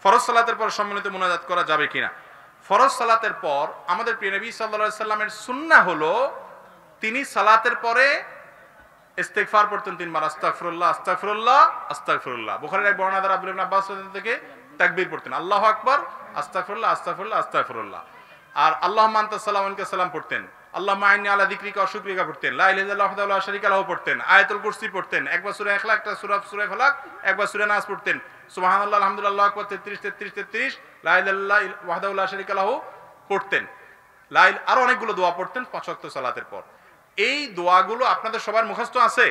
ফরজ সালাতের পর সম্মিলিত মুনাজাত করা যাবে কিনা? ফরজ সালাতের পর আমাদের প্রিয় নবী সাল্লাল্লাহু আলাইহি সাল্লামের সুন্নাহ হলো তিনি সালাতের পরে ইস্তিগফার পড়তেন 3 বার, আস্তাগফিরুল্লাহ আস্তাগফিরুল্লাহ আস্তাগফিরুল্লাহ। বুখারীর এক বর্ণনা দ্বারা আব্দুল্লাহ ইবনে আব্বাস থেকে তাকবীর পড়তেন, আল্লাহু আকবার, আস্তাগফিরুল্লাহ আস্তাগফিরুল্লাহ আস্তাগফিরুল্লাহ। আর আল্লাহুম্মা আনতাস সালাম ওয়া আলাইকা সালাম পড়তেন, আল্লাহুম্মা আইন্নী আলা যিকরিকা ওয়া শুকরিকা পড়তেন, লা ইলাহা ইল্লাল্লাহু ওয়াহদাহু লা শারীকা লাহু পড়তেন, আয়াতুল কুরসি পড়তেন, একবার সূরা ইখলাস, একটা সূরা ফালাক, একবার সূরা নাস পড়তেন, সুবহানাল্লাহ আলহামদুলিল্লাহ আল্লাহু আকবার 33 33 33, লা ইলাহা ইল্লাল্লাহু ওয়াহদাহু লা শারীকা লাহু পড়তেন, আর অনেকগুলো দোয়া পড়তেন 5 ওয়াক্ত সালাতের পর। এই দোয়াগুলো আপনাদের সবার মুখস্থ আছে?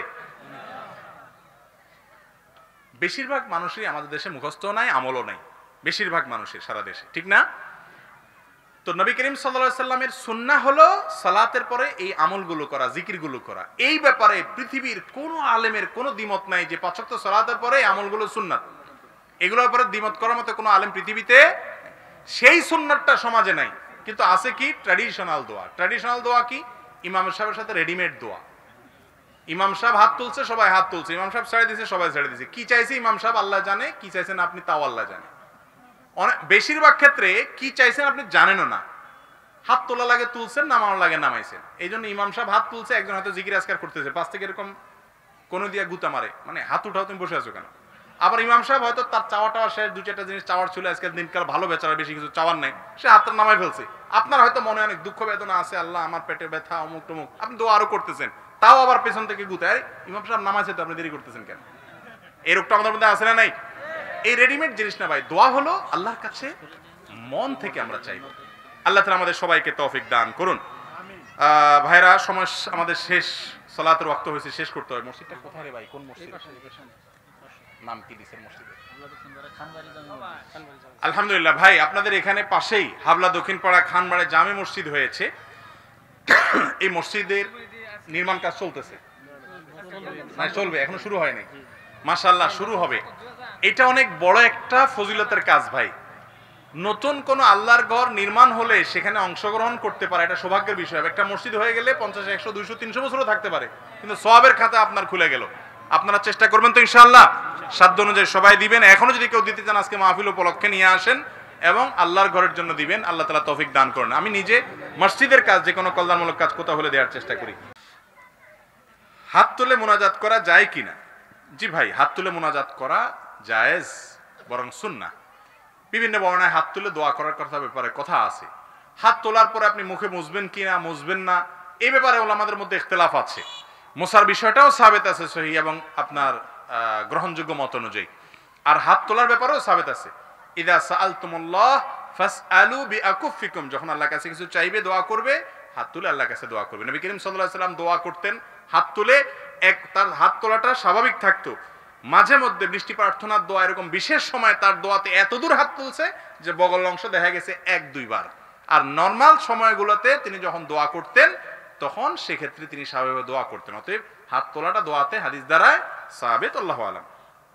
বেশিরভাগ মানুষই আমাদের দেশে মুখস্থ নাই, আমলও নাই, বেশিরভাগ মানুষের সারা দেশে, ঠিক না? তো নবী করিম সাল্লাল্লাহু আলাইহি সাল্লামের সুন্নাহ হলো সালাতের পরে এই আমলগুলো করা, জিকিরগুলো করা। এই ব্যাপারে পৃথিবীর কোনো আলেমের কোনো দ্বিমত নাই যে 5 ওয়াক্ত সালাতের পরে এই আমলগুলো সুন্নাত। এগুলোর উপরে দ্বিমত করার মতো কোনো আলেম পৃথিবীতে, সেই সুন্নাতটা সমাজে নাই। কিন্তু আছে কি? ট্র্যাডিশনাল দোয়া। ট্র্যাডিশনাল দোয়া কি? ইমাম সাহেবের সাথে রেডিমেড দোয়া। ইমাম সাহেব হাত তুলছে, সবাই হাত তুলছে, ইমাম সাহেব ছেড়ে দিয়েছে, সবাই ছেড়ে দিয়েছে। কি চাইছে ইমাম সাহেব আল্লাহ জানে, কি চাইছেন আপনি তাও আল্লাহ জানে। বেশিরভাগ ক্ষেত্রে কি চাইছেন আপনি জানেনও না। হাত তোলা লাগে তুলছেন, নামানো লাগে নামাইছেন। এই জন্য ইমাম সাহেব হাত তুলছে, একজন হয়তো জিকির আজকার করতেছে, পাশ থেকে এরকম কোনো দিয়া গুতা মারে, মানে হাত উঠাও তুমি বসে আছো কেন? আবার ইমাম সাহেব হয়তো তার চাওয়াটা শেষ, 2-4টা জিনিস চাওয়ার ছিল, আজকের দিনকাল ভালো বেচারা, বেশি কিছু চাওয়ার নাই, সে হাতটা নামাই ফেলছে। আপনার হয়তো মনে অনেক দুঃখ বেদনা আছে, আল্লাহ আমার পেটে ব্যথা অমুক টমুক, আপনি দোয়া আরো করতেছেন, তাও আবার পেছন থেকে গুতায়, ইমাম সাহেব নামাইছে তো আপনি দেরি করতেছেন কেন? এই রোগটা আমাদের মধ্যে আছে না নাই? এই রেডিমেড জিনিস না ভাই। দোয়া হলো আল্লাহর কাছে মন থেকে আমরা চাইব। আল্লাহ তাআলা আমাদের সবাইকে তৌফিক দান করুন। ভাইরা, সময় আমাদের শেষ, সালাতের ওয়াক্ত হয়েছে, শেষ করতে হবে। মসজিদটা কোথায় রে ভাই? কোন মসজিদ? নাম কি দিছেন মসজিদের? আলহামদুলিল্লাহ ভাই, আপনাদের এখানে পাশেই হাবলা দক্ষিণ পাড়া খানবাড়ি জামে মসজিদ হয়েছে। এই মসজিদের নির্মাণ কাজ চলতেছে, মানে চলবে, এখনো শুরু হয়নি। মাশাআল্লাহ, শুরু হবে। এটা অনেক বড় একটা ফজিলতের কাজ ভাই। নতুন কোন আল্লাহর ঘর নির্মাণ হলে সেখানে অংশগ্রহণ করতে পারে, এটা সৌভাগ্যের বিষয়। একটা মসজিদ হয়ে গেলে 50, 100, 200, 300 বছরও থাকতে পারে, কিন্তু সওয়াবের খাতা আপনার খুলে গেল। আপনারা চেষ্টা করবেন তো ইনশাআল্লাহ, সাধ্য অনুযায়ী সবাই দিবেন। এখনো যদি কেউ দিতে চান আজকে মাহফিল উপলক্ষে নিয়ে আসেন এবং আল্লাহর ঘরের জন্য দিবেন। আল্লাহ তাআলা তৌফিক দান করেন। আমি নিজে মসজিদের কাজ, যে কোনো কল্যাণমূলক কাজ কোথাও হলে দেওয়ার চেষ্টা করি। হাত তুলে মোনাজাত করা যায় কিনা? জি ভাই, হাত তুলে মোনাজাত করা জায়েজ, বরং সুন্নাহ। বিভিন্ন বর্ণায় হাত তুলে দোয়া করার কথা ব্যাপারে কথা আছে। হাত তোলার পরে আপনি মুখে মুছবেন কিনা, মুছবেন না, এই ব্যাপারে ওলামাদের মধ্যে ইখতিলাফ আছে। মোছার বিষয়টাও সাবেত আছে সহি এবং আপনার গ্রহণযোগ্য মত অনুযায়ী। আর হাত তোলার ব্যাপারেও সাবেত আছে। ইদা সাআলতুমুল্লাহ ফাসআলু বিআকুফিকুম, যখন আল্লাহর কাছে কিছু চাইবে, দোয়া করবে, হাত তুলে আল্লাহর কাছে দোয়া করবে। নবী করিম সাল্লাল্লাহু আলাইহি সাল্লাম দোয়া করতেন হাত তুলে। তার হাত তোলাটা স্বাভাবিক থাকতো। মাঝে মধ্যে বৃষ্টি প্রার্থনার দোয়া, এরকম বিশেষ সময় তার দোয়াতে এত দূর হাত তুলছে যে বগল অংশ দেখা গেছে 1-2 বার। আর নর্মাল সময়গুলোতে তিনি যখন দোয়া করতেন তখন সেক্ষেত্রে তিনি স্বাভাবিক দোয়া করতেন। অতএব হাত তোলাটা দোয়াতে হাদিস দ্বারায় সাবিত, আল্লাহু আলাম।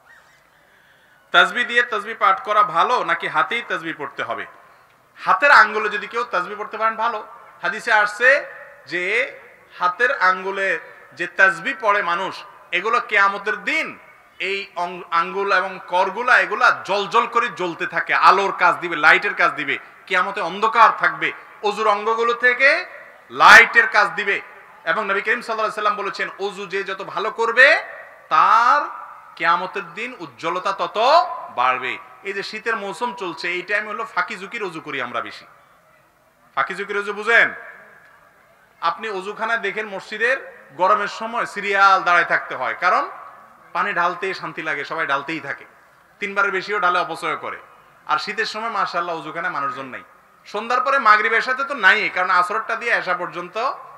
তাসবিহ দিয়ে তাসবিহ পাঠ করা ভালো নাকি হাতেই তাসবিহ পড়তে হবে? হাতের আঙ্গুলে যদি কেউ তাসবিহ পড়তে পারেন ভালো। হাদিসে আসছে যে হাতের আঙ্গুলে যে তাসবিহ পড়ে মানুষ, এগুলো কিয়ামতের দিন এই আঙ্গুল এবং করগুলা এগুলা জলজল করে জ্বলতে থাকে, আলোর কাজ দিবে, লাইটের কাজ দিবে। কিয়ামতে অন্ধকার থাকবে, অজুর অঙ্গগুলো থেকে লাইটের কাজ দিবে। এবং নবী করিম সাল্লাল্লাহু আলাইহি সাল্লাম বলেছেন, অজু যে যত ভালো করবে তার কিয়ামতের দিন উজ্জ্বলতা তত বাড়বে। এই যে শীতের মৌসুম চলছে, এই টাইমে হলো ফাঁকি ঝুঁকির অজু করি আমরা বেশি। ফাঁকি ঝুঁকির অজু বুঝেন? আপনি অজুখানায় দেখেন মসজিদের গরমের সময় সিরিয়াল দাঁড়ায় থাকতে হয়, কারণ পানি ঢালতেই শান্তি লাগে, সবাই ঢালতেই থাকে, 3 বারের বেশিও ঢালে অপচয় করে। আর শীতের সময় মাশাআল্লাহ অজুখানায় মানুষজন নাই। সন্ধ্যার পরে মাগরিবের সাথে তো নাই, কারণ আসরটা দিয়ে আসা পর্যন্ত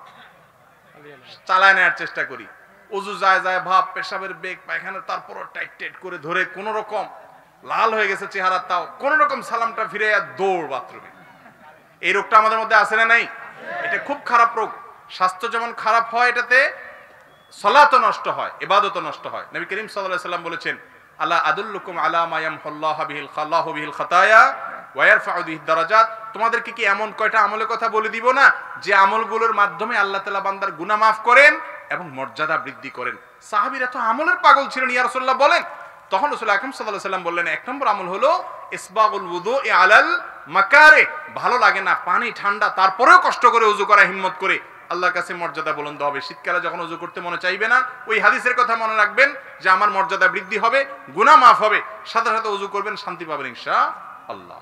চালায় নেওয়ার চেষ্টা করি। অজু যায় যায় ভাব, পেশাবের বেগ, পায়খানা, তারপর টাইট টাইট করে ধরে কোন রকম লাল হয়ে গেছে চেহারা, তাও কোন রকম সালামটা ফিরে দৌড় বাথরুমে। এই রোগটা আমাদের মধ্যে আছে না নাই? এটা খুব খারাপ রোগ। স্বাস্থ্য যেমন খারাপ হয়, এটাতে সালাতও নষ্ট হয়, ইবাদতও নষ্ট হয়। নবী করিম সাল্লাল্লাহু আলাইহি সাল্লাম বলেছেন, আলা আদুল্লুকুম আলা মা ইয়ামহুল্লাহু বিহিল খাতায়া ওয়া ইয়ারফাউ বিহিদ দারাজাত। তোমাদেরকে কি এমন কয়টা আমলের কথা বলে দিব না যে আমলগুলোর মাধ্যমে আল্লাহ তাআলা বান্দার গুনাহ মাফ করেন এবং মর্যাদা বৃদ্ধি করেন? সাহাবীরা তো আমলের পাগল ছিলেন, ইয়া রাসূলুল্লাহ বলেন। তখন রাসূল আকরাম সাল্লাল্লাহু আলাইহি সাল্লাম বললেন, 1 নম্বর আমল হলো ইসবাগুল ওযুই আলাল মাকারে, ভালো লাগে না পানি ঠান্ডা তারপরেও কষ্ট করে ওযু করা, হিম্মত করে, আল্লাহর কাছে মর্যাদা বুলন্দ হবে। শীতকালে যখন ওযু করতে মনে চাইবে না, ওই হাদিসের কথা মনে রাখবেন যে আমার মর্যাদা বৃদ্ধি হবে, গুনাহ মাফ হবে, সাথে সাথে ওযু করবেন, শান্তি পাবেন ইনশাআল্লাহ।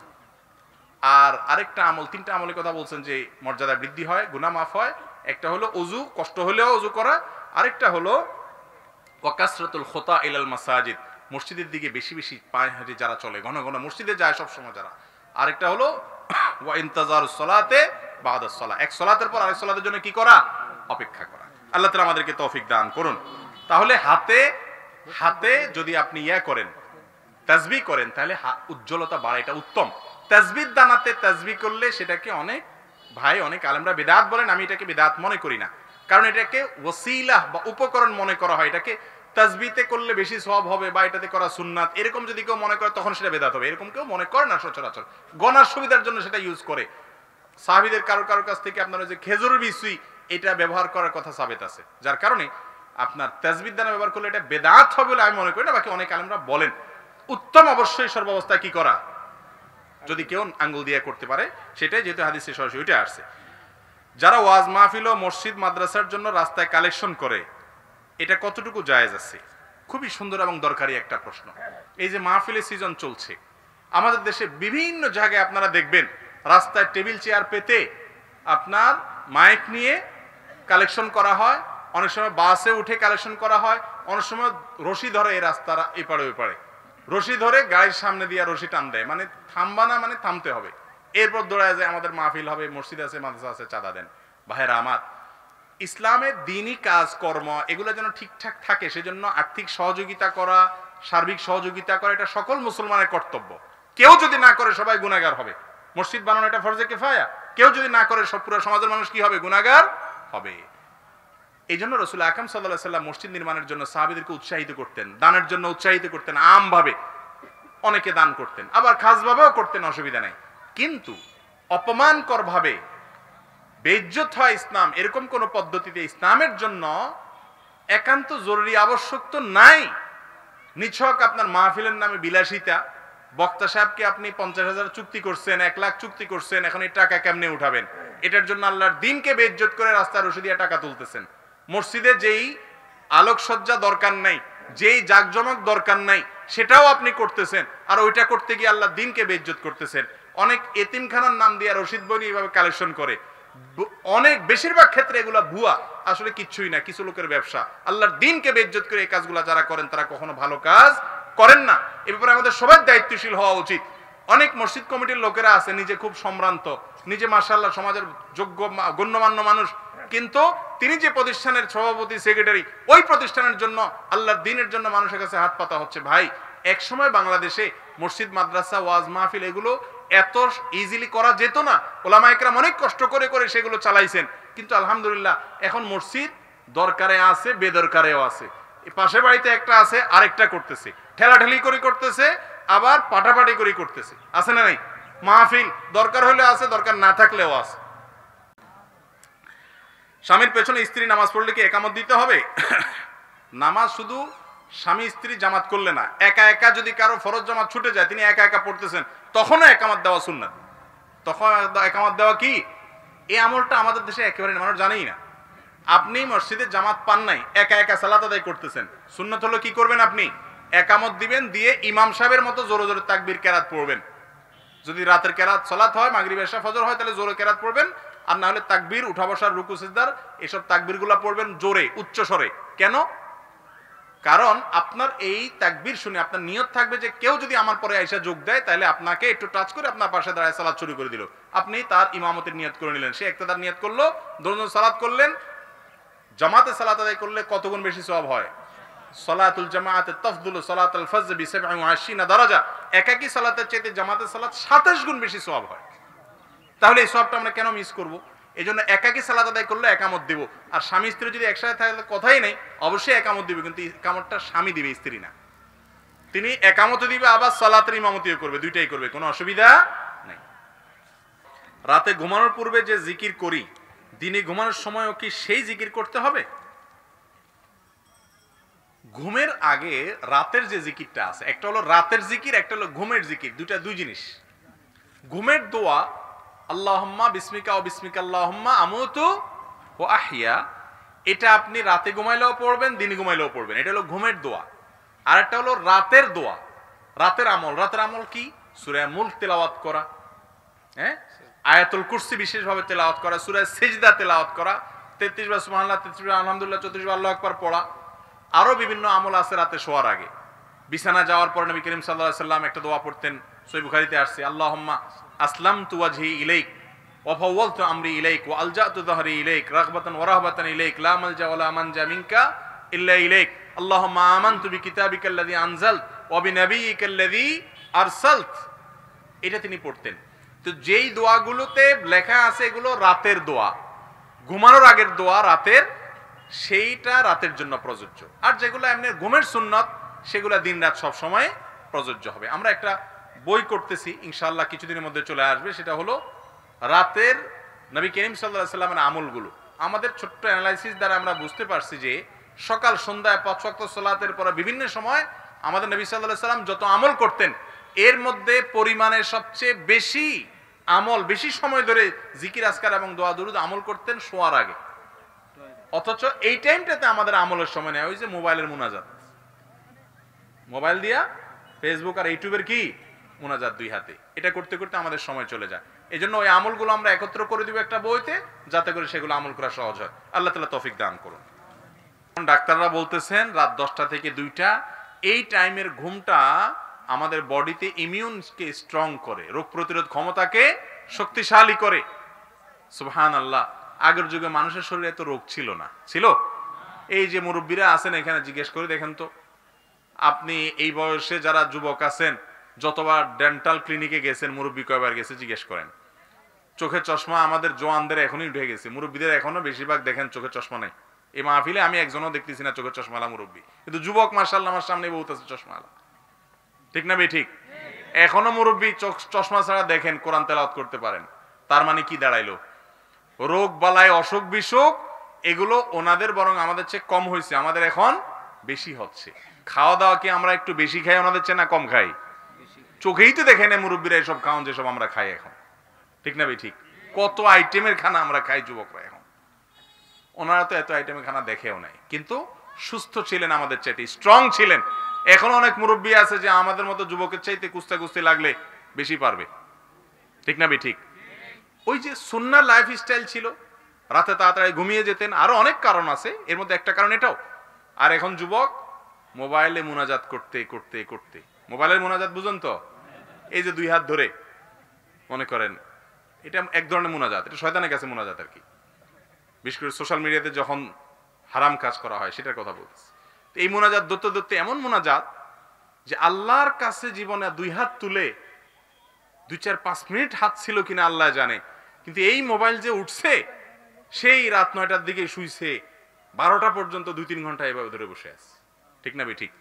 আর আরেকটা আমল, তিনটা আমলের কথা বলছেন যে মর্যাদা বৃদ্ধি হয়, গুনাহ মাফ হয়। একটা হলো ওযু, কষ্ট হলেও ওযু করা। আরেকটা হলো ওয়াকাসরাতুল খুতা ইলাল মাসাজিদ, মসজিদের দিকে বেশি বেশি পায়ে হেঁটে যারা চলে, ঘন ঘন মসজিদে যায় সব সময় যারা। আরেকটা হলো ওয়া ইনতাজারুস সালাতে বাদাস সালাহ, এক সালাতের পর আরেক সালাতের জন্য কি করা? অপেক্ষা করা। আল্লাহ তাআলা আমাদেরকে তৌফিক দান করুন। তাহলে হাতে যদি আপনি করেন, তাসবিহ করেন, তাহলে উজ্জ্বলতা বাড়ে, এটা উত্তম। তাসবিহর দানাতে তাসবিহ করলে সেটাকে অনেক আলেমরা বিদআত বলেন, আমি এটাকে বিদআত মনে করি না, কারণ এটাকে ওসিলা বা উপকরণ মনে করা হয়। এটাকে তাসবিহতে করলে বেশি সওয়াব হবে বা এটাতে করা সুন্নাত, এরকম যদি কেউ মনে করে তখন সেটা বিদআত হবে। এরকম কেউ মনে করে না সচরাচর, গণার সুবিধার জন্য সেটা ইউজ করে। সাহাবীদের কারো কাছ থেকে আপনার যে খেজুরের বিচি, এটা ব্যবহার করার কথা সাবিত আছে, যার কারণে আপনার তাসবিহ দানা ব্যবহার করলে এটা বিদআত হবে বলে আমি মনে করি না। বাকি অনেক আলেমরা বলেন উত্তম অবশ্যই সর্বাবস্থায় কি করা, যদি কেউ আঙ্গুল দিয়ে করতে পারে সেটাই, যেহেতু হাদিসে সরাসরি ওইটা আসছে। যারা ওয়াজ মাহফিল ও মসজিদ মাদ্রাসার জন্য রাস্তায় কালেকশন করে, এটা কতটুকু জায়েজ আছে? খুবই সুন্দর এবং দরকারি একটা প্রশ্ন। এই যে মাহফিলের সিজন চলছে আমাদের দেশে, বিভিন্ন জায়গায় আপনারা দেখবেন রাস্তায় টেবিল চেয়ার পেতে আপনার মাইক নিয়ে কালেকশন করা হয়, অনেক সময় বাসে উঠে কালেকশন করা হয়, অনেক সময় রশি ধরে এই রাস্তার এপারে ওপারে, রশি ধরে গাড়ির সামনে দিয়ে রশি টান দেয়, মানে থামবা না, মানে থামতে হবে, এরপর দৌড়ায় যায় আমাদের মাহফিল হবে, মসজিদ আছে, মাদ্রাসা আছে, চাঁদা দেন। ভাইরা আমার, ইসলামের দ্বীনি কাজকর্ম এগুলো যেন ঠিকঠাক থাকে, সেজন্য আর্থিক সহযোগিতা করা, সার্বিক সহযোগিতা করা, এটা সকল মুসলমানের কর্তব্য। কেউ যদি না করে সবাই গুনাহগার হবে। মসজিদ বানানো এটা ফরজে কিফায়া, কেউ যদি না করে সব পুরো সমাজের মানুষ কি হবে? গুনাহগার হবে। এই জন্য রাসূল আকরাম সাল্লাল্লাহু আলাইহি ওয়াসাল্লাম মসজিদ নির্মাণের জন্য সাহাবীদেরকে উৎসাহিত করতেন, দানের জন্য উৎসাহিত করতেন, আমভাবে অনেকে দান করতেন, আবার খাসভাবেও করতেন, অসুবিধা নেই। কিন্তু অপমানকর ভাবে বেইজ্জত হয় ইসলাম, এরকম কোন পদ্ধতিতে ইসলামের জন্য একান্ত জরুরি আবশ্যক তো নাই। নিছক আপনার মাহফিলের নামে বিলাসিতা, বক্তা সাহেবকে আপনি 50,000 চুক্তি করছেন, 1 লাখ চুক্তি করছেন, এখন এই টাকা কেমনে উঠাবেন? এটার জন্য আল্লাহর দ্বীনকে বেইজ্জত করে রাস্তায় রশি দিয়ে টাকা তুলতেছেন। মসজিদে যেই আলোকসজ্জা দরকার নাই, যেই জাকজমক দরকার নাই, সেটাও আপনি করতেছেন, আর ওইটা করতে গিয়ে আল্লাহর দ্বীনকে বেইজ্জত করতেছেন। অনেক এতিমখানার নাম দিয়ে রশিদ বনি এইভাবে কালেকশন করে, অনেক বেশিরভাগ ক্ষেত্রে এগুলা ভুয়া, আসলে কিচ্ছুই না, কিছু লোকের ব্যবসা। আল্লাহর দ্বীনকে বেইজ্জত করে এই কাজগুলা যারা করেন তারা কখনো ভালো কাজ করেন না। এ ব্যাপারে আমাদের সবাই দায়িত্বশীল হওয়া উচিত। অনেক মসজিদ কমিটির লোকেরা আছে নিজে খুব সম্ভ্রান্ত, নিজে মাশাআল্লাহ সমাজের যোগ্য গণ্যমান্য মানুষ, কিন্তু তিনি যে প্রতিষ্ঠানের সভাপতি সেক্রেটারি, ওই প্রতিষ্ঠানের জন্য আল্লাহর দ্বীনের জন্য মানুষের কাছে হাত পাতা হচ্ছে। ভাই, এক সময় বাংলাদেশে মসজিদ মাদ্রাসা ওয়াজ মাহফিল এগুলো এত ইজিলি করা যেত না, ওলামায়ে কেরাম অনেক কষ্ট করে করে সেগুলো চালাইছেন, কিন্তু আলহামদুলিল্লাহ এখন মসজিদ দরকারে আছে, বেদরকারেও আছে। পাশের বাড়িতে একটা আছে, আরেকটা করতেছে, ঠেলাঠেলি করে করতেছে, আবার পাটাপাটি করে করতেছে, আছে না নাই? মাহফিল দরকার হলে আছে, দরকার না থাকলেও আছে। স্বামীর পেছনে স্ত্রী নামাজ পড়লে কি একামত দিতে হবে? নামাজ শুধু স্বামী স্ত্রী জামাত করলে না, একা একা যদি কারো ফরজ জামাত ছুটে যায়, তিনি একা একা পড়তেছেন, তখনও একামত দেওয়া সুন্নাত। তখন একামত দেওয়া কি, এই আমলটা আমাদের দেশে একেবারে মানুষ জানেই না। আপনি মসজিদে জামাত পান নাই, একা একা সালাত আদায় করতেছেন, সুন্নাত হলো কি করবেন? আপনি একামত দিবেন, দিয়ে ইমাম সাহেবের মতো জোরে জোরে তাকবীর কেরাত পড়বেন। যদি রাতের কেরাত সালাত হয়, মাগরিব এশা ফজর হয়, তাহলে জোরে কেরাত পড়বেন, আর না হলে তাকবীর, উঠা বসার, রুকু সিজদার, এসব তাকবীরগুলো পড়বেন জোরে, উচ্চ স্বরে। কেন? কারণ আপনার এই তাকবীর শুনে আপনার নিয়ত থাকবে যে কেউ যদি আমার পরে আইসা যোগ দেয়, তাহলে আপনাকে একটু টাচ করে আপনার পাশে দাঁড়ায় সালাত শুরু করে দিল, আপনি তার ইমামতের নিয়ত করে নিলেন, সে ইক্তেদার নিয়ত করলো, দুজন সালাত করলেন। জামাতে সালাত আদায় করলে কত গুণ বেশি সওয়াব হয়? সালাতুল জামাআতে তাফদুলু সালাতুল ফজর বি 27 দারাজা। একাকী সালাতের চাইতে জামাতের সালাত 27 গুণ বেশি সওয়াব হয়। তাহলে এই সওয়াবটা আমরা কেন মিস করব? এজন্য একাকী সালাত আদায় করলে একামত দিব, আর স্বামী স্ত্রী যদি একসাথে থাকে কথাই নেই, অবশ্যই একামত দিবে, কিন্তু একামতটা স্বামী দিবে, স্ত্রী না। তিনি একামত দিবে, আবার সালাতের ইমামতিও করবে, দুইটাই করবে, কোনো অসুবিধা নেই। রাতে ঘুমানোর পূর্বে যে জিকির করি, দিনে ঘুমানোর সময়ও কি সেই জিকির করতে হবে? ঘুমের আগে রাতের যে জিকিরটা আছে, একটা হলো রাতের জিকির, একটা হলো ঘুমের জিকির, দুই জিনিস। ঘুমের দোয়া আল্লাহুম্মা বিসমিকা ও বিসমিকা আল্লাহুম্মা আমুতু ও আহিয়া, এটা আপনি রাতে ঘুমাইলেও পড়বেন, দিনে ঘুমাইলেও পড়বেন, এটা হলো ঘুমের দোয়া। আর একটা হলো রাতের দোয়া, রাতের আমল। রাতের আমল কি? সূরা মুলক তেলাওয়াত করা, হ্যাঁ, আয়াতুল কুরসি বিশেষভাবে তেলাওয়াত করা, সূরা সিজদা তেলাওয়াত করা, 33 বার সুবহানাল্লাহ, 33 বার আলহামদুলিল্লাহ, 34 বার আল্লাহু আকবার পড়া। আরো বিভিন্ন আমল আছে রাতে শোয়ার আগে। বিছানা যাওয়ার পর নবী করিম সাল্লাল্লাহু আলাইহি সাল্লাম একটা দোয়া পড়তেন, সহিহ বুখারীতে আসছে, আল্লাহুম্মা আসলামতু ওয়াজহি ইলাইক ওয়া ফাওয়ালতু আমরি ইলাইক ওয়া আলজাতু যাহরি ইলাইক রাগবাতান ওয়া রাহবাতান ইলাইক লা মালজা ওয়া লা মানজা মিনকা ইল্লা ইলাইক আল্লাহুম্মা আমানতু বিকিতাবিকাল্লাযী আনজালত ওয়া বিনাবিয়িকাল্লাযী আরসালত। এটা তিনি পড়তেন। তো যেই দোয়াগুলোতে লেখা আছে এগুলো রাতের দোয়া, ঘুমানোর আগের দোয়া রাতের, সেইটা রাতের জন্য প্রযোজ্য। আর যেগুলো এমনি ঘুমের সুন্নত সেগুলো দিন রাত সব সময় প্রযোজ্য হবে। আমরা একটা বই করতেছি, ইনশাআল্লাহ কিছুদিনের মধ্যে চলে আসবে, সেটা হলো রাতের নবী করিম সাল্লাল্লাহু আলাইহি সাল্লামের আমলগুলো। আমাদের ছোট্ট অ্যানালাইসিস দ্বারা আমরা বুঝতে পারছি যে সকাল সন্ধ্যায় 5 ওয়াক্ত সালাতের পরে বিভিন্ন সময় আমাদের নবী সাল্লাল্লাহু আলাইহি সাল্লাম যত আমল করতেন, এর মধ্যে পরিমাণে সবচেয়ে বেশি আমল, বেশি সময় ধরে জিকির আজকার এবং দোয়া দুরুদ আমল করতেন শোয়ার আগে। অথচ এই টাইমটাতে আমাদের আমলের সময় নেওয়া হয়েছে মোবাইলের মুনাজাত, মোবাইল দিয়া ফেসবুক আর ইউটিউবের কি মুনাজাত দুই হাতে, এটা করতে করতে আমাদের সময় চলে যায়। এই জন্য ওই আমলগুলো আমরা একত্র করে দিব একটা বইতে, যাতে করে সেগুলো আমল করা সহজ হয়। আল্লাহ তাআলা তৌফিক দান করুন। ডাক্তাররা বলতেছেন রাত 10টা থেকে 2টা এই টাইমের ঘুমটা আমাদের বডিতে ইমিউনকে স্ট্রং করে, রোগ প্রতিরোধ ক্ষমতাকে শক্তিশালী করে। সুবহানাল্লাহ। আগের যুগে মানুষের শরীরে এত রোগ ছিল না, ছিল? এই যে মুরব্বীরা আছেন এখানে জিজ্ঞেস করে দেখেন তো, আপনি এই বয়সে যারা যুবক আছেন যতবার ডেন্টাল ক্লিনিকে গেছেন, মুরব্বী কয়বার গেছে জিজ্ঞেস করেন। চোখের চশমা আমাদের জওয়ানদের এখনই উঠে গেছে, মুরব্বীদের এখনো বেশিরভাগ দেখেন চোখের চশমা নাই। এই মাহফিলে আমি একজনও দেখতেছি না চোখের চশমালা মুরব্বী, কিন্তু যুবক মাশাআল্লাহ আমার সামনে বহুত আছে চশমালা, ঠিক না ঠিক? এখনো মুরব্বী চশমা ছাড়া দেখেন কোরআন তেলাওয়াত করতে পারেন। তার মানে কি দাঁড়াইলো? রোগ বালাই অসুখ বিসুখ এগুলো ওনাদের বরং আমাদের চেয়ে কম হয়েছে, আমাদের এখন বেশি হচ্ছে। খাওয়া দাওয়া কি আমরা একটু বেশি খাই ওনাদের চেয়ে না কম খাই? চোখেই তো দেখেন মুরব্বীরা এসব খাওয়ান যেসব আমরা খাই এখন, ঠিক না ঠিক? কত আইটেমের খানা আমরা খাই যুবকরা এখন, ওনারা তো এত আইটেমের খানা দেখেও নাই, কিন্তু সুস্থ ছিলেন, আমাদের চাইতে স্ট্রং ছিলেন। এখন অনেক মুরব্বী আছে যে আমাদের মতো যুবকের চাইতে কুস্তি লাগলে বেশি পারবে, ঠিক না ঠিক? ওই যে সুন্নাহ লাইফস্টাইল ছিল, রাতে তাড়াতাড়ি ঘুমিয়ে যেতেন, আরো অনেক কারণ আছে, এর মধ্যে একটা কারণ এটাও। আর এখন যুবক মোবাইলে মুনাজাত করতে করতে করতে, মোবাইলের মুনাজাত বুঝুন তো, এই যে 2 হাত ধরে মনে করেন এটা এক ধরনের মুনাজাত, এটা শয়তানের কাছে মুনাজাত আর কি। বিশেষ করে সোশ্যাল মিডিয়াতে যখন হারাম কাজ করা হয় সেটার কথা বলতেছি। এই মুনাজাত ধরতে ধরতে এমন মুনাজাত যে আল্লাহর কাছে জীবনে 2 হাত তুলে 2-4-5 মিনিট হাত ছিল কিনা আল্লাহ জানে, কিন্তু এই মোবাইল যে উঠছে সেই রাত 9টার দিকে শুইছে, 12টা পর্যন্ত 2-3 ঘন্টা এভাবে ধরে বসে আছে, ঠিক না ঠিক?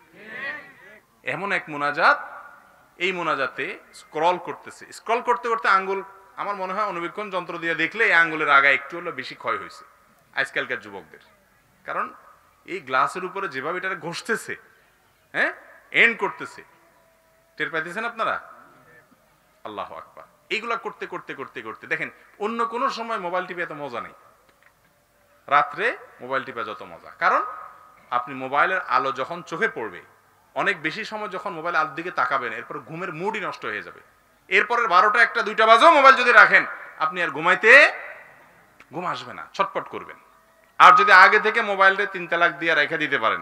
এমন এক মুনাজাত, এই মুনাজাতে স্ক্রল করতেছে, স্ক্রল করতে করতে আঙ্গুল, আমার মনে হয় অনুবীক্ষণ যন্ত্র দিয়ে দেখলে এই আঙ্গুলের আগা একটু হলো বেশি ক্ষয় হয়েছে আজকালকার যুবকদের। কারণ এই গ্লাসের উপরে যেভাবে এটা ঘষতেছে, হ্যাঁ, এন্ড করতেছে, টের পাইতেছেন আপনারা? আল্লাহু আকবার। এইগুলা করতে করতে করতে করতে দেখেন অন্য কোনো সময় মোবাইল টিপে এত মজা নেই, রাত্রে মোবাইল টিপে যত মজা। কারণ আপনি মোবাইলের আলো যখন চোখে পড়বে, অনেক বেশি সময় যখন মোবাইল আলোর দিকে তাকাবেন, এরপর ঘুমের মুডই নষ্ট হয়ে যাবে। এরপরে 12টা 1টা 2টা বাজেও মোবাইল যদি রাখেন, আপনি আর ঘুম আসবে না, ছটপট করবেন। আর যদি আগে থেকে মোবাইলটা 3 তালাক দিয়ে রেখে দিতে পারেন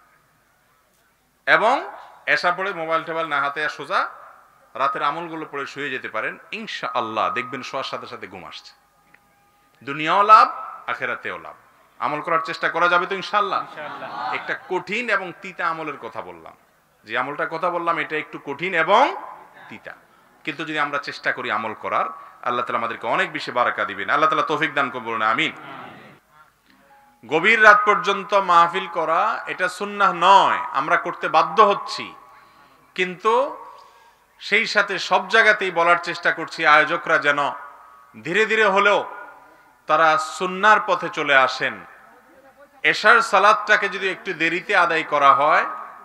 এবং এসা পড়ে মোবাইল টোবাইল না হাতে আর সোজা রাতের আমলগুলো পড়ে শুয়ে যেতে পারেন, ইনশাআল্লাহ দেখবেন শোয়ার সাথে সাথে ঘুম আসছে। দুনিয়াও লাভ, আখিরাতেও লাভ। আমল করার চেষ্টা করা যাবে তো ইনশাআল্লাহ? একটা কঠিন এবং তিতা আমলের কথা বললাম, যে আমলটার কথা বললাম এটা একটু কঠিন এবং তিতা, কিন্তু যদি আমরা চেষ্টা করি আমল করার, আল্লাহ তাআলা আমাদেরকে অনেক বেশি বারাকা দিবেন। আল্লাহ তাআলা তৌফিক দান করুন, আমিন। গভীর রাত পর্যন্ত মাহফিল করা এটা সুন্নাহ নয়, আমরা করতে বাধ্য হচ্ছি, কিন্তু সেই সাথে সব জায়গাতেই বলার চেষ্টা করছি আয়োজকরা যেন ধীরে ধীরে হলেও তারা সুন্নাহর পথে চলে আসেন। এশার সালাতটাকে যদি একটু দেরিতে আদায় করা হয়,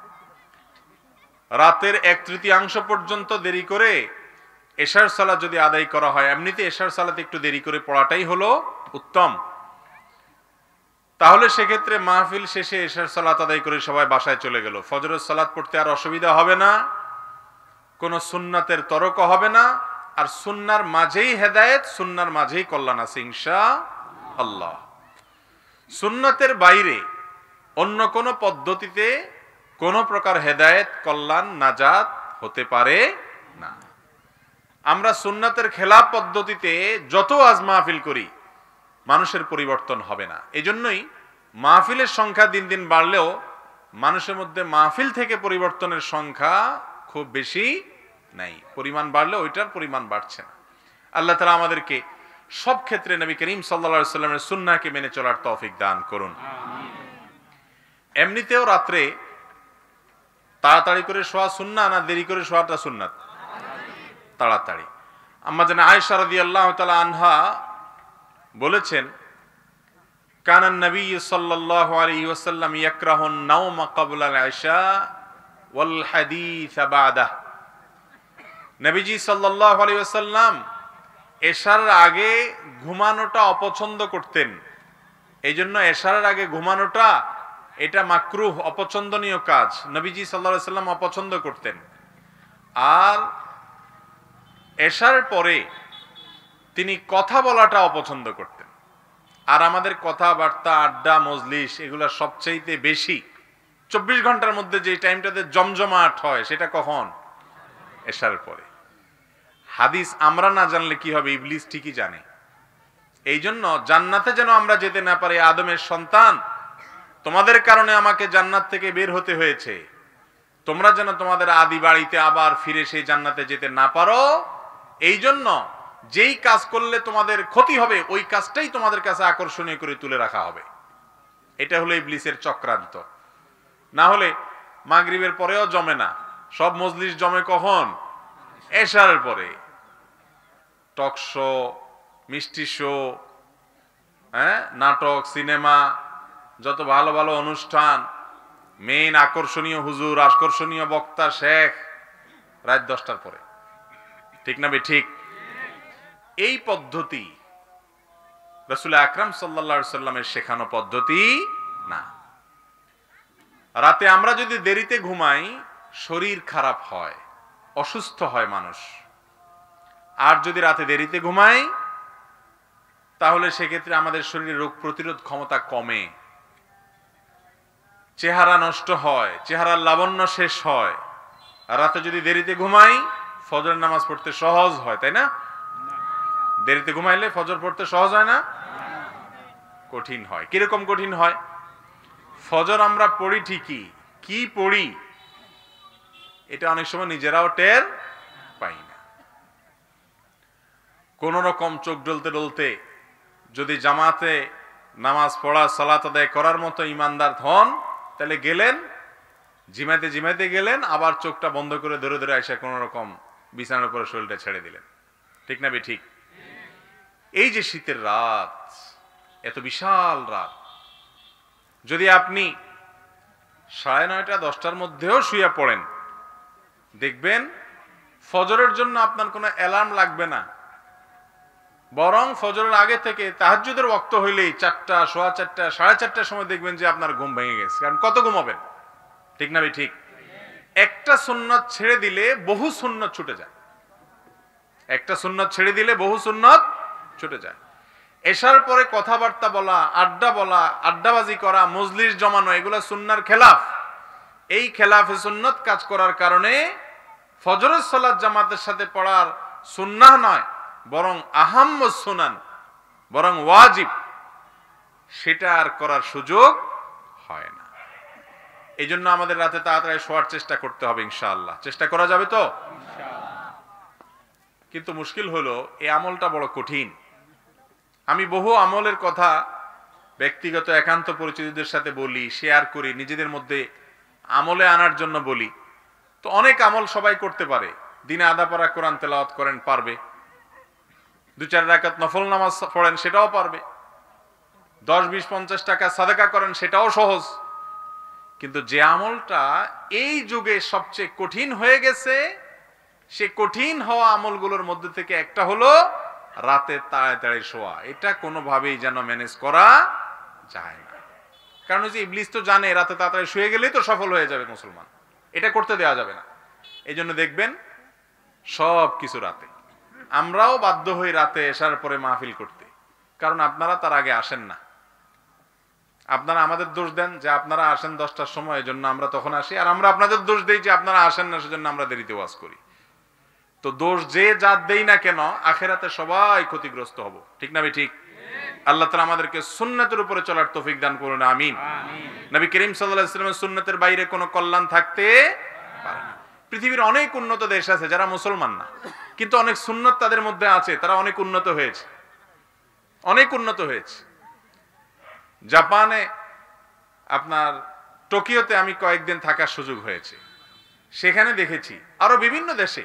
রাতের 1/3 পর্যন্ত দেরি করে এশার সালাত যদি আদায় করা হয়, এমনিতে এশার সালাত একটু দেরি করে পড়াটাই হলো উত্তম। তাহলে সেক্ষেত্রে মাহফিল শেষে এশার সালাত আদায় করে সবাই বাসায় চলে গেল, ফজরের সালাত পড়তে আর অসুবিধা হবে না, কোনো সুন্নাতের তরক হবে না, আর সুন্নার মাঝেই হেদায়েত, সুন্নার মাঝেই কল্যাণ আছে ইনশাআল্লাহ। সুন্নাতের বাইরে অন্য কোনো পদ্ধতিতে কোনো প্রকার হেদায়েত, কল্যাণ, নাজাত হতে পারে না। আমরা সুন্নাতের খেলাফ পদ্ধতিতে যত আজ মাহফিল করি, মানুষের পরিবর্তন হবে না। এজন্যই মাহফিলের সংখ্যা দিন দিন বাড়লেও মানুষের মধ্যে মাহফিল থেকে পরিবর্তনের সংখ্যা খুব বেশি নাই। পরিমাণ বাড়লে ওইটার পরিমাণ বাড়ছে না। আল্লাহ তাআলা আমাদেরকে সব ক্ষেত্রে নবী করিম সাল্লাল্লাহু আলাইহি ওয়াসাল্লামের সুন্নাহকে মেনে চলার তৌফিক দান করুন। এমনিতেও রাত্রে তাড়াতাড়ি করে শোয়া সুন্নাহ না দেরি করে শোয়াটা সুন্নাত? তাড়াতাড়ি। আম্মা জান আয়েশা রাদিয়াল্লাহু তাআলা আনহা বলেছেন, কানান নবী সাল্লাল্লাহু আলাইহি ওয়াসাল্লাম ইয়াকরাহুন নাওমা ক্বাবলা আল ইশা ওয়াল হাদিস বা'দা। নবীজি সাল্লাল্লাহু আলাইহি ওয়াসাল্লাম এশার আগে ঘুমানোটা অপছন্দ করতেন। এইজন্য এশার আগে ঘুমানোটা এটা মাকরুহ, অপছন্দনীয় কাজ, নবীজি সাল্লাল্লাহু আলাইহি ওয়াসাল্লাম অপছন্দ করতেন। আর এশার পরে তিনি কথা বলাটা অপছন্দ করতেন। আর আমাদের কথাবার্তা, আড্ডা, মজলিস এগুলা সবচাইতে বেশি 24 ঘন্টার মধ্যে যে টাইমটাতে জমজমাট হয় সেটা কখন? এশার পরে। হাদিস আমরা না জানলে কি হবে, ইবলিস ঠিকই জানে। এই জন্য জান্নাতে যেন আমরা যেতে না পারি, আদমের সন্তান তোমাদের কারণে আমাকে জান্নাত থেকে বের হতে হয়েছে, তোমরা যেন তোমাদের আদি বাড়িতে আবার ফিরে সেই জান্নাতে যেতে না পারো, এই জন্য যেই কাজ করলে তোমাদের ক্ষতি হবে ওই কাজটাই তোমাদের কাছে আকর্ষণীয় করে তুলে রাখা হবে। এটা হলো ইবলিসের চক্রান্ত। না হলে মাগরিবের পরেও জমে না, সব মজলিস জমে কখন? এশার পরে। টক শো, মিষ্টি শো, নাটক, সিনেমা, যত ভালো ভালো অনুষ্ঠান, মেইন আকর্ষণীয় হুজুর, আকর্ষণীয় বক্তা, শেখ রাত 10টার পরে। ঠিক না বে ঠিক? এই পদ্ধতি রাসূল আকরাম সাল্লাল্লাহু আলাইহি সাল্লামের শেখানো পদ্ধতি না। রাতে আমরা যদি দেরিতে ঘুমাই শরীর খারাপ হয়, অসুস্থ হয় মানুষ। আর যদি রাতে দেরিতে ঘুমাই তাহলে সেক্ষেত্রে আমাদের শরীরে রোগ প্রতিরোধ ক্ষমতা কমে, চেহারা নষ্ট হয়, চেহারার লাবণ্য শেষ হয়। আর রাতে যদি দেরিতে ঘুমাই ফজর নামাজ পড়তে সহজ হয়, তাই না? দেরিতে ঘুমাইলে ফজর পড়তে সহজ হয় না, কঠিন হয়। কিরকম কঠিন হয়? ফজর আমরা পড়ি ঠিকই, কি পড়ি এটা অনেক সময় নিজেরাও টের পাই না। কোন রকম চোখ ডলতে ডলতে যদি জামাতে নামাজ পড়া, সালাত আদায় করার মতো ইমানদার হন, তাহলে গেলেন জিমাইতে জিমাইতে গেলেন, আবার চোখটা বন্ধ করে ধরে ধরে এসে কোন রকম বিছানার উপরে শরীরটা ছেড়ে দিলেন। ঠিক না বে ঠিক? এই যে শীতের রাত, এত বিশাল রাত, যদি আপনি 9:30 10টার মধ্যেও শুয়ে পড়েন, দেখবেন ফজরের জন্য আপনার কোনো অ্যালার্ম লাগবে না, বরং ফজরের আগে থেকে তাহাজ্জুদের ওয়াক্ত হইলেই 4টা, 4:15, 4:30টার সময় দেখবেন যে আপনার ঘুম ভেঙে গেছে। কারণ কত ঘুমাবেন? ঠিক না ভাই ঠিক? একটা সুন্নত ছেড়ে দিলে বহু সুন্নত ছুটে যায়। একটা সুন্নত ছেড়ে দিলে বহু সুন্নত ছুটে যায়। এশার পরে কথাবার্তা বলা, আড্ডা বলা, আড্ডাবাজি করা, মজলিস জমানো, এগুলা সুন্নাহর খেলাফ। এই খেলাফে সুন্নত কাজ করার কারণে ফজরের সালাত জামাতের সাথে পড়ার সুন্নাহ নয়, বরং আহাম্ম সুনান, বরং ওয়াজিব, সেটা আর করার সুযোগ হয় না। এই জন্য আমাদের রাতে তাড়াতাড়ি শোয়ার চেষ্টা করতে হবে ইনশাআল্লাহ। চেষ্টা করা যাবে তো? কিন্তু মুশকিল হলো এই আমলটা বড় কঠিন। আমি বহু আমলের কথা ব্যক্তিগত একান্ত পরিচিতদের সাথে বলি, শেয়ার করি, নিজেদের মধ্যে আমলে আনার জন্য বলি। তো অনেক আমল সবাই করতে পারে। দিনে আধা পারা কোরআন তেলাওয়াত করেন, পারবে। 2-4 রাকাত নফল নামাজ পড়েন, সেটাও পারবে। 10, 20, 50 টাকা সাদাকা করেন, সেটাও সহজ। কিন্তু যে আমলটা এই যুগে সবচেয়ে কঠিন হয়ে গেছে, সে কঠিন হওয়া আমলগুলোর মধ্যে থেকে একটা হলো রাতে তাড়াতাড়ি শোয়া। এটা কোনোভাবেই যেন ম্যানেজ করা যায় না, কারণ যে ইবলিস তো জানে রাতে তাড়াতাড়ি শুয়ে গেলেই তো সফল হয়ে যাবে মুসলমান, এটা করতে দেওয়া যাবে না। এই জন্য দেখবেন সব কিছু রাতে। আমরাও বাধ্য হই রাতে এসার পরে মাহফিল করতে, কারণ আপনারা তার আগে আসেন না। আপনারা আমাদের দোষ দেন যে আপনারা আসেন 10টার সময়, এই জন্য আমরা তখন আসি, আর আমরা আপনাদের দোষ দেই যে আপনারা আসেন না, সেজন্য আমরা দেরিতে ওয়াজ করি। তো দোষ যে জাত দেই না কেন, আখেরাতে সবাই ক্ষতিগ্রস্ত হব, ঠিক না? ঠিক। আল্লাহ তাআলা আমাদেরকে সুন্নাতের উপরে চলার তৌফিক দান করুন, আমিন। নবী করিম সাল্লাল্লাহু আলাইহি ওয়াসাল্লামের সুন্নাতের বাইরে কোনো কল্যাণ থাকতে পারে না। পৃথিবীর অনেক উন্নত দেশ আছে যারা মুসলমান না, কিন্তু অনেক সুন্নাত তাদের মধ্যে আছে, তারা অনেক উন্নত হয়েছে, অনেক উন্নত হয়েছে। জাপানে, আপনার টোকিওতে আমি কয়েকদিন থাকার সুযোগ হয়েছে, সেখানে দেখেছি, আরো বিভিন্ন দেশে,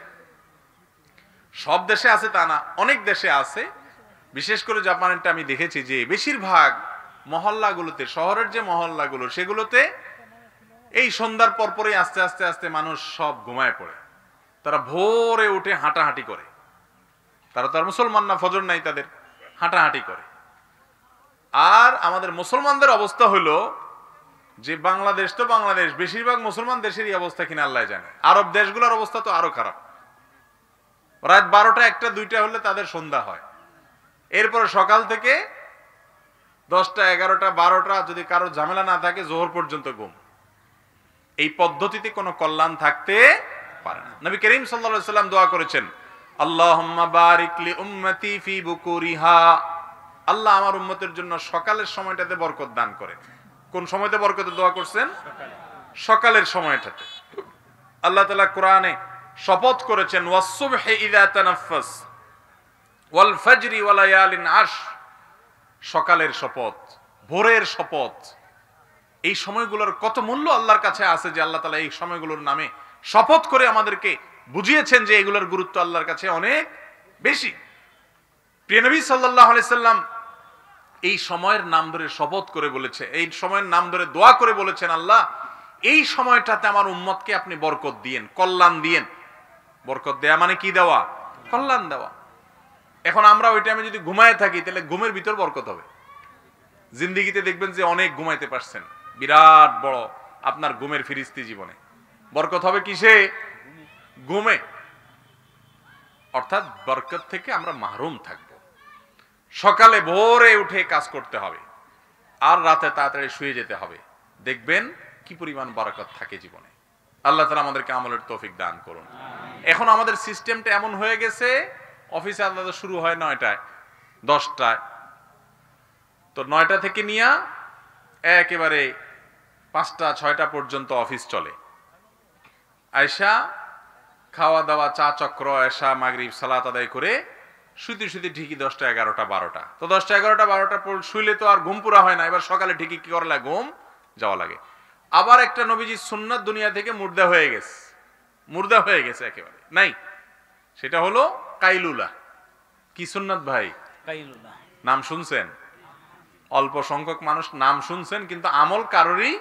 সব দেশে আছে তা না, অনেক দেশে আছে। বিশেষ করে জাপানেরটা আমি দেখেছি যে বেশিরভাগ মহল্লাগুলোতে, শহরের যে মহল্লাগুলো, সেগুলোতে এই সন্ধ্যার পরপরই আস্তে আস্তে আস্তে মানুষ সব ঘুমায় পড়ে। তারা ভোরে উঠে হাঁটাহাঁটি করে, তারা তো আর মুসলমান না, ফজর নাই তাদের, হাঁটাহাঁটি করে। আর আমাদের মুসলমানদের অবস্থা হলো যে বাংলাদেশ তো বাংলাদেশ, বেশিরভাগ মুসলমান দেশেরই অবস্থা কিনা আল্লাহ জানে। আরব দেশগুলোর অবস্থা তো আরো খারাপ। রাত 12টা, 1টা, 2টা হলে তাদের সন্ধ্যা হয়, এরপরে সকাল থেকে 10টা, 11টা, 12টা, যদি কারো ঝামেলা না থাকে জোহর পর্যন্ত ঘুম। এই পদ্ধতিতে কোনো কল্যাণ থাকতে পারে না। নবী করিম সাল্লাল্লাহু আলাইহি ওয়াসাল্লাম দোয়া করেছেন, আল্লাহুম্মা বারিক লি উম্মতি ফি বুকুরিহা, আল্লাহ আমার উম্মতের জন্য সকালের সময়টাতে বরকত দান করেন। কোন সময়তে বরকতের দোয়া করছেন? সকালের সময়টাতে। আল্লাহ তাআলা কোরআনে শপথ করেছেন, ওয়াস-সুবহি ইযা তানাফফাস ওয়াল ফাজরি ওয়া লায়ালিন আশ, সকালের শপথ, ভোরের শপথ। এই সময়গুলোর কত মূল্য আল্লাহর কাছে আছে যে আল্লাহ তাআলা এই সময়গুলোর নামে শপথ করে আমাদেরকে বুঝিয়েছেন যে এগুলোর গুরুত্ব আল্লাহর কাছে অনেক বেশি। প্রিয় নবী সাল্লাল্লাহু আলাইহি সাল্লাম এই সময়ের নাম ধরে শপথ করে বলেছে, এই সময়ের নাম ধরে দোয়া করে বলেছেন, আল্লাহ এই সময়টাতে আমার উম্মতকে আপনি বরকত দিয়েন, কল্যাণ দিয়েন। বরকত দেয়া মানে কি দেওয়া? কল্যাণ দেওয়া। এখন আমরা ওই টাইমে যদি ঘুমায় থাকি, তাহলে ঘুমের ভিতর বরকত হবে। জিন্দেগিতে দেখবেন যে অনেক ঘুমাইতে পারছেন, বিরাট বড় আপনার ঘুমের ফিরিস্তি জীবনে। বরকত হবে কিসে? ঘুমে। অর্থাৎ বরকত থেকে আমরা মাহরুম থাকব। সকালে ভোরে উঠে কাজ করতে হবে, আর রাতে তাড়াতাড়ি শুয়ে যেতে হবে। দেখবেন কি পরিমাণ বরকত থাকে জীবনে। আল্লাহ তাআলা আমাদেরকে আমলের তৌফিক দান করুন। এখন আমাদের সিস্টেমটা এমন হয়ে গেছে, অফিসে আলাদা শুরু হয় 9টায়, 10টায়, তো 9টা থেকে নিয়ে একেবারে 5টা, 6টা পর্যন্ত অফিস চলে। আয়সা খাওয়া দাওয়া, চা চক্র, এশা, মাগরিব, সালাত আদায় করে শুতে শুতে ঠিকই 10টা, 11টা, 12টা। তো 10টা, 11টা, 12টা শুইলে তো আর ঘুম পুরা হয় না, এবার সকালে ঠিকই কি করা লাগে? ঘুম যাওয়া লাগে। আবার একটা নবীজির সুন্নাত দুনিয়া থেকে মুর্দা হয়ে গেছে, মুর্দা হয়ে গেছে একেবারে নাই, সেটা হলো কাইলুলা। কি সুন্নাত ভাই? কাইলুলা। নাম শুনছেন? অল্প সংখ্যক মানুষ নাম শুনছেন, কিন্তু আমল কারোরই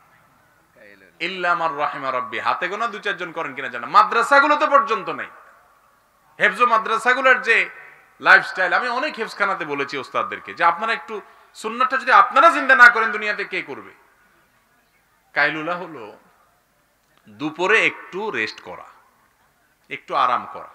ইল্লা মার রাহিমা রাব্বি, হাতে গোনা 2-4 জন করেন কিনা জানা। মাদ্রাসাগুলোতে পর্যন্ত নেই। হেফজ মাদ্রাসাগুলোর যে লাইফস্টাইল, আমি অনেক হেফজখানাতে বলেছি ওস্তাদদেরকে যে আপনারা একটু সুন্নাতটা যদি আপনারা জিন্দা না করেন, দুনিয়াতে কে করবে? কাইলুলা হলো দুপুরে একটু রেস্ট করা, একটু আরাম করা।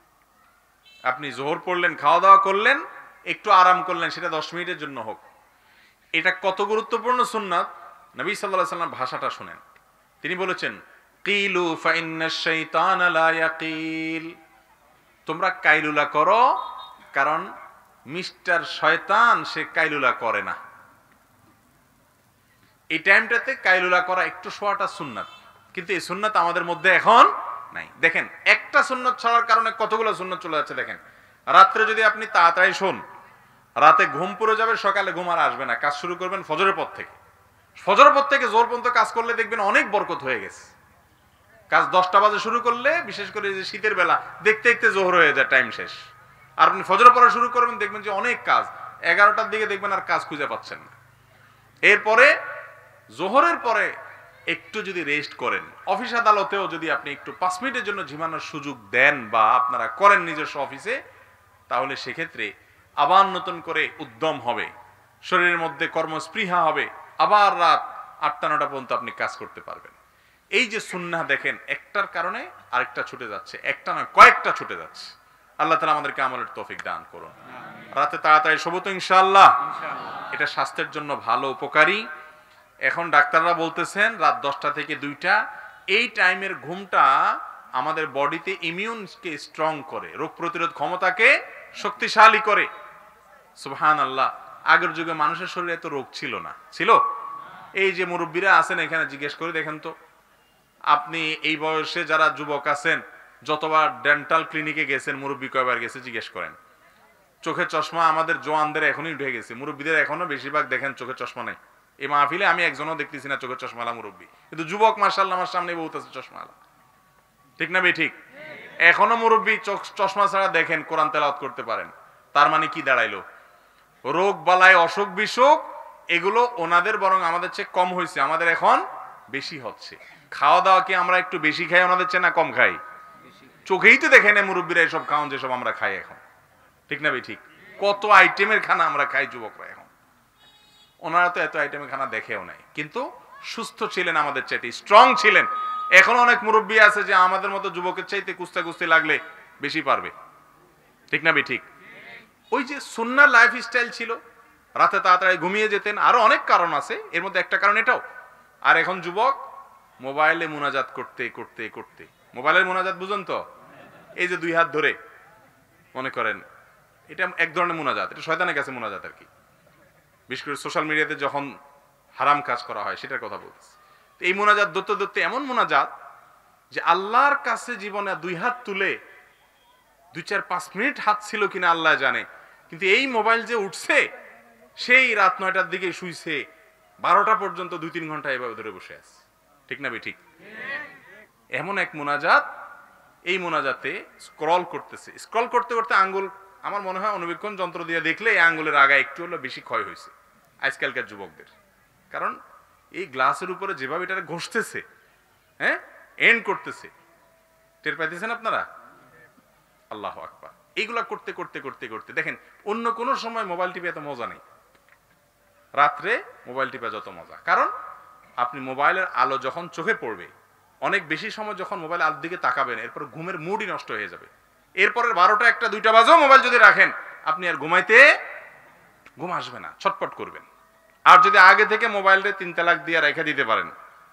আপনি জোহর পড়লেন, খাওয়া দাওয়া করলেন, একটু আরাম করলেন, সেটা 10 মিনিটের জন্য হোক। এটা কত গুরুত্বপূর্ণ সুন্নাত, নবী সাল্লাল্লাহু আলাইহি ওয়াসাল্লাম ভাষাটা শুনেন। তিনি বলেছেন, কিলু ফাইন্নাশ শাইতানা লা ইয়াকিল, তোমরা কাইলুলা করো, কারণ মিস্টার শয়তান সে কাইলুলা করে না। এই টাইমটাতে কাইলুলা করা, একটু শোয়াটা সুন্নাত, কিন্তু এই সুন্নাত আমাদের মধ্যে এখন নাই। দেখেন একটা সুন্নাত ছাড়ার কারণে কতগুলো সুন্নাত চলে যাচ্ছে। দেখেন রাত্রে যদি আপনি তাড়াতাড়ি শোন, রাতে ঘুম পড়ে যাবে, সকালে ঘুম আর আসবে না। কাজ শুরু করবেন ফজরের পর থেকে, ফজরের পর থেকে জোর পর্যন্ত কাজ করলে দেখবেন অনেক বরকত হয়ে গেছে। কাজ 10টা বাজে শুরু করলে, বিশেষ করে যে শীতের বেলা, দেখতে দেখতে জোহর হয়ে যায়, টাইম শেষ। আর আপনি ফজর পড়া শুরু করবেন, দেখবেন যে অনেক কাজ, 11টার দিকে দেখবেন আর কাজ খুঁজে পাচ্ছেন না। এরপরে জোহরের পরে একটু যদি রেস্ট করেন, অফিস আদালতেও যদি আপনি একটু 5 মিনিটের জন্য ঝিমানোর সুযোগ দেন বা আপনারা করেন নিজস্ব অফিসে, তাহলে সেক্ষেত্রে আবার নতুন করে উদ্যম হবে, শরীরের মধ্যে কর্মস্পৃহা হবে, আবার রাত 8টা-9টা পর্যন্ত আপনি কাজ করতে পারবেন। এই যে সুন্নাহ দেখেন, একটার কারণে আরেকটা ছুটে যাচ্ছে, একটা নয় কয়েকটা ছুটে যাচ্ছে। আল্লাহ তাআলা আমাদেরকে আমলের তৌফিক দান করুন। রাতে তাড়াতাড়ি শোবো তো ইনশাআল্লাহ। এটা স্বাস্থ্যের জন্য ভালো, উপকারী। এখন ডাক্তাররা বলতেছেন রাত 10টা থেকে 2টা এই টাইমের ঘুমটা আমাদের বডিতে ইমিউনকে স্ট্রং করে, রোগ প্রতিরোধ ক্ষমতাকে শক্তিশালী করে। সুবহানাল্লাহ। আগের যুগে মানুষের শরীরে এত রোগ ছিল না, ছিল? এই যে মুরব্বীরা আছেন এখানে জিজ্ঞেস করে দেখেন তো, আপনি এই বয়সে যারা যুবক আছেন যতবার ডেন্টাল ক্লিনিকে গেছেন, মুরব্বী কয়বার গেছে জিজ্ঞেস করেন। চোখের চশমা আমাদের জোয়ানদের এখনই উঠে গেছে, মুরব্বীদের এখনো বেশিরভাগ দেখেন চোখের চশমা নেই। এই মাহফিলে আমি একজনও দেখতেছি না চোখের চশমালা মুরব্বী, কিন্তু যুবক মাশাআল্লাহ আমার সামনে বহুত আছে চশমালা। ঠিক না ভাই? ঠিক। এখনো মুরব্বী চশমা ছাড়া দেখেন কোরআন তেলাওয়াত করতে পারেন। তার মানে কি দাঁড়াইলো? রোগ বালাই অসুখ বিসুখ এগুলো ওনাদের বরং আমাদের চেয়ে কম হয়েছে, আমাদের এখন বেশি হচ্ছে। খাওয়া দাওয়া কি আমরা একটু বেশি খাই ওনাদের চেয়ে না কম খাই? চোখেই তো দেখে না মুরব্বীরা এসব খাওয়ান যেসব আমরা খাই এখন। ঠিক না ভাই? ঠিক। কত আইটেমের খানা আমরা খাই যুবকরা এখন, ওনারা তো এত আইটেমের খানা দেখেও নাই, কিন্তু সুস্থ ছিলেন, আমাদের চাইতে স্ট্রং ছিলেন। এখন অনেক মুরব্বী আছে যে আমাদের মতো যুবকের চাইতে কুস্তি লাগলে বেশি পারবে। ঠিক না ভাই? ঠিক। ওই যে সুন্নাহ লাইফস্টাইল ছিল, রাতে তাড়াতাড়ি ঘুমিয়ে যেতেন, আরো অনেক কারণ আছে, এর মধ্যে একটা কারণ এটাও। আর এখন যুবক মোবাইলে মুনাজাত করতে করতে করতে, মোবাইলের মুনাজাত বুঝুন তো, এই যে 2 হাত ধরে মনে করেন এটা এক ধরনের মুনাজাত, এটা শয়তানের কাছে মুনাজাত আর কি। বিশেষ করে সোশ্যাল মিডিয়াতে যখন হারাম কাজ করা হয় সেটার কথা বলতেছি। এই মুনাজাত ধরতে ধরতে এমন মুনাজাত যে আল্লাহর কাছে জীবনে 2 হাত তুলে 2-4-5 মিনিট হাত ছিল কিনা আল্লাহ জানে, কিন্তু এই মোবাইল যে উঠছে সেই রাত 9টার দিকে শুইছে, 12টা পর্যন্ত 2-3 ঘন্টা এভাবে ধরে বসে আছে। ঠিক না ভাই? ঠিক। এমন এক মুনাজাত, এই মুনাজাতে স্ক্রল করতেছে, স্ক্রল করতে করতে আঙ্গুল, আমার মনে হয় অনুবীক্ষণ যন্ত্র দিয়ে দেখলে এই আঙ্গুলের আগা একটু হলো বেশি ক্ষয় হয়েছে আজকালকার যুবকদের। কারণ এই গ্লাসের উপরে যেভাবে এটা ঘষতেছে, হ্যাঁ, এন্ড করতেছে, টের পাইতেছেন আপনারা? আল্লাহু আকবার। এইগুলা করতে করতে করতে করতে দেখেন অন্য কোন সময় মোবাইল টিপে এত মজা নেই, রাত্রে মোবাইল টিপে যত মজা। কারণ আপনি মোবাইলের আলো যখন চোখে পড়বে, অনেক বেশি সময় যখন মোবাইল আলোর দিকে তাকাবেন, এরপর ঘুমের মুডই নষ্ট হয়ে যাবে। এরপরের 12টা 1টা 2টা বাজেও মোবাইল যদি রাখেন, আপনি আর ঘুম আসবে না, ছটপট করবেন। আর যদি আগে থেকে মোবাইলটা 3 তালাক দিয়ে রেখে দিতে পারেন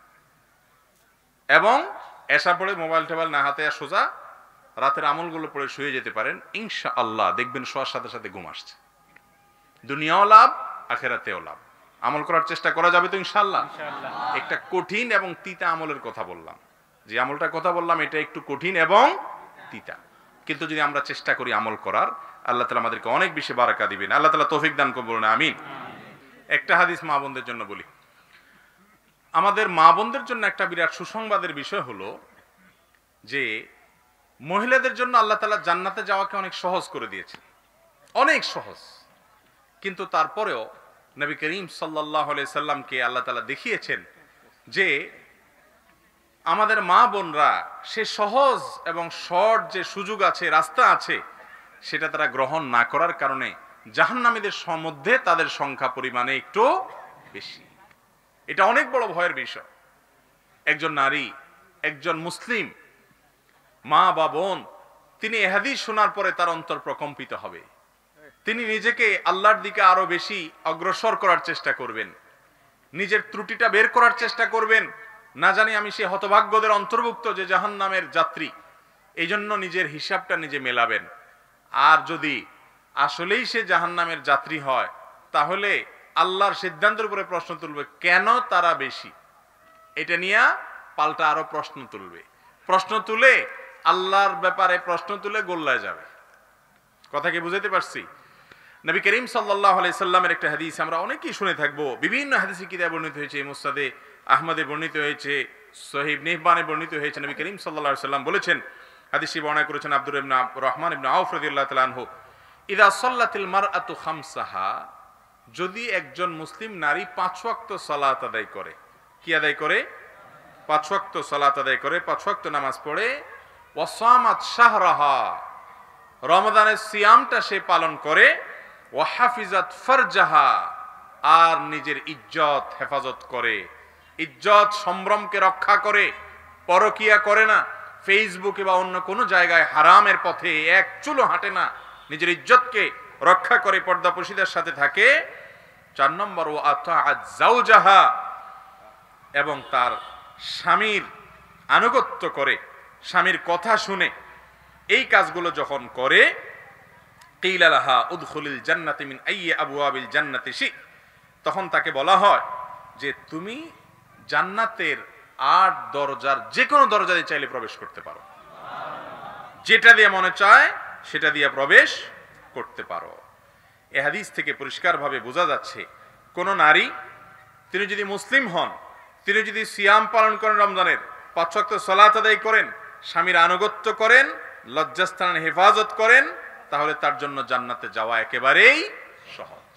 এবং এসা পড়ে মোবাইল টোবাইল না হাতে আর সোজা রাতের আমলগুলো পড়ে শুয়ে যেতে পারেন, ইনশাআল্লাহ দেখবেন শোয়ার সাথে সাথে ঘুম আসছে। দুনিয়াও লাভ, আখিরাতেও লাভ। আমল করার চেষ্টা করা যাবে তো ইনশাআল্লাহ? একটা কঠিন এবং তিতা আমলের কথা বললাম, যে আমলটার কথা বললাম এটা একটু কঠিন এবং তিতা, কিন্তু যদি আমরা চেষ্টা করি আমল করার, আল্লাহ তাআলা আমাদেরকে অনেক বেশি বারাকা দিবেন। আল্লাহ তাআলা তৌফিক দান করুন, বলুন আমিন। একটা হাদিস মা বোনদের জন্য বলি। আমাদের মা বোনদের জন্য একটা বিরাট সুসংবাদের বিষয় হলো যে মহিলাদের জন্য আল্লাহ তাআলা জান্নাতে যাওয়াকে অনেক সহজ করে দিয়েছেন, অনেক সহজ। কিন্তু তারপরেও নবী করিম সাল্লাল্লাহু আলাইহি সাল্লামকে আল্লাহ তাআলা দেখিয়েছেন যে আমাদের মা বোনরা সে সহজ এবং শর্ট যে সুযোগ আছে, রাস্তা আছে, সেটা তারা গ্রহণ না করার কারণে জাহান্নামীদের মধ্যে তাদের সংখ্যা পরিমাণে একটু বেশি। এটা অনেক বড় ভয়ের বিষয়। একজন নারী, একজন মুসলিম মা বা বোন, তিনি এ হাদিস শোনার পরে তার অন্তর প্রকম্পিত হবে, তিনি নিজেকে আল্লাহর দিকে আরো বেশি অগ্রসর করার চেষ্টা করবেন, নিজের ত্রুটিটা বের করার চেষ্টা করবেন। না জানি আমি সে হতভাগ্যদের অন্তর্ভুক্ত যে জাহান্নামের যাত্রী, এই জন্য নিজের হিসাবটা নিজে মেলাবেন। আর যদি আসলেই সে জাহান্নামের যাত্রী হয়, তাহলে আল্লাহর সিদ্ধান্তের উপরে প্রশ্ন তুলবে, কেন তারা বেশি, এটা নিয়ে পাল্টা আরো প্রশ্ন তুলবে। প্রশ্ন তুলে আল্লাহর ব্যাপারে প্রশ্ন তুলে গোল্লায় যাবে। কথা কি বুঝাইতে পারছি? নবী করিম সাল্লাল্লাহু আলাইহি সাল্লামের একটা হাদিস আমরা অনেকেই শুনে থাকবো, বিভিন্ন হাদিসে কিতাবে বর্ণিত হয়েছে, মুসনাদে আহমদে বর্ণিত হয়েছে, সহিহ ইবনে হিব্বানে বর্ণিত হয়েছে। নবী করিম সাল্লাল্লাহু আলাইহি সাল্লাম বলেছেন, হাদিসটি বর্ণনা করেছেন আব্দুর রহমান ইবনে আউফ রাদিয়াল্লাহু তাআলা আনহু, ইযা সাল্লাতিল মারআতু খামসাহা যদি একজন মুসলিম নারী 5 ওয়াক্ত সালাত আদায় করে, কি আদায় করে? 5 ওয়াক্ত সালাত আদায় করে, 5 ওয়াক্ত নামাজ পড়ে, ওয়াসামাত শাহরাহা, রমজানের সিয়ামটা সে পালন করে, ওয়াহাফিজাত ফারজাহা, আর নিজের ইজ্জত হেফাজত করে, ইজ্জত সম্ভ্রমকে রক্ষা করে, পরকিয়া করে না, ফেসবুকে বা অন্য কোনো জায়গায় হারামের পথে এক চুলো হাঁটে না, নিজের ইজ্জতকে রক্ষা করে পর্দাপশীদের সাথে থাকে। 4 নম্বর, ও আতাআত যাওজাহা, এবং তার স্বামীর আনুগত্য করে, স্বামীর কথা শুনে, এই কাজগুলো যখন করে, কিলা লাহা উদখুলিল জান্নাতি মিন আইয়ি আবওয়াবিল জান্নাতি শি, তখন তাকে বলা হয় যে তুমি জান্নাতের 8 দরজার যে কোনো দরজা দিয়ে চাইলে প্রবেশ করতে পারো, যেটা দিয়ে মনে চায় সেটা দিয়ে প্রবেশ করতে পারো। এই হাদিস থেকে পরিষ্কারভাবে বোঝা যাচ্ছে, কোন নারী, তিনি যদি মুসলিম হন, তিনি যদি সিয়াম পালন করেন, রমজানের 5 ওয়াক্ত সালাত আদায় করেন, স্বামীর আনুগত্য করেন, লজ্জাস্থানের হেফাজত করেন, তাহলে তার জন্য জান্নাতে যাওয়া একেবারেই সহজ।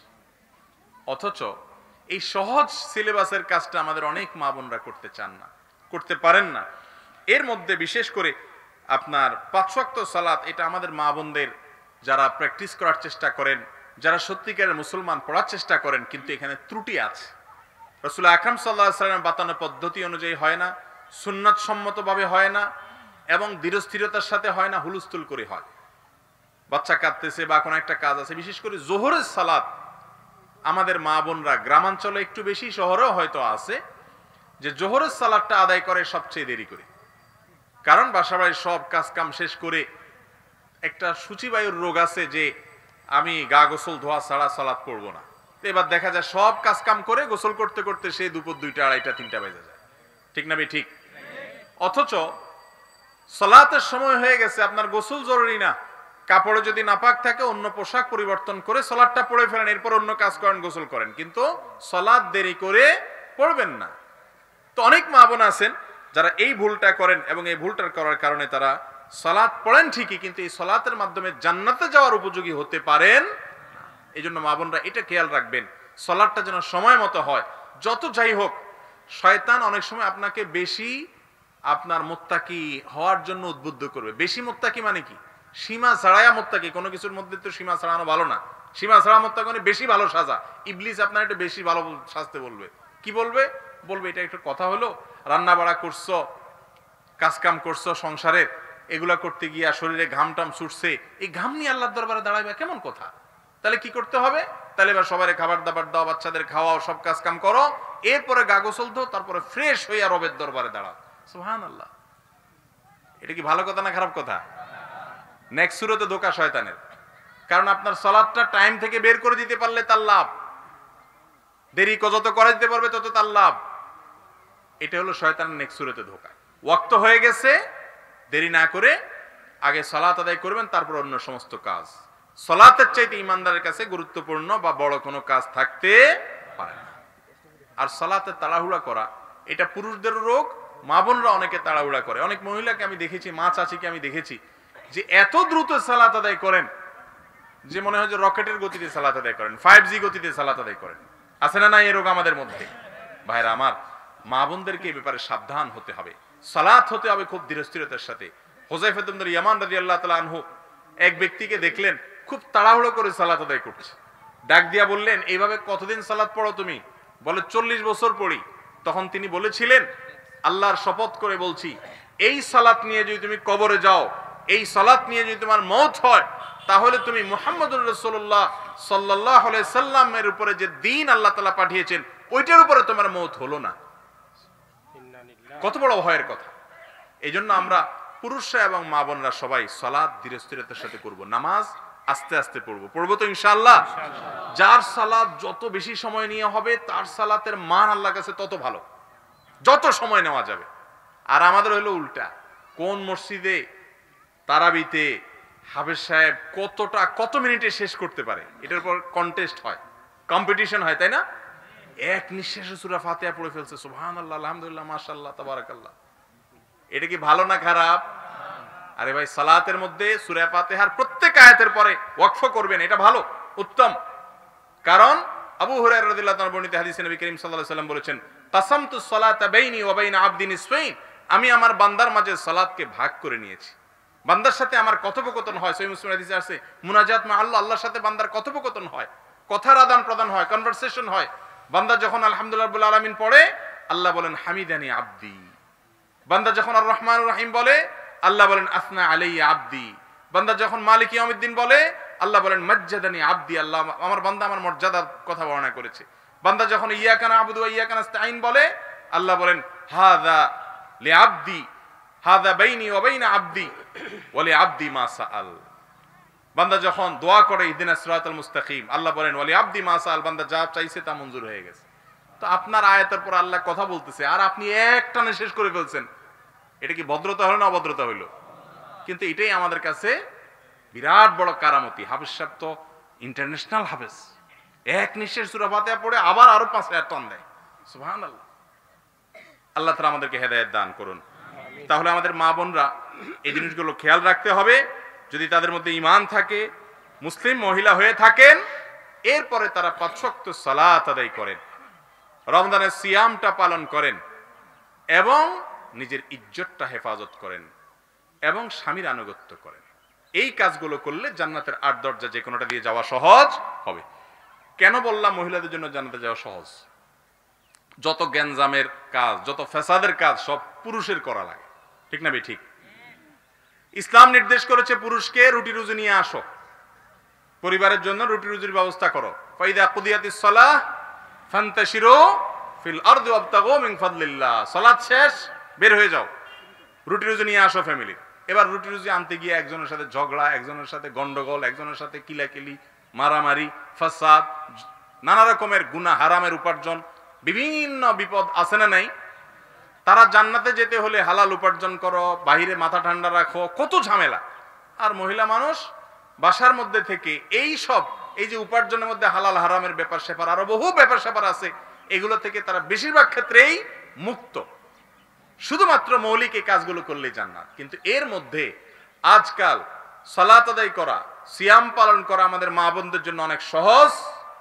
অথচ এই সহজ সিলেবাসের কাজটা আমাদের অনেক মা বোনরা করতে চান না, করতে পারেন না। এর মধ্যে বিশেষ করে আপনার 5 ওয়াক্ত সালাত, এটা আমাদের মা বোনদের যারা প্র্যাকটিস করার চেষ্টা করেন, যারা সত্যিকারের মুসলমান পড়ার চেষ্টা করেন, কিন্তু এখানে ত্রুটি আছে। রাসূল আকরাম সাল্লাল্লাহু আলাইহি ওয়াসাল্লামের বাতানো পদ্ধতি অনুযায়ী হয় না, সুন্নাত সম্মতভাবে হয় না, এবং দৃঢ়স্থিরতার সাথে হয় না, হুলস্থুল করে হয়। বাচ্চা কাঁদতেছে বা কোনো একটা কাজ আছে, বিশেষ করে জোহরের সালাত আমাদের মা বোনরা গ্রামাঞ্চলে একটু বেশি, শহরেও হয়তো আছে, যে জোহরের সালাতটা আদায় করে সবচেয়ে দেরি করে। কারণ বাসা বাড়ির সব কাজ কাম শেষ করে, একটা সূচিবায়ুর রোগ আছে যে আমি গা গোসল ধোয়া ছাড়া সালাত পড়বো না। এবার দেখা যায় সব কাজ কাম করে গোসল করতে করতে সে দুপুর 2টা, 2:30, 3টা বেজে যায়। ঠিক না? ঠিক। অথচ সালাতের সময় হয়ে গেছে, আপনার গোসল জরুরি না, কাপড়ে যদি নাপাক থাকে অন্য পোশাক পরিবর্তন করে সালাতটা পড়ে ফেলেন, এরপর অন্য কাজ করেন, গোসল করেন, কিন্তু সালাত দেরি করে পড়বেন না। তো অনেক মা বোন আছেন যারা এই ভুলটা করেন, এবং এই ভুলটা করার কারণে তারা সালাত পড়েন ঠিকই, কিন্তু এই সালাতের মাধ্যমে জান্নাতে যাওয়ার উপযোগী হতে পারেন। এই জন্য মা বোনরা এটা খেয়াল রাখবেন, সালাতটা যেন সময় মতো হয়। যত যাই হোক, শয়তান অনেক সময় আপনাকে বেশি আপনার মুত্তাকি হওয়ার জন্য উদ্বুদ্ধ করবে। বেশি মুত্তাকি মানে কি? সীমা ছাড়ায়া মুত্তাকি, কোনো কিছুর মধ্যে তো সীমা ছাড়ানো ভালো না। সীমা ছাড়া মুত্তাকি মানে বেশি ভালো সাজা। ইবলিস আপনার একটু বেশি ভালো সাজতে বলবে। কি বলবে? বলবে এটা একটু কথা হলো, রান্না বাড়া করছো, কাজ কাম করছো সংসারের, এগুলা করতে গিয়া শরীরে ঘাম টাম ছুটছে, এই ঘাম নিয়ে আল্লাহর দরবারে দাঁড়াবে, কেমন কথা? তাহলে কি করতে হবে? তাহলে এবার সবাই খাবার দাবার দাও, বাচ্চাদের খাওয়াও, সব কাজ কাম করো, এরপরে গা গোসল দাও, তারপরে ফ্রেশ হইয়া রবের দরবারে দাঁড়াও। সুবহানাল্লাহ। এটা কি ভালো কথা না খারাপ কথা? নেক্সট সূরাতে ধোঁকা শয়তানের। কারণ আপনার সালাতটা টাইম থেকে বের করে দিতে পারলে তার লাভ, দেরি যত করে দিতে পারবে তত তার লাভ। এটা হলো শয়তানের নেক্সট সূরাতে ধোঁকা। ওয়াক্ত হয়ে গেছে, দেরি না করে আগে সালাত আদায় করবেন, তারপর অন্য সমস্ত কাজ। সালাতের চাইতে ইমানদারের কাছে গুরুত্বপূর্ণ বা বড় কোনো কাজ থাকতে পারে না। আর সালাতে তাড়াহুড়া করা, এটা পুরুষদের রোগ, মা বোনরা অনেকে তাড়াহুড়া করে। অনেক মহিলাকে আমি দেখেছি, মা চাচিকে আমি দেখেছি, যে এত দ্রুত সালাত আদায় করেন যে মনে হয় যে রকেটের গতিতে সালাত আদায় করেন, 5G গতিতে সালাত আদায় করেন। আছে না এই রোগ আমাদের মধ্যে? ভাইরা আমার, মা বোনদেরকে এই ব্যাপারে সাবধান হতে হবে, সালাত হতে হবে খুব ধীরস্থিরতার সাথে। হুযায়ফা ইবনে ইয়ামান রাদিয়াল্লাহু তাআলা আনহু এক ব্যক্তিকে দেখলেন খুব তাড়াহুড়ো করে সালাত আদায় করছে, ডাক দিয়া বললেন, এইভাবে কতদিন সালাত পড়ো তুমি? বলে 40 বছর পড়ি। তখন তিনি বলেছিলেন, আল্লাহর শপথ করে বলছি, এই সালাত নিয়ে যদি তুমি কবরে যাও, এই সালাত নিয়ে যদি তোমার মওত হয়, তাহলে তুমি মুহাম্মদুর রাসূলুল্লাহ সাল্লাল্লাহু আলাইহি সাল্লামের উপরে যে দ্বীন আল্লাহ তাআলা পাঠিয়েছেন, ওইটার উপরে তোমার মওত হলো না। কত বড় ভয়ের কথা! এই জন্য আমরা পুরুষরা এবং মা বোনরা সবাই সালাত ধীরস্থিরতার সাথে করব, নামাজ আস্তে আস্তে পড়বো তো ইনশাআল্লাহ। যার সালাত যত বেশি সময় নিয়ে হবে, তার সালাতের মান আল্লাহর কাছে তত ভালো, যত সময় নেওয়া যাবে। আর আমাদের হলো উল্টা, কোন মসজিদে তারাবিতে হাফেজ সাহেব কত মিনিটে শেষ করতে পারে, এটার উপর কন্টেস্ট হয়, কম্পিটিশন হয়, তাই না? এক নিঃশ্বাসে সূরা ফাতিহা পড়ে ফেলছে, সুবহানাল্লাহ, আলহামদুলিল্লাহ, মাশাআল্লাহ, তাবারাকাল্লাহ। এটা কি ভালো না খারাপ? আরে ভাই, সালাতের মধ্যে সূরা ফাতিহার প্রত্যেক আয়াতের পরে ওয়াকফ করবেন, এটা ভালো, উত্তম। কারণ আবু হুরায়রা রাদিয়াল্লাহু তাআলা বর্ণিত হাদিসে নবী করিম সাল্লাল্লাহু আলাইহি ওয়াসাল্লাম বলেছেন, কাসামতু সলাতা বাইনি ওয়া বাইনা আবদি নিসফাইন, আমি আমার বান্দার মাঝে সালাতকে ভাগ করে নিয়েছি। বান্দার সাথে আমার কথোপকথন হয়, সহিহ মুসলিম হাদিসে আছে মুনাজাত মা আল্লাহ, আল্লাহর সাথে বান্দার কথোপকথন হয়, কথার আদান প্রদান হয়, কনভারসেশন হয়। বান্দা যখন আলহামদুলিল্লাহ রাব্বুল আলামিন পড়ে, আল্লাহ বলেন হামিদানি আবদি। বান্দা যখন আর রহমানুর রহিম বলে, আল্লাহ বলেন আসনা আলাইয়া আবদি। বান্দা যখন মালিক ইয়াউমিদ্দিন বলে, আল্লাহ বলেন মাজ্জাদানি আবদি, আল্লাহ আমার বান্দা আমার মর্যাদার কথা বর্ণনা করেছে। বান্দা যখন ইয়াকা না'বুদু ওয়া ইয়াকা নাস্তাঈন বলে, আল্লাহ বলেন হাযা লিআবদি, হাযা বাইনি ওয়া বাইনা আবদি ওয়া লিআবদি মা সাআল। বান্দা যখন দোয়া করে ইহদিনাস সিরাতাল মুস্তাকিম, আল্লাহ বলেন ওয়া লিআবদি মা সাআল, বান্দা যা চাইছে তা মঞ্জুর হয়ে গেছে। তো আপনার আয়াতের পর আল্লাহ কথা বলতেছে আর আপনি একটানে শেষ করে ফেলছেন, এটা কি ভদ্রতা হলো না অভদ্রতা হইল? কিন্তু এটাই আমাদের কাছে বিরাট বড় কারামতি। হাফেজ সাহেব তো ইন্টারন্যাশনাল হাফেজ, এক নিঃশ্বাস সূরা ফাতিহা পড়ে আবার আরো 5 আয়াত টান দেয়। সুবহানাল্লাহ। আল্লাহ তাআলা আমাদেরকে হেদায়েত দান করুন। তাহলে আমাদের মা বোনরা এই জিনিসগুলো খেয়াল রাখতে হবে। যদি তাদের মধ্যে ঈমান থাকে, মুসলিম মহিলা হয়ে থাকেন, এরপরে তারা 5 ওয়াক্ত সালাত আদায় করেন, রমজানের সিয়ামটা পালন করেন এবং নিজের ইজ্জতটা হেফাজত করেন এবং স্বামীর আনুগত্য করেন। এই কাজগুলো করলে জান্নাতের 8 দরজা যে কোনোটা দিয়ে যাওয়া সহজ হবে। কেন বললাম মহিলাদের জন্য জান্নাতে যাওয়া সহজ? যত গ্যাঞ্জামের কাজ, যত ফ্যাসাদের কাজ সব পুরুষের করা লাগে, ঠিক না ভাই? ঠিক। ইসলাম নির্দেশ করেছে পুরুষকে রুটি রুজি নিয়ে আসো, পরিবারের জন্য রুটি রুজির ব্যবস্থা করো। ফাইদা কুদিয়াতিস সালাহ ফান্তাশিরু ফিল আরদি ওয়াবতাগু মিন ফাদলিল্লাহ, সালাত শেষ, বের হয়ে যাও, রুটি রুজি নিয়ে আসো ফ্যামিলি। এবার রুটি রুজি আনতে গিয়ে একজনের সাথে ঝগড়া, একজনের সাথে গন্ডগোল, একজনের সাথে কিলাকিলি, মারামারি, ফাসাদ, নানা রকমের গুনাহ, হারামের উপার্জন, বিভিন্ন বিপদ আছে না নাই? তারা জান্নাতে যেতে হলে হালাল উপার্জন করো, বাহিরে মাথা ঠান্ডা রাখো, কত ঝামেলা। আর মহিলা মানুষ বাসার মধ্যে থেকে এই সব, এই যে উপার্জনের মধ্যে হালাল হারামের ব্যাপার স্যাপার, আরো বহু ব্যাপার স্যাপার আছে, এগুলো থেকে তারা বেশিরভাগ ক্ষেত্রেই মুক্ত। শুধুমাত্র মৌলিক এই কাজগুলো করলেই জান্নাত। কিন্তু এর মধ্যে আজকাল সালাত আদায় করা, সিয়াম পালন করা আমাদের মা বোনদের জন্য অনেক সহজ,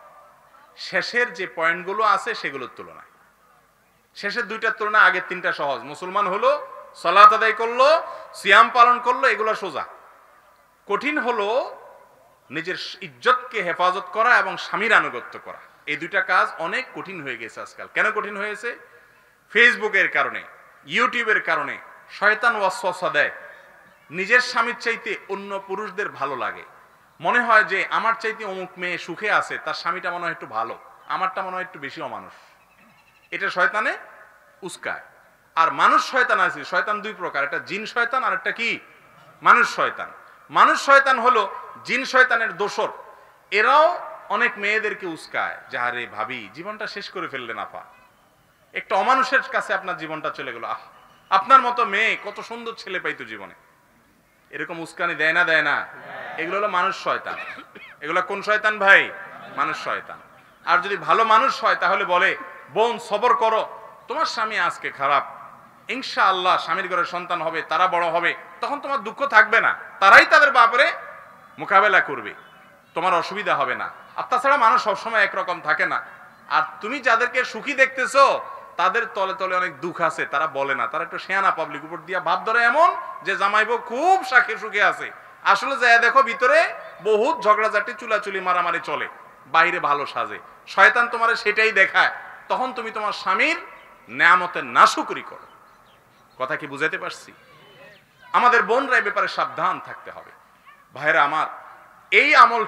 শেষের যে পয়েন্টগুলো আছে সেগুলোর তুলনায়। শেষের 2টার তুলনায় আগের 3টা সহজ। মুসলমান হলো, সালাত আদায় করলো, সিয়াম পালন করলো, এগুলো সোজা। কঠিন হলো নিজের ইজ্জতকে হেফাজত করা এবং স্বামীর আনুগত্য করা। এই 2টা কাজ অনেক কঠিন হয়ে গেছে আজকাল। কেন কঠিন হয়েছে? ফেসবুকের কারণে, ইউটিউবের কারণে শয়তান ওয়াসওয়াসা দেয়। নিজের স্বামীর চাইতে অন্য পুরুষদের ভালো লাগে, মনে হয় যে আমার চাইতে অমুক মেয়ে সুখে আছে, তার স্বামীটা মনে হয় একটু ভালো, আমারটা মনে হয় একটু বেশি অমানুষ। এটা শয়তানে উস্কায়। আর মানুষ শয়তান আছে, শয়তান 2 প্রকার, একটা জিন শয়তান আর একটা কি মানুষ শয়তান। মানুষ শয়তান হলো জিন শয়তানের দোসর। এরাও অনেক মেয়েদেরকে উস্কায় যে আরে ভাবি জীবনটা শেষ করে ফেললেন আপা, একটা অমানুষের কাছে আপনার জীবনটা চলে গেল, আহ আপনার মতো মেয়ে কত সুন্দর ছেলে পাইতো জীবনে। এরকম উস্কানি দেয় না? দেয় না? এগুলো হলো মানুষ শয়তান। এগুলো কোন শয়তান ভাই? মানুষ শয়তান। আর যদি ভালো মানুষ হয় তাহলে বলে বোন সবর করো, তোমার স্বামী আজকে খারাপ, ইনশাআল্লাহ স্বামীর ঘরে সন্তান হবে, তারা বড় হবে, তখন তোমার দুঃখ থাকবে না, তারাই তাদের ব্যাপারে মোকাবেলা করবে, তোমার অসুবিধা হবে না। আর তাছাড়া মানুষ সবসময় একরকম থাকে না। আর তুমি যাদেরকে সুখী দেখতেছো তাদের তলে তলে অনেক দুঃখ আছে, তারা বলে না, তারা একটু শেয়ানা পাবলিক উপর দিয়া ভাব ধরে এমন যে জামাইবো খুব সাখে সুখে আছে, আসলে যায় দেখো ভিতরে বহুত ঝগড়াঝাটি, চুলাচুলি, মারামারি চলে, বাইরে ভালো সাজে। শয়তান তোমার সেটাই দেখায়, তখন তুমি তোমার স্বামীর নেয়ামতের নাশুকরি করো। কথা কি বুঝাতে পারছি? আমাদের বোনরা এই ব্যাপারে সাবধান থাকতে হবে। ভাইরা আমার, এই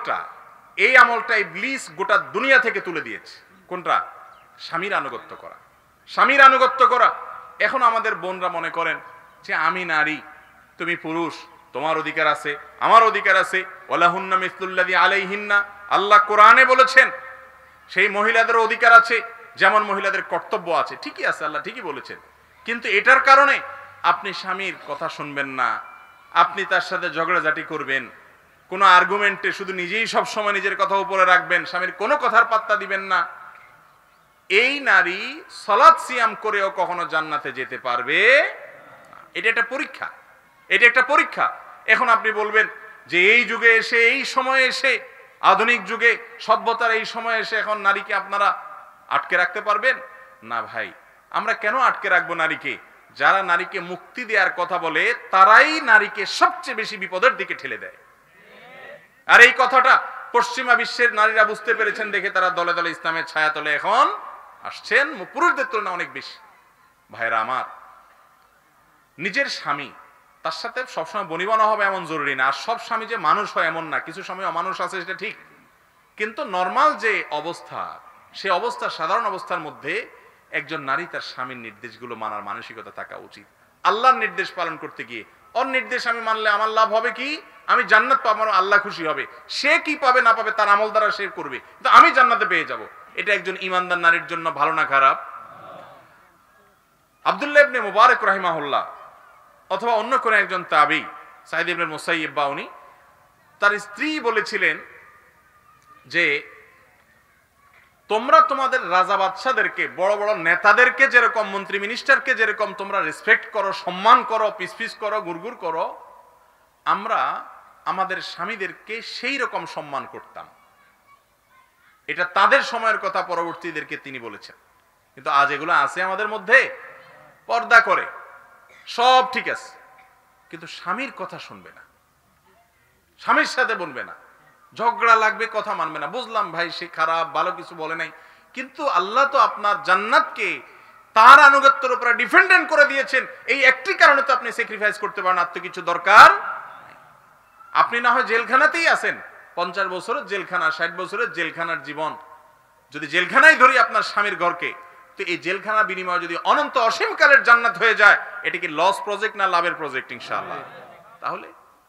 আমলটা ইবলিস গোটা দুনিয়া থেকে তুলে দিয়েছে। কোনটা? স্বামীর আনুগত্য করা, স্বামীর আনুগত্য করা। এখন আমাদের বোনরা মনে করেন যে আমি নারী, তুমি পুরুষ, তোমার অধিকার আছে, আমার অধিকার আছে। ওয়ালাহুন্না মিসলুল্লাযী আলাইহিন্না, আল্লাহ কোরআনে বলেছেন সেই মহিলাদের অধিকার আছে যেমন মহিলাদের কর্তব্য আছে। ঠিকই আছে, আল্লাহ ঠিকই বলেছেন। কিন্তু এটার কারণে আপনি স্বামীর কথা শুনবেন না, আপনি তার সাথে ঝগড়াঝাটি করবেন, কোনো আর্গুমেন্টে শুধু নিজেই সব সময় নিজের কথা উপরে রাখবেন, স্বামীর কোনো কথার পাত্তা দিবেন না। এই নারী সালাত সিয়াম করেও কখনো জান্নাতে যেতে পারবে না। এটা একটা পরীক্ষা, এটা একটা পরীক্ষা। এখন আপনি বলবেন যে এই যুগে এসে, এই সময়ে এসে আধুনিক যুগে সভ্যতার এই সময়ে এসে এখন নারীকে আপনারা আটকে রাখতে পারবেন না? ভাই, আমরা কেন আটকে রাখবো নারীকে? যারা নারীকে মুক্তি দেওয়ার কথা বলে তারাই নারীকে সবচেয়ে বেশি বিপদের দিকে ঠেলে দেয়। আর এই কথাটা পশ্চিমা বিশ্বের নারীরা বুঝতে পেরেছেন দেখে তারা দলে দলে ইসলামের ছায়াতলে এখন আসছেন, পুরুষদের তুলনায় অনেক বেশি। ভাইরা আমার, নিজের স্বামী, তার সাথে সবসময় বনিবনা হবে এমন জরুরি না। আর সব স্বামী যে মানুষ হয় এমন না, কিছু সময় অমানুষ আছে, সেটা ঠিক। কিন্তু নর্মাল যে অবস্থা, সে অবস্থা, সাধারণ অবস্থার মধ্যে একজন নারী তার স্বামীর নির্দেশগুলো মানার মানসিকতা থাকা উচিত। আল্লাহর নির্দেশ পালন করতে গিয়ে ওর নির্দেশ আমি মানলে আমার লাভ হবে কি? আমি জান্নাত পাবো, আমার আল্লাহ খুশি হবে। সে কি পাবে না পাবে তার আমল দ্বারা সে করবে, কিন্তু আমি জান্নাতে পেয়ে যাব। এটা একজন ইমানদার নারীর জন্য ভালো না খারাপ? আব্দুল্লাহ ইবনে মুবারক রাহিমাহুল্লাহ অথবা অন্য কোন একজন তাবী, সাঈদ ইবনে মুসাইয়্যিব বা উনি, তার স্ত্রী বলেছিলেন যে তোমরা তোমাদের রাজা বাদশাদেরকে, বড় বড় নেতাদেরকে যেরকম, মন্ত্রী মিনিস্টারকে যেরকম তোমরা রেসপেক্ট করো, সম্মান করো, পিস করো, গুড়গুড় করো, আমরা আমাদের স্বামীদেরকে সেই রকম সম্মান করতাম। এটা তাদের সময়ের কথা, পরবর্তীদেরকে তিনি বলেছেন। কিন্তু আজ এগুলো আছে আমাদের মধ্যে, পর্দা করে, সব ঠিক আছে, কিন্তু স্বামীর কথা শুনবে না, স্বামীর সাথে বলবে না, ঝগড়া লাগবে, কথা মানবে না। বুঝলাম ভাই সে খারাপ, ভালো কিছু বলে নাই, কিন্তু আল্লাহ তো আপনার জান্নাতকে তার আনুগত্যের উপরে ডিপেন্ডেন্ট করে দিয়েছেন। এই একটি কারণে তো আপনি স্যাক্রিফাইস করতে পারেন, আর তো কিছু দরকার। আপনি না হয় জেলখানাতেই আছেন, 50 বছরের জেলখানা, 60 বছরের জেলখানার জীবন, যদি জেলখানায় ধরি আপনার স্বামীর ঘরকে, তো এই জেলখানা বিনিময়ে যদি অনন্ত অসীমকালের জান্নাত হয়ে যায়, এটা কি লস প্রজেক্ট না লাভের প্রজেক্ট? ইনশাআল্লাহ। তাহলে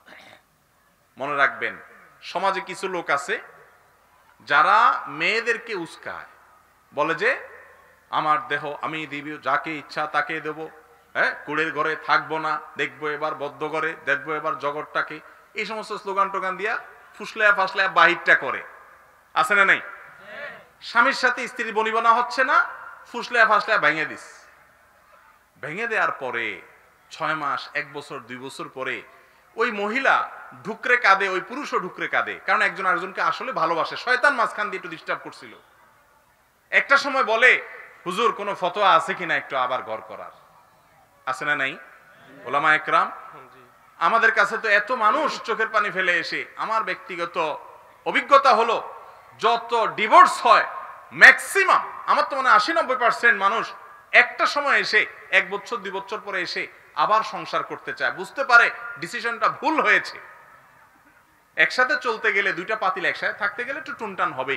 মনে রাখবেন, সমাজে কিছু লোক আছে যারা মেয়েদেরকে উস্কায়, বলে যে আমার দেহ আমি দিব, যাকে ইচ্ছা তাকে দেব, হ্যাঁ, কুড়ের ঘরে থাকবো না, দেখবো এবার বদ্ধ ঘরে, দেখবো এবার জগৎটাকে, এই সমস্ত স্লোগান টোগান দিয়া ফুসলায়া ফাসলায়া বাহিরটা করে। আছে না নাই? স্বামীর সাথে স্ত্রীর বনিবনা হচ্ছে না, ফুসলায়া ফাসলায়া ভেঙে দিস। ভেঙে দেওয়ার পরে 6 মাস, 1 বছর, 2 বছর পরে ওই মহিলা ঢুকরে কাঁদে, ওই পুরুষও ঢুকরে কাঁদে, কারণ একজন আরেকজনকে আসলে ভালোবাসে। শয়তান মাঝখান দিয়ে একটু ডিস্টার্ব করছিল। একটা সময় বলে, হুজুর কোন ফতোয়া আছে কিনা একটু আবার ঘর করার? আছে না নাই? ওলামা একরাম, আমাদের কাছে তো এত মানুষ চোখের পানি ফেলে এসে, আমার ব্যক্তিগত অভিজ্ঞতা হলো, যত ডিভোর্স হয় ম্যাক্সিমাম, আমার তো মনে হয় 80-90% মানুষ একটা সময় এসে, 1 বছর 2 বছর পরে এসে আবার সংসার করতে চায়, বুঝতে পারে ডিসিশনটা ভুল হয়েছে। একসাথে চলতে গেলে, দুইটা পাতিল একসাথে থাকতে গেলে একটু টুনটান হবেই।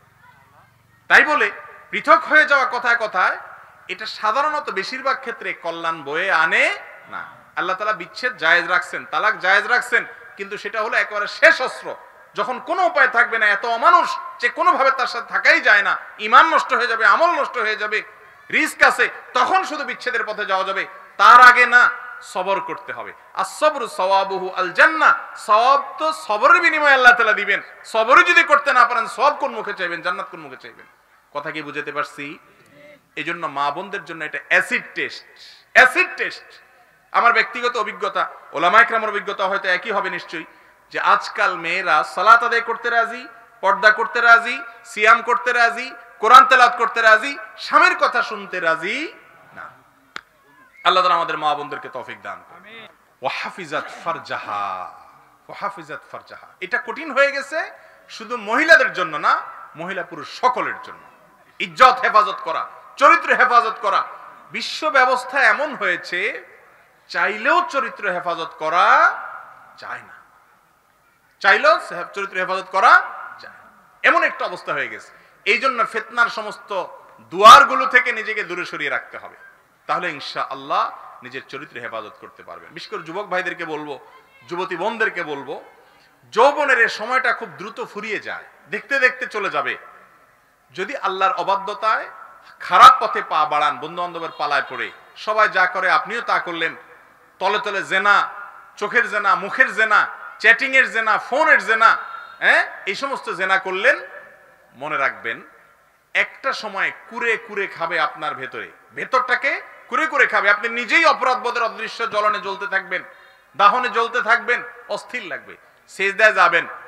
তাই বলে পৃথক হয়ে যাওয়া কথায় কথায়, এটা সাধারণত বেশিরভাগ ক্ষেত্রে কল্যাণ বয়ে আনে না। আল্লাহ তাআলা বিচ্ছেদ জায়েজ রাখছেন, তালাক জায়েজ রাখছেন, কিন্তু সেটা হলো একেবারে শেষ অস্ত্র। যখন কোনো উপায় থাকবে না, এত অমানুষ যে কোনোভাবে তার সাথে থাকাই যায় না, ঈমান নষ্ট হয়ে যাবে, আমল নষ্ট হয়ে যাবে, রিস্ক আছে, তখন শুধু বিচ্ছেদের পথে যাওয়া যাবে। তার আগে না, সবর করতে হবে। as-sabru sawabuhu al-jannah, সওয়াব তো সবরের বিনিময়ে আল্লাহ তাআলা দিবেন। সবরই যদি করতে না পারেন, সওয়াব কোন মুখে চাইবেন, জান্নাত কোন মুখে চাইবেন? কথা কি বুঝাতে পারছি? এজন্য মা বোনদের জন্য এটা অ্যাসিড টেস্ট, অ্যাসিড টেস্ট। আমার ব্যক্তিগত অভিজ্ঞতা, ওলামা ইকরামের অভিজ্ঞতা হয়তো একই হবে নিশ্চয়ই, যে আজকাল মেয়েরা সালাত আদায় করতে রাজি, পর্দা করতে রাজি, সিয়াম করতে রাজি, কোরআন তেলাওয়াত করতে রাজি, স্বামীর কথা শুনতে রাজি না। আল্লাহ তাআলা আমাদের মা বোনদেরকে তৌফিক দান করুন। ওয়াহাফিজাত ফারজাহা, ওয়াহাফিজাত ফারজাহা, এটা কঠিন হয়ে গেছে শুধু মহিলাদের জন্য না, মহিলা পুরুষ সকলের জন্য। ইজ্জত হেফাজত করা, চরিত্র হেফাজত করা। বিশ্ব ব্যবস্থা এমন হয়েছে, চাইলেও চরিত্র হেফাজত করা যায় না, চাইলেও চরিত্র হেফাজত করা যায়, এমন একটা অবস্থা হয়ে গেছে। এই জন্য ফিতনার সমস্ত দুয়ারগুলো থেকে নিজেকে দূরে সরিয়ে রাখতে হবে, তাহলে ইনশাআল্লাহ নিজের চরিত্র হেফাজত করতে পারবেন। বিশেষ করে যুবক ভাইদেরকে বলবো, যুবতী বোনদেরকে বলবো, যৌবনের এই সময়টা খুব দ্রুত ফুরিয়ে যায়, দেখতে দেখতে চলে যাবে। যদি আল্লাহর অবাধ্যতায় খারাপ পথে পা বাড়ান, বন্ধু বান্ধবের পালায় পড়ে, সবাই যা করে আপনিও তা করলেন, তলে তলে জেনা, চোখের জেনা, মুখের জেনা, চ্যাটিং এর জেনা, ফোনের জেনা, এই সমস্ত জেনা করলেন, মনে রাখবেন একটা সময় কুরে কুরে খাবে আপনার ভেতরে, ভেতরটাকে কুরে কুরে খাবে। আপনি নিজেই অপরাধ বোধের অদৃশ্য জ্বলনে জ্বলতে থাকবেন, দাহনে জ্বলতে থাকবেন, অস্থির লাগবে, সেজদায় যাবেন,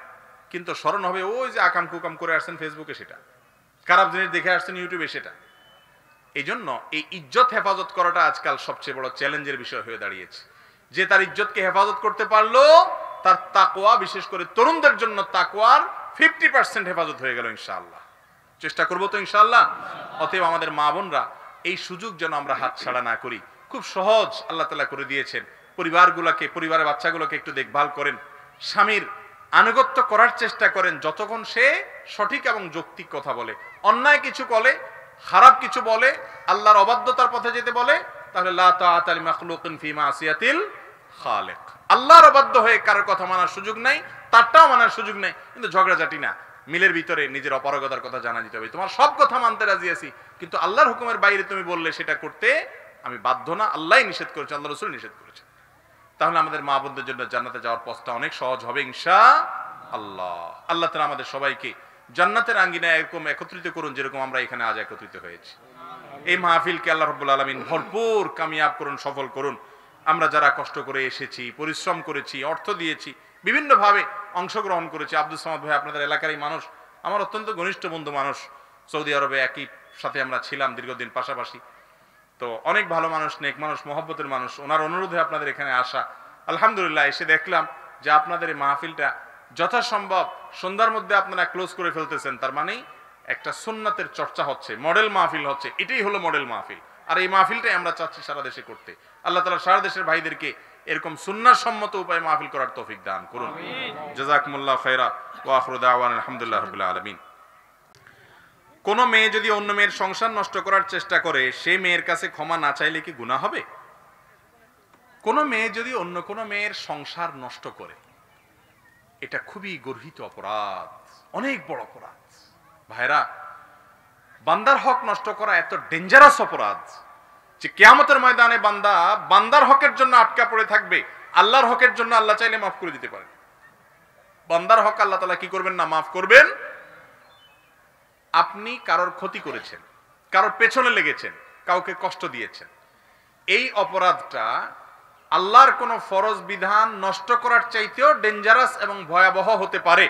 কিন্তু স্মরণ হবে ওই যে আকাম কুকাম করে আসছেন ফেসবুকে, সেটা খারাপ জিনিস দেখে আসছেন ইউটিউবে, সেটা। এই জন্য এই ইজ্জত হেফাজত করাটা আজকাল সবচেয়ে বড় চ্যালেঞ্জের বিষয় হয়ে দাঁড়িয়েছে। যে তার ইজ্জতকে হেফাজত করতে পারলো, তার তাকওয়া, বিশেষ করে তরুণদের জন্য তাকওয়ার 50% হেফাজত হয়ে গেল ইনশাআল্লাহ। চেষ্টা করবো তো ইনশাআল্লাহ। অতএব আমাদের মা বোনরা, এই সুযোগ যেন আমরা হাতছাড়া না করি। খুব সহজ আল্লাহ তাআলা করে দিয়েছেন। পরিবারগুলোকে, পরিবারের বাচ্চাগুলোকে একটু দেখভাল করেন, স্বামীর আনুগত্য করার চেষ্টা করেন যতক্ষণ সে সঠিক এবং যৌক্তিক কথা বলে। অন্যায় কিছু বলে, খারাপ কিছু বলে, আল্লাহর অবাধ্যতার পথে যেতে বলে, তাহলে লা তাআতা লিমাখলুকিন ফি মাসিয়াতিল খালিক। আল্লাহর অবাধ্য হয়ে কারোর কথা মানার সুযোগ নাই, তারটাও মানার সুযোগ নাই। কিন্তু ঝগড়াঝাটি না, মিলের ভিতরে নিজের অপারগতার কথা জানা দিতে হবে। তোমার সব কথা মানতে রাজি আছি, কিন্তু আল্লাহর হুকুমের বাইরে তুমি বললে সেটা করতে আমি বাধ্য না। আল্লাহই নিষেধ করেছে, আল্লাহ রাসূল নিষেধ করেছে। তাহলে আমাদের মা বোনদের জন্য জান্নাতে যাওয়ার পথটা অনেক সহজ হবে ইনশাআল্লাহ। আল্লাহ তাআলা আমাদের সবাইকে জান্নাতের আঙ্গিনায় এরকম একত্রিত করুন যেরকম আমরা এখানে আজ একত্রিত হয়েছি। এই মাহফিলকে আল্লাহ রাব্বুল আলামিন ভরপুর কামিয়াব করুন, সফল করুন। আমরা যারা কষ্ট করে এসেছি, পরিশ্রম করেছি, অর্থ দিয়েছি, বিভিন্নভাবে অংশগ্রহণ করেছি। আব্দুল সামাদ ভাই আপনাদের এলাকারই মানুষ, আমার অত্যন্ত ঘনিষ্ঠ বন্ধু মানুষ। সৌদি আরবে একই সাথে আমরা ছিলাম দীর্ঘদিন পাশাপাশি। তো অনেক ভালো মানুষ, নেক মানুষ, মহব্বতের মানুষ। ওনার অনুরোধে আপনাদের এখানে আসা। আলহামদুলিল্লাহ এসে দেখলাম যে আপনাদের এই মাহফিলটা যথাসম্ভব সন্ধ্যার মধ্যে আপনারা ক্লোজ করে ফেলতেছেন। তার মানে একটা সুন্নাতের চর্চা হচ্ছে, মডেল মাহফিল হচ্ছে। এটাই হলো মডেল মাহফিল। আর এই মাহফিলটাই আমরা চাচ্ছি সারা দেশে করতে। আল্লাহ তাআলা সারা দেশের ভাইদেরকে এরকম সুন্নাহ সম্মত উপায়ে মাহফিল করার তৌফিক দান করুন। জাযাকুমুল্লাহ খায়রা ওয়া আখিরু দাওয়ানা আলহামদুলিল্লাহি রাব্বিল আলামিন। কোন মেয়ে যদি অন্য মেয়ের সংসার নষ্ট করার চেষ্টা করে, সেই মেয়ের কাছে ক্ষমা না চাইলে কি গুনাহ হবে? কোন মেয়ে যদি অন্য কোন মেয়ের সংসার নষ্ট করে, এটা খুবই গর্হিত অপরাধ, অনেক বড় অপরাধ। ভাইরা, বান্দার হক নষ্ট করা এত ডেঞ্জারাস অপরাধ যে কিয়ামতের ময়দানে বান্দা বান্দার হকের জন্য আটকা পড়ে থাকবে। আল্লাহর হকের জন্য আল্লাহ চাইলে মাফ করে দিতে পারেন। বান্দার হক আল্লাহ তাআলা কি করবেন না, মাফ করবেন। আপনি কারোর ক্ষতি করেছেন, কারোর পেছনে লেগেছেন, কাউকে কষ্ট দিয়েছেন, এই অপরাধটা আল্লাহর কোন ফরজ বিধান নষ্ট করার চাইতেও ডেঞ্জারাস এবং ভয়াবহ হতে পারে।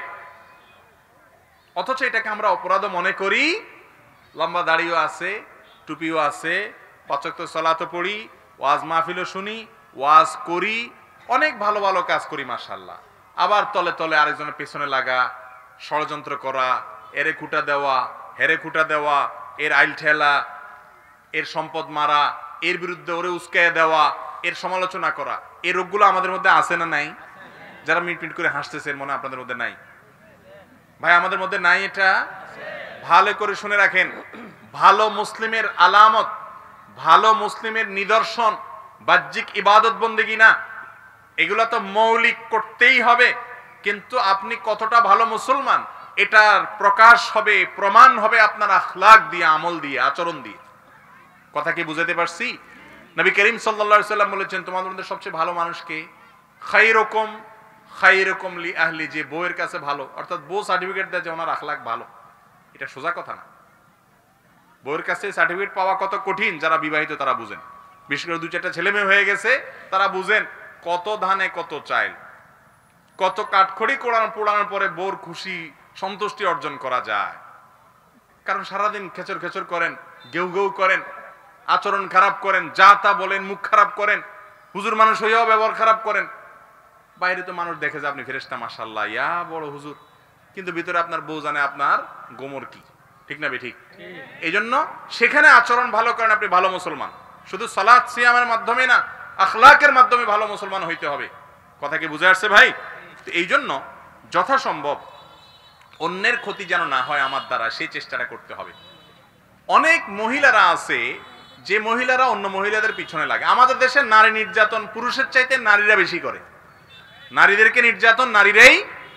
অথচ এটাকে আমরা অপরাধ মনে করি। লম্বা দাড়িও আছে, টুপিও আছে, 5 ওয়াক্ত সালাতও পড়ি, ওয়াজ মাহফিলও শুনি, ওয়াজ করি, অনেক ভালো ভালো কাজ করি মাশাআল্লাহ। আবার তলে তলে আরেকজনের পেছনে লাগা, ষড়যন্ত্র করা, এরে খুঁটা দেওয়া, হেরে খুঁটা দেওয়া, এর আইল ঠেলা, এর সম্পদ মারা, এর বিরুদ্ধে ওরে উস্কাইয়া দেওয়া, এর সমালোচনা করা, এই রোগগুলো আমাদের মধ্যে আছে না নাই? যারা মিটমিট করে হাসতেছেন, মনে আপনাদের মধ্যে নাই? ভাই আমাদের মধ্যে নাই? এটা ভালো করে শুনে রাখেন। ভালো মুসলিমের আলামত, ভালো মুসলিমের নিদর্শন বাহ্যিক ইবাদত বন্দেগী না, এগুলো তো মৌলিক করতেই হবে। কিন্তু আপনি কতটা ভালো মুসলমান এটার প্রকাশ হবে, প্রমাণ হবে আপনার আখলাক দিয়ে, আমল দিয়ে, আচরণ দিয়ে। কথা কি বুঝাতে পারছি? নবী করিম সাল্লাল্লাহু আলাইহি সাল্লাম বলেছেন, তোমাদের মধ্যে সবচেয়ে ভালো মানুষ কে? খায়রুকুম খায়রুকুম লি আহলি। যে বউয়ের কাছে ভালো, অর্থাৎ বউ সার্টিফিকেট দেয় যে ওনার আখলাক ভালো, এটা সোজা কথা না। বউয়ের কাছে সার্টিফিকেট পাওয়া কত কঠিন যারা বিবাহিত তারা বুঝেন। বিশেষ করে 2-4টা ছেলে মেয়ে হয়ে গেছে তারা বুঝেন কত ধানে কত চাইল, কত কাঠখড়ি পোড়ানোর পরে বউর খুশি সন্তুষ্টি অর্জন করা যায়। কারণ সারাদিন খেচর খেচর করেন, গেউ গেউ করেন, আচরণ খারাপ করেন, যা তা বলেন, মুখ খারাপ করেন, হুজুর মানুষ হইয়াও ব্যবহার খারাপ করেন। বাইরে তো মানুষ দেখে যে আপনি ফেরেশতা, মাশাআল্লাহ, ইয়া বড় হুজুর, কিন্তু ভিতরে আপনার বউ জানে আপনার গোমর কি। ঠিক না ঠিক? এই জন্য সেখানে আচরণ ভালো করেন, আপনি ভালো মুসলমান। শুধু সালাত সিয়ামের মাধ্যমে না, আখলাকের মাধ্যমে ভালো মুসলমান হইতে হবে। কথা কি বুঝে আসছে ভাই? এই জন্য যথাসম্ভব অন্যের ক্ষতি যেন না হয় আমার দ্বারা, সেই চেষ্টাটা করতে হবে। অনেক মহিলারা আছে যে মহিলারা অন্য মহিলাদের পিছনে লাগে। আমাদের দেশে নারী নির্যাতন পুরুষের চাইতে নারীরা বেশি করে। নারীদেরকে নির্যাতন নারীরাই।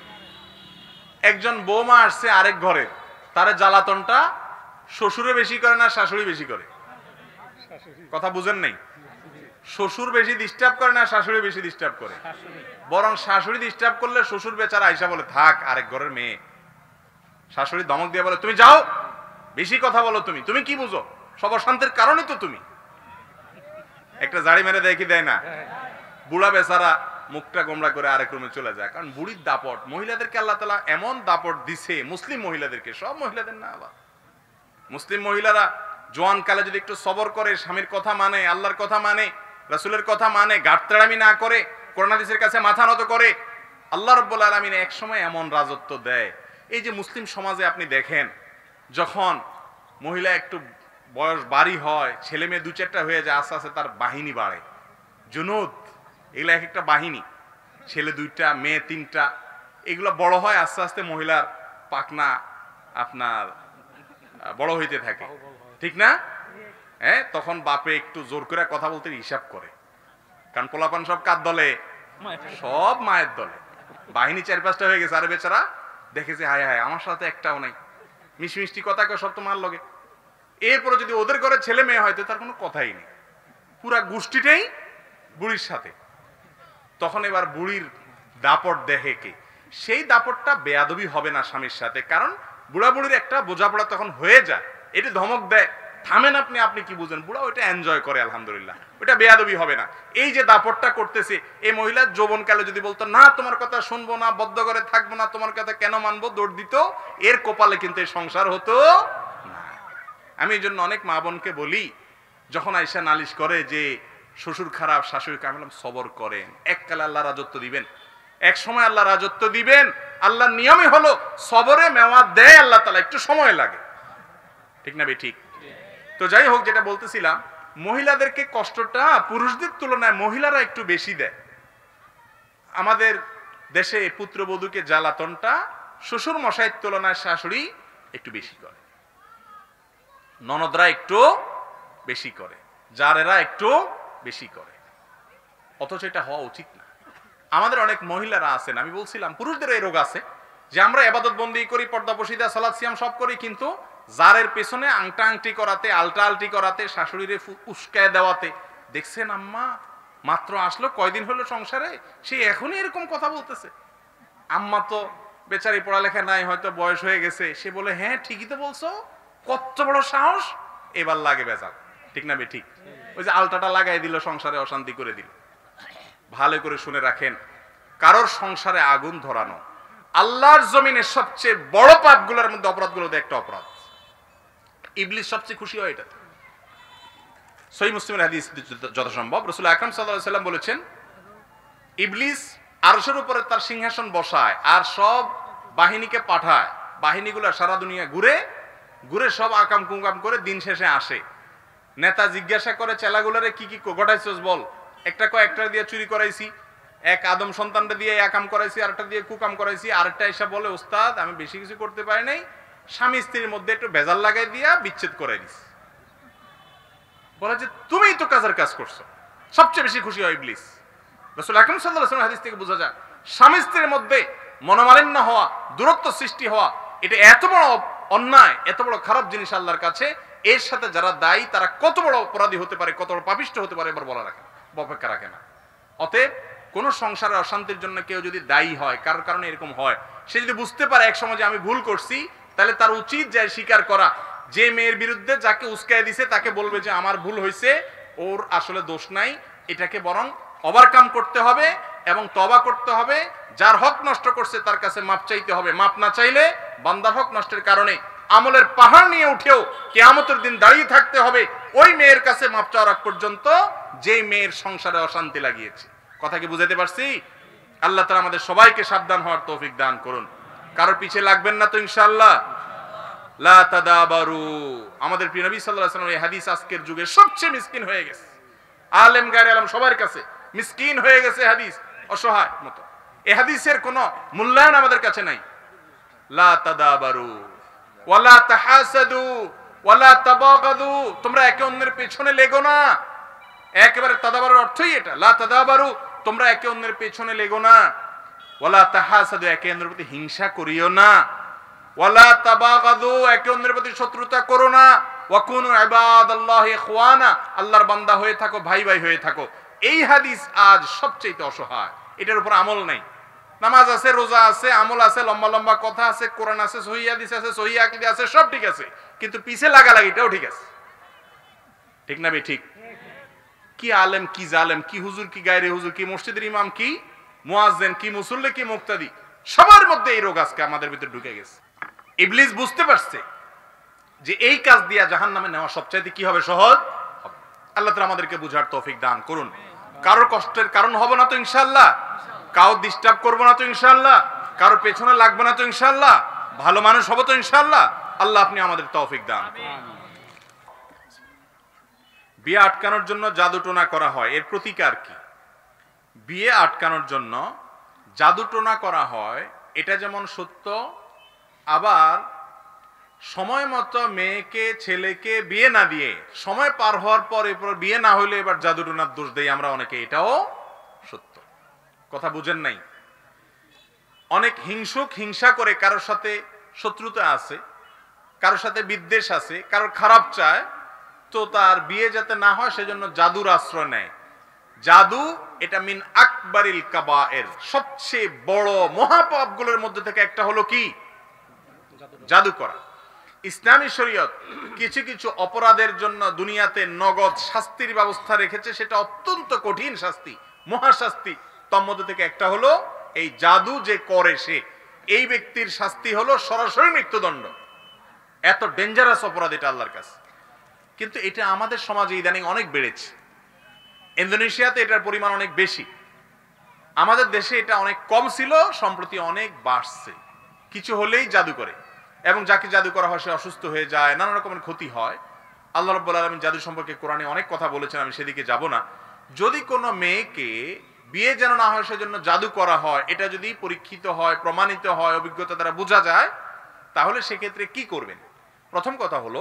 একজন বৌমা আসছে আরেক ঘরে, তার জ্বালাতনটা শ্বশুরে বেশি করে না শাশুড়ি বেশি করে? কথা বুঝেন নাই? শ্বশুর বেশি ডিস্টার্ব করে না শাশুড়ি বেশি ডিস্টার্ব করে? বরং শাশুড়ি ডিস্টার্ব করলে শ্বশুর বেচারা আইসা বলে থাক, আরেক ঘরের মেয়ে। শাশুড়ি ধমক দিয়ে বলে তুমি যাও, বেশি কথা বলো, তুমি তুমি কি বুঝো, সব অশান্তির কারণই তো তুমি। একটা জাড়ি মেরে দেখি দেয় না? বুড়া বেচারা মুখটা গোমড়া করে আরেক রুমে চলে যায়। কারণ বুড়ির দাপট, মহিলাদেরকে আল্লাহ তাআলা এমন দাপট দিছে, মুসলিম মহিলাদেরকে, সব মহিলাদের না, আবার মুসলিম মহিলারা জোয়ান কালে যদি একটু সবর করে, স্বামীর কথা মানে, আল্লাহর কথা মানে, রাসূলের কথা মানে, গাঁটতাড়ামি না করে, কোরআন হাদিসের কাছে মাথা নত করে, আল্লাহ রাব্বুল আলামিন এক সময় এমন রাজত্ব দেয়। এই যে মুসলিম সমাজে আপনি দেখেন, যখন মহিলা একটু বয়স বাড়ি হয়, ছেলে মেয়ে 2-4টা হয়ে যায়, আস্তে আস্তে তার বাহিনী বাড়ে, জুনুদ, এগুলো এক একটা বাহিনী, ছেলে 2টা মেয়ে 3টা, এগুলো বড় হয়, আস্তে আস্তে মহিলার পাকনা আপনার বড় হইতে থাকে, ঠিক না? হ্যাঁ, তখন বাপে একটু জোর করে কথা বলতে হিসাব করে, কারণ পোলাপান সব কার দলে? সব মায়ের দলে। বাহিনী 4-5টা হয়ে গেছে, আরে বেচারা দেখেছে হায় হায় আমার সাথে একটাও নাই, মিষ্টি মিষ্টি কথা কয়, সব তো মার লগে। এরপরে যদি ওদের ঘরে ছেলে মেয়ে হয়তো তার কোনো কথাই নেই, পুরা গোষ্ঠীটাই বুড়ির সাথে। তখন এবার বুড়ির দাপট দেখে কে? সেই দাপটটা বেয়াদবি হবে না স্বামীর সাথে, কারণ বুড়া বুড়ির একটা বোঝাপড়া তখন হয়ে যায়। এটি ধমক দেয়, থামেন আপনি, আপনি কি বুঝেন? বুড়া ওইটা এনজয় করে, আলহামদুলিল্লাহ, ওইটা বেয়াদবি হবে না। এই যে দাপটটা করতেছে, এই মহিলার যৌবনকালে যদি বলতো না তোমার কথা শুনবো না, বদ্ধ করে থাকবো না, তোমার কথা কেন মানবো, দৌড় দিত, এর কপালে কিন্তু এই সংসার হতো না। আমি এই জন্য অনেক মা বোনকে বলি, যখন আইসা নালিশ করে যে শ্বশুর খারাপ, শাশুড়ি খারাপ, সবর করেন, এককালে আল্লাহ রাজত্ব দিবেন, এক সময় আল্লাহ রাজত্ব দিবেন। আল্লাহর নিয়মই হলো সবরে মেওয়াত দেয় আল্লাহ তাআলা, একটু সময় লাগে, ঠিক না? ঠিক। তো যাই হোক, যেটা বলতেছিলাম, মহিলাদেরকে কষ্টটা পুরুষদের তুলনায় মহিলারা একটু বেশি দেয়। আমাদের দেশে পুত্রবধূকে জ্বালাতনটা শ্বশুর মশাইয়ের তুলনায় শাশুড়ি একটু বেশি করে, ননদরা একটু বেশি করে, জারেরা একটু বেশি করে, অথচ এটা হওয়া উচিত না। আমাদের অনেক মহিলারা আছেন, আমি বলছিলাম পুরুষদের এই রোগ আছে যে আমরা ইবাদত বন্দি করি, পর্দা পশিদা, সালাত সিয়াম সব করি, কিন্তু জারের পেছনে আংটা আংটি করাতে, আলটা আলটি করাতে, শাশুড়িরে উস্কায় দেওয়াতে, দেখছেন আম্মা মাত্র আসলো, কয়দিন হলো সংসারে, সে এখনই এরকম কথা বলতেছে। আম্মা তো বেচারি পড়ালেখা নাই, হয়তো বয়স হয়ে গেছে, সে বলে হ্যাঁ ঠিকই তো বলছো, কত বড় সাহস, এবার লাগে বেজাল, ঠিক না? ঠিক। ওই যে আলটাটা লাগাই দিল, সংসারে অশান্তি করে দিল। ভালো করে শুনে রাখেন, কারোর সংসারে আগুন ধরানো আল্লাহর জমিনে সবচেয়ে বড় পাপগুলোর মধ্যে, অপরাধগুলোতে একটা অপরাধ। ইবলিস সবচেয়ে খুশি হয় এটা। সহিহ মুসলিমের হাদিস যথাসম্ভব রাসূল আকরাম সাল্লাল্লাহু আলাইহি ওয়াসাল্লাম বলেছেন, ইবলিস আরশের উপরে তার সিংহাসন বসায় আর সব বাহিনীকে পাঠায়, বাহিনীগুলো সারা দুনিয়া ঘুরে ঘুরে সব আকাম কুকাম করে দিন শেষে আসে। নেতা জিজ্ঞাসা করে চেলাগুলারে কি কি ঘটাইছস বল, একটা কয়েকটা দিয়ে চুরি করাইছি, এক আদম সন্তানটা দিয়ে আকাম করাইছি, আরেকটা দিয়ে কুকাম করাইছি, আরেকটা এসে বলে ওস্তাদ আমি বেশি কিছু করতে পারি নাই, স্বামী স্ত্রীর মধ্যে একটু ভেজাল লাগাই দিয়া বিচ্ছেদ করে দিস। বলে যে তুমিই তো কাজের কাজ করছো। সবচেয়ে বেশি খুশি হয় ইবলিস। রাসূল আকরাম সাল্লাল্লাহু আলাইহি ওয়াসাল্লাম হাদিস থেকে বোঝা যায়, স্বামী স্ত্রীর মধ্যে মনোমালিন্য হওয়া, দূরত্ব সৃষ্টি হওয়া, এটা এত বড় অন্যায়, এত বড় খারাপ জিনিস আল্লাহর কাছে। এর সাথে যারা দায়ী তারা কত বড় অপরাধী হতে পারে, কত বড় পাপিষ্ঠ হতে পারে, এবার বলা রাখে অপেক্ষা রাখে না। অতএব কোন সংসারের অশান্তির জন্য কেউ যদি দায়ী হয়, কারোর কারণে এরকম হয়, সে যদি বুঝতে পারে এক সময় যে আমি ভুল করছি, তাহলে তার উচিত যায় স্বীকার করা। যে মেয়ের বিরুদ্ধে যাকে উস্কায় দিছে তাকে বলবে যে আমার ভুল হয়েছে, ওর আসলে দোষ নাই, এটাকে বরং ওভারকাম করতে হবে এবং তওবা করতে হবে। যার হক নষ্ট করছে তার কাছে মাপ চাইতে হবে। মাপ না চাইলে বান্দার হক নষ্টের কারণে আমলের পাহাড় নিয়ে উঠেও কিয়ামতের দিন দাঁড়িয়ে থাকতে হবে ওই মেয়ের কাছে মাপ চাওয়ার আগ পর্যন্ত যেই মেয়ের সংসারে অশান্তি লাগিয়েছে। কথা কি বুঝাতে পারছি? আল্লাহ তাআলা আমাদের সবাইকে সাবধান হওয়ার তৌফিক দান করুন। কারোর পিছে লাগবেন না তো ইনশাআল্লাহ। লা তাদাবারু। আমাদের প্রিয় নবী সাল্লাল্লাহু আলাইহি ওয়াসাল্লাম এই হাদিস আজকের যুগে সবচেয়ে মিসকিন হয়ে গেছে, আলেম গায়রে আলেম সবার কাছে মিসকিন হয়ে গেছে হাদিস, অসহায় মতো। এই হাদিসের কোনো মূল্যায়ন আমাদের কাছে নাই। লা তাদাবারু ওয়ালা তাহাসাদু ওয়ালা তাবাগাদু। তোমরা একে অন্যের পেছনে লেগো না। একেবারে তাদাবারুর অর্থই এটা। লা তাদাবারু, তোমরা একে অন্যের পেছনে লেগো না। ওয়ালা তাহাসাদু, একে অন্যের প্রতি হিংসা করিও না। ওয়ালা তাবাগাদু, একে অন্যের প্রতি শত্রুতা করো না। ওয়াকুনু ইবাদাল্লাহি ইখওয়ানা, আল্লাহর বান্দা হয়ে থাকো, ভাই ভাই হয়ে থাকো। এই হাদিস আজ সবচেয়ে অসহায়, এটার উপর আমল নাই। নামাজ আছে, রোজা আছে, আমল আছে, লম্বা লম্বা কথা আছে, কোরআন আছে, সহিহ হাদিস আছে, সহিহ আকীদা আছে, সব ঠিক আছে, কিন্তু পিছে লাগালাগিটাও ঠিক আছে, ঠিক না? ঠিক। কি আলেম কি জালেম, কি হুজুর কি গায়রে হুজুর, কি মসজিদের ইমাম কি মুয়াজ্জিন কি মুসল্লি কি মুক্তাদি, সবার মধ্যে এই রোগ আজকে আমাদের ভিতরে ঢুকে গেছে। ইবলিস বুঝতে পারছে যে এই কাজ দিয়া জাহান্নামে নেওয়া সবচাইতে কি হবে, সহজ হবে। আল্লাহ তাআলা আমাদেরকে বুঝার তৌফিক দান করুন। কারোর কষ্টের কারণ হব না তো ইনশাআল্লাহ, কারো ডিস্টার্ব করব না তো ইনশাআল্লাহ, কারোর পেছনে লাগবে না তো ইনশাআল্লাহ, ভালো মানুষ হব তো ইনশাআল্লাহ। আল্লাহ আপনি আমাদের তৌফিক দান করুন। বিয়ে আটকানোর জন্য জাদুটোনা করা হয়, এর প্রতিকার কি? বিয়ে আটকানোর জন্য জাদুটোনা করা হয়, এটা যেমন সত্য, আবার সময় মতো মেয়েকে ছেলেকে বিয়ে না দিয়ে সময় পার হওয়ার পর এরপর বিয়ে না হইলে এবার জাদুটোনার দোষ দেই আমরা অনেকে, এটাও সত্য। কথা বুঝেন নাই? অনেক হিংসুক হিংসা করে কারোর সাথে শত্রুতা আছে, কারোর সাথে বিদ্বেষ আছে, কারোর খারাপ চায়, তো তার বিয়ে যাতে না হয় সেজন্য জাদুর আশ্রয় নেয়। জাদু এটা মিন আকবারিল কাবায়ের, সবচেয়ে বড় মহাপাপগুলোর মধ্যে থেকে একটা হলো কি? জাদু করা। ইসলামী শরীয়ত কিছু কিছু অপরাধের জন্য দুনিয়াতে নগদ শাস্তির ব্যবস্থা রেখেছে, সেটা অত্যন্ত কঠিন শাস্তি, মহাশাস্তি। তার মধ্যে থেকে একটা হলো এই জাদু যে করে সে, এই ব্যক্তির শাস্তি হলো সরাসরি মৃত্যুদণ্ড। এত ডেঞ্জারাস অপরাধ এটা আল্লাহর কাছে। কিন্তু এটা আমাদের সমাজে ইদানিং অনেক বেড়েছে। ইন্দোনেশিয়াতে এটার পরিমাণ অনেক বেশি, আমাদের দেশে এটা অনেক কম ছিল, সম্প্রতি অনেক বাড়ছে। কিছু হলেই জাদু করে, এবং যাকে জাদু করা হয় সে অসুস্থ হয়ে যায়, নানা রকমের ক্ষতি হয়। আল্লাহ রাব্বুল আলামিন জাদু সম্পর্কে কোরআনে অনেক কথা বলেছেন, আমি সেদিকে যাব না। যদি কোনো মেয়েকে বিয়ে যেন না হয় সেজন্য জাদু করা হয়, এটা যদি পরীক্ষিত হয়, প্রমাণিত হয়, অভিজ্ঞতা দ্বারা বোঝা যায়, তাহলে সেক্ষেত্রে কি করবেন? প্রথম কথা হলো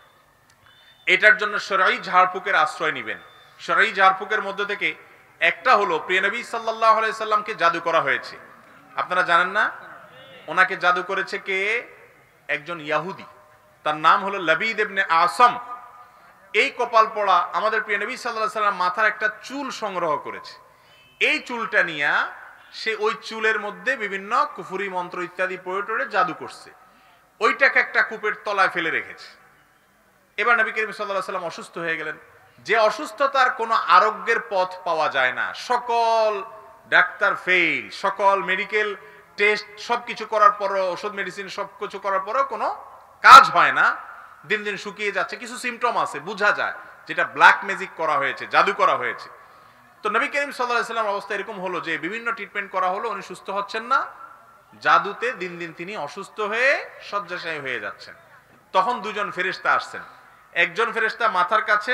এটার জন্য শরঈ ঝাড়ফুঁকের আশ্রয় নেবেন। শরঈ ঝাড়ফুঁকের মধ্যে থেকে একটা হলো প্রিয় নবী সাল্লাল্লাহু আলাইহি সাল্লামকে জাদু করা হয়েছে। আপনারা জানেন না? ওনাকে জাদু করেছে কে? একজন ইয়াহুদি, তার নাম হলো লাবিদ ইবনে আসম। এই কপাল পড়া আমাদের প্রিয় নবী সাল্লাল্লাহু আলাইহি সাল্লাম মাথার একটা চুল সংগ্রহ করেছে। এই চুলটা নিয়ে সে ওই চুলের মধ্যে বিভিন্ন কুফরি মন্ত্র ইত্যাদি প্রয়োগ করে জাদু করছে, ওইটাকে একটা কূপের তলায় ফেলে রেখেছে। এবার নবী করিম সাল্লাল্লাহু আলাইহি সাল্লাম অসুস্থ হয়ে গেলেন। যে অসুস্থতার কোনো আরোগ্যের পথ পাওয়া যায় না, সকল ডাক্তার ফেল, সকল মেডিকেল টেস্ট সবকিছু করার পরও, ওষুধ মেডিসিন সবকিছু করার পরও কোনো কাজ হয় না, দিন দিন শুকিয়ে যাচ্ছে, কিছু সিমটম আছে বোঝা যায় যেটা ব্ল্যাক ম্যাজিক করা হয়েছে, জাদু করা হয়েছে। তো নবী করিম সাল্লাল্লাহু আলাইহি সাল্লামের অবস্থা এরকম হলো যে বিভিন্ন ট্রিটমেন্ট করা হলো, উনি সুস্থ হচ্ছেন না, জাদুতে দিন দিন তিনি অসুস্থ হয়ে শয্যাশায়ী হয়ে যাচ্ছেন। তখন দুজন ফেরেশতা আসছেন। একজন ফেরেশতা মাথার কাছে,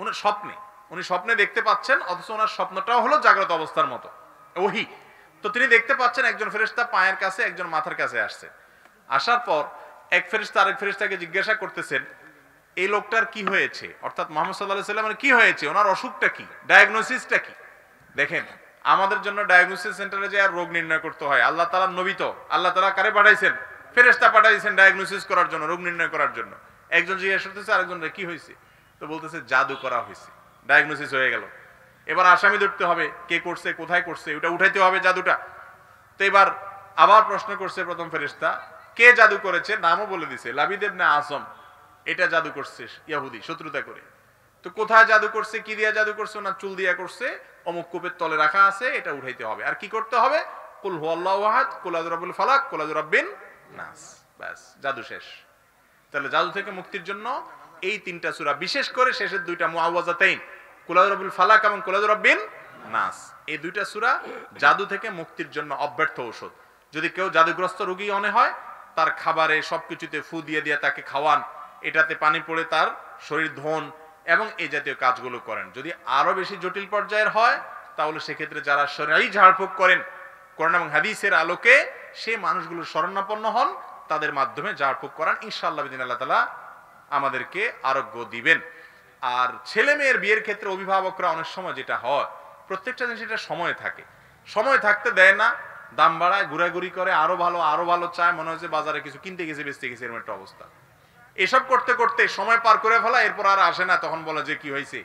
উনি স্বপ্নে দেখতে পাচ্ছেন, অথচ ওনার স্বপ্নটাও হলো জাগ্রত অবস্থার মতো ওহী। তো তিনি দেখতে পাচ্ছেন একজন ফেরেশতা পায়ের কাছে, একজন মাথার কাছে আসছে। আসার পর এক ফেরেশতা আরেক ফেরেশতাকে জিজ্ঞাসা করতেছেন এই লোকটার কি হয়েছে, অর্থাৎ মুহাম্মদ সাল্লাল্লাহু আলাইহি সাল্লামের কি হয়েছে, ওনার অসুখটা কি, ডায়াগনোসিসটা কি। দেখেন আমাদের জন্য ডায়াগনোসিস সেন্টারে যে আর রোগ নির্ণয় করতে হয়, আল্লাহ তাআলার নবী তো আল্লাহ তাআলা কারে পাঠাইছেন? ফেরেশতা পাঠাইছেন ডায়াগনোসিস করার জন্য, রোগ নির্ণয় করার জন্য। একজন জিজ্ঞাসা করতেছে আরেকজনের কি হয়েছে, তো বলতেছে জাদু করা হয়েছে, ডায়াগনোসিস হয়ে গেল। এবার আসামি ধরতে হবে, কে করছে, কোথায় করছে, ওটা উঠাইতে হবে জাদুটা। তো এবার আবার প্রশ্ন করছে প্রথম ফেরেশতা, কে জাদু করেছে, নামও বলে দিছে, লাবিদ ইবনে আসম। এটা জাদু করছে ইহুদি, শত্রুতা করে। তো কোথায় জাদু করছে, কি দিয়া জাদু করছে, ওনার চুল দিয়া করছে, অমুক কূপের তলে রাখা আছে, এটা উঠাইতে হবে। আর কি করতে হবে? কুল হুয়াল্লাহু আহাদ, কুল আযু রাব্বুল ফালাক, কুল আযু রাব্বিন নাস, ব্যাস জাদু শেষ। তাহলে জাদু থেকে মুক্তির জন্য এই তিনটা সূরা, বিশেষ করে শেষের দুইটা মুআওয়াযাতাইন, কুল আযু রাব্বুল ফালাক এবং কুল আযু রাব্বিন নাস, এই দুইটা সূরা জাদু থেকে মুক্তির জন্য অব্যর্থ ঔষধ। যদি কেউ জাদুগ্রস্ত রোগী মনে হয়, তার খাবারে সবকিছুতে ফু দিয়ে দিয়ে তাকে খাওয়ান, এটাতে পানি পড়ে তার শরীর ধোন এবং এই জাতীয় কাজগুলো করেন। যদি আরো বেশি জটিল পর্যায়ের হয়, তাহলে সেক্ষেত্রে যারা শরঈ ঝাড়ফুঁক করেন কোরআন এবং হাদিসের আলোকে, সেই মানুষগুলোর শরণাপন্ন হন, তাদের মাধ্যমে ঝাড়ফুঁক করান, ইনশাআল্লাহ বিদিন আল্লাহ তাআলা আমাদেরকে আরোগ্য দিবেন। আর ছেলে মেয়ের বিয়ের ক্ষেত্রে অভিভাবকরা অনেক সময় যেটা হয়, প্রত্যেকটা জিনিস এটা সময় থাকে, সময় থাকতে দেয় না, দাম বাড়ায়, ঘুরাঘুরি করে, আরো ভালো চায়, মনে হচ্ছে বাজারে কিছু কিনতে গেছে বেচতে গেছে, এরকম একটা অবস্থা। এসব করতে করতে সময় পার করে ফেলা, এরপর আর আসে না, তখন বলে যে কি হয়েছে,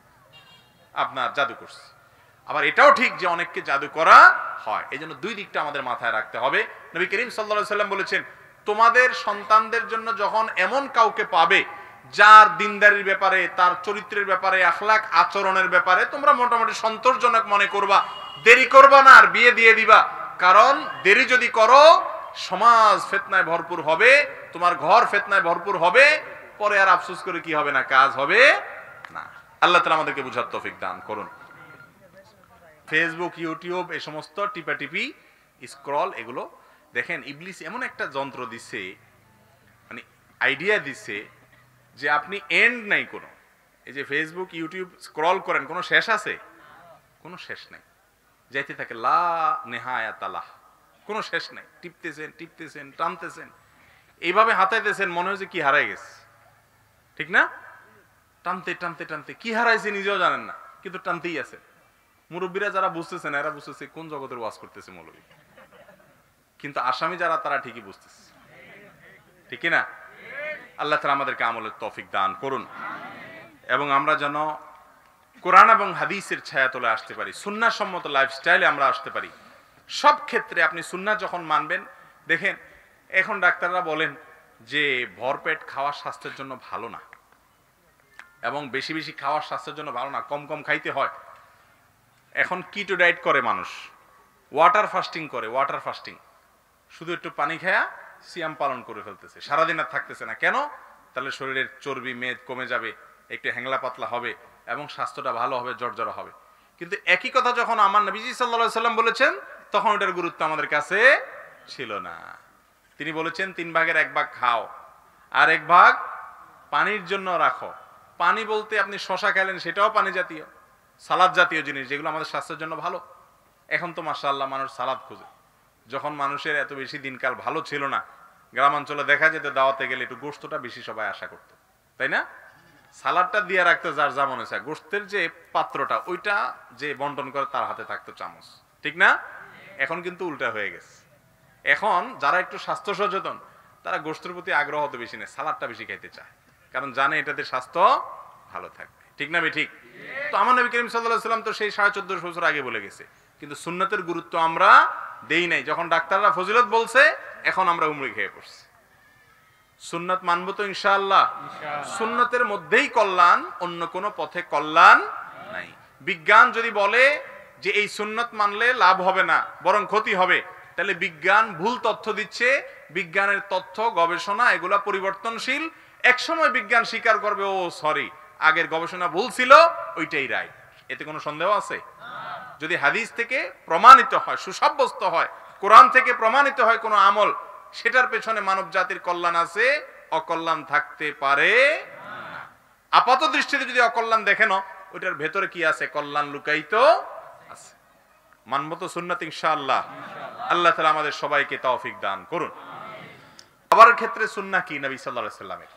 আপনার জাদু করছে। আবার এটাও ঠিক যে অনেককে জাদু করা হয়, এই জন্য দুই দিকটা আমাদের মাথায় রাখতে হবে। নবী করিম সাল্লাল্লাহু আলাইহি সাল্লাম বলেছেন, তোমাদের সন্তানদের জন্য যখন এমন কাউকে পাবে যার দিনদারির ব্যাপারে, তার চরিত্রের ব্যাপারে, আখলাক আচরণের ব্যাপারে তোমরা মোটামুটি সন্তোষজনক মনে করবা, দেরি করবা না, আর বিয়ে দিয়ে দিবা। কারণ দেরি যদি করো সমাজ ফিতনায় ভরপুর হবে, তোমার ঘর ফিতনায় ভরপুর হবে, পরে আর আফসোস করে কি হবে না, কাজ হবে না। আল্লাহ তাআলা আমাদেরকে বুঝার তৌফিক দান করুন। ফেসবুক, ইউটিউব এই সমস্ত টিপাটিপি স্ক্রল, এগুলো দেখেন ইবলিস এমন একটা যন্ত্র দিছে, মানে আইডিয়া দিছে যে আপনি এন্ড নাই কোনো। এই যে ফেসবুক ইউটিউব স্ক্রল করেন, কোনো শেষ আছে? কোনো শেষ নাই, যাইতে থাকে লা নেহায়াত লাহ, কোনো শেষ নাই। টিপতেছেন টিপতেছেন, টানতেছেন, এইভাবে হাতাইতেছেন, মনে হচ্ছে কি হারাই গেছে, ঠিক না? টানতে টানতে টানতে কি হারাইছে নিজেও জানেন না, কিন্তু টানতেই আছে। মুরব্বীরা যারা বুঝতেছেন এরা বুঝতেছে কোন জগতের ওয়াজ করতেছে মৌলবী, কিন্তু আসামি যারা তারা ঠিকই বুঝতেছে, ঠিক না? আল্লাহ তাআলা আমাদেরকে আমলের তৌফিক দান করুন, এবং আমরা যেন কোরআন এবং হাদিসের ছায়াতলে আসতে পারি, সুন্নাহ সম্মত লাইফস্টাইলে আমরা আসতে পারি। সব ক্ষেত্রে আপনি সুন্নাহ যখন মানবেন, দেখেন এখন ডাক্তাররা বলেন যে ভরপেট খাওয়া স্বাস্থ্যের জন্য ভালো না, এবং বেশি বেশি খাওয়া স্বাস্থ্যের জন্য ভালো না, কম কম খাইতে হয়। এখন কিটো ডায়েট করে মানুষ, ওয়াটার ফাস্টিং করে, ওয়াটার ফাস্টিং, শুধু একটু পানি খায়া সিয়াম পালন করে ফেলতেছে, সারাদিন আর থাকতেছে না। কেন? তাহলে শরীরের চর্বি মেদ কমে যাবে, একটু হ্যাংলা পাতলা হবে, এবং স্বাস্থ্যটা ভালো হবে, জর্জরা হবে। কিন্তু একই কথা যখন আমার নবীজি সাল্লাল্লাহু আলাইহি সাল্লাম বলেছেন, তখন ওটার গুরুত্ব আমাদের কাছে ছিল না। তিনি বলেছেন 3 ভাগের 1 ভাগ খাও, আর 1 ভাগ পানির জন্য রাখো। পানি বলতে আপনি শশা খেলেন, সেটাও পানি জাতীয়, সালাদ জাতীয় জিনিস, যেগুলো আমাদের স্বাস্থ্যের জন্য ভালো। এখন তো মাশাআল্লাহ মানুষ সালাদ খোঁজে। যখন মানুষের এত বেশি দিনকাল ভালো ছিল না, গ্রামাঞ্চলে দেখা যেত দাওয়াতে গেলে একটু গোশতটা বেশি সবাই আশা করতো, তাই না? সালাদটা দিয়ে রাখতো যার যা মনে চায়, গোশতের যে পাত্রটা ওইটা যে বন্টন করে তার হাতে থাকতো চামচ, ঠিক না? এখন কিন্তু উল্টা হয়ে গেছে। এখন যারা একটু স্বাস্থ্য সচেতন তারা গোশতের প্রতি আগ্রহ তো বেশি নেই, সালাদটা বেশি খাইতে চায়, কারণ জানে এটাতে স্বাস্থ্য ভালো থাকবে, ঠিক না? ঠিক। তো আমার নবী করিম সাল্লাল্লাহু আলাইহি সাল্লাম তো সেই 1450 বছর আগে বলে গেছে, কিন্তু সুন্নাতের গুরুত্ব আমরা দেই নাই। যখন ডাক্তাররা ফজিলত বলছে, এখন আমরা উমরি খেয়ে পড়ছি। সুন্নাত মানবো তো ইনশাআল্লাহ। সুন্নাতের মধ্যেই কল্যাণ, অন্য কোনো পথে কল্যাণ নাই। বিজ্ঞান যদি বলে যে এই সুন্নাত মানলে লাভ হবে না বরং ক্ষতি হবে, তাহলে বিজ্ঞান ভুল তথ্য দিচ্ছে। বিজ্ঞানের তথ্য গবেষণা এগুলা পরিবর্তনশীল। একসময় বিজ্ঞান স্বীকার করবে, ও সরি, আগের গবেষণা ভুল ছিল, ওইটাই রাইট। এতে কোনো সন্দেহ আছে? যদি হাদিস থেকে প্রমাণিত হয়, সুসাব্যস্ত হয়, কোরআন থেকে প্রমাণিত হয় কোনো আমল, সেটার পেছনে মানব জাতির কল্যাণ আছে, অকল্যাণ থাকতে পারে না। আপাত দৃষ্টিতে যদি অকল্যাণ দেখেন, ওইটার ভেতরে কি আছে? কল্যাণ লুকায়িত আছে। মানব তো সুন্নাত ইনশাআল্লাহ। আল্লাহ তাআলা আমাদের সবাইকে তৌফিক দান করুন। খাবারের ক্ষেত্রে সুন্নাহ কি? নবী সাল্লাল্লাহু আলাইহি সাল্লামের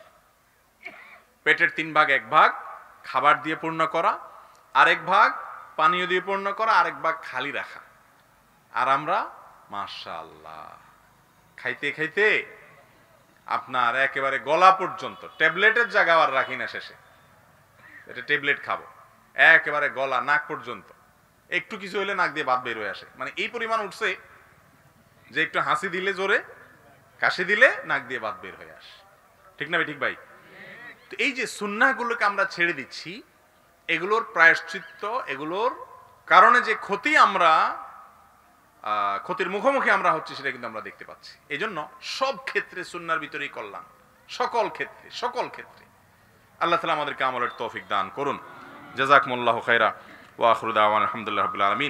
পেটের 3 ভাগ 1 ভাগ খাবার দিয়ে পূর্ণ করা, আরেক ভাগ পানীয় দিয়ে পূর্ণ করা, আরেক ভাগ খালি রাখা। আর আমরা মাশাআল্লাহ খাইতে খাইতে আপনার একেবারে গলা পর্যন্ত, ট্যাবলেটের জায়গা আর রাখি না শেষে, এটা ট্যাবলেট খাবো, একেবারে গলা নাক পর্যন্ত। একটু কিছু হইলে নাক দিয়ে ভাত বের হয়ে আসে, মানে এই পরিমাণ উঠছে যে একটু হাসি দিলে জোরে, কাশি দিলে নাক দিয়ে ভাত বের হয়ে আসে, ঠিক না? ঠিক ভাই। তো এই যে সুন্নাহগুলোকে আমরা ছেড়ে দিচ্ছি, এগুলোর প্রায়শ্চিত্ত, এগুলোর কারণে যে ক্ষতি, আমরা ক্ষতির মুখোমুখি আমরা হচ্ছি, সেটা কিন্তু আমরা দেখতে পাচ্ছি। এই জন্য সব ক্ষেত্রে সুন্নাহর ভিতরেই কল্যাণ, সকল ক্ষেত্রে, সকল ক্ষেত্রে। আল্লাহ তাআলা আমাদেরকে আমলের তৌফিক দান করুন। জাযাকুমুল্লাহু খাইরা ওয়া আখিরু দাওয়ানা আলহামদুলিল্লাহি রাব্বিল আলামিন।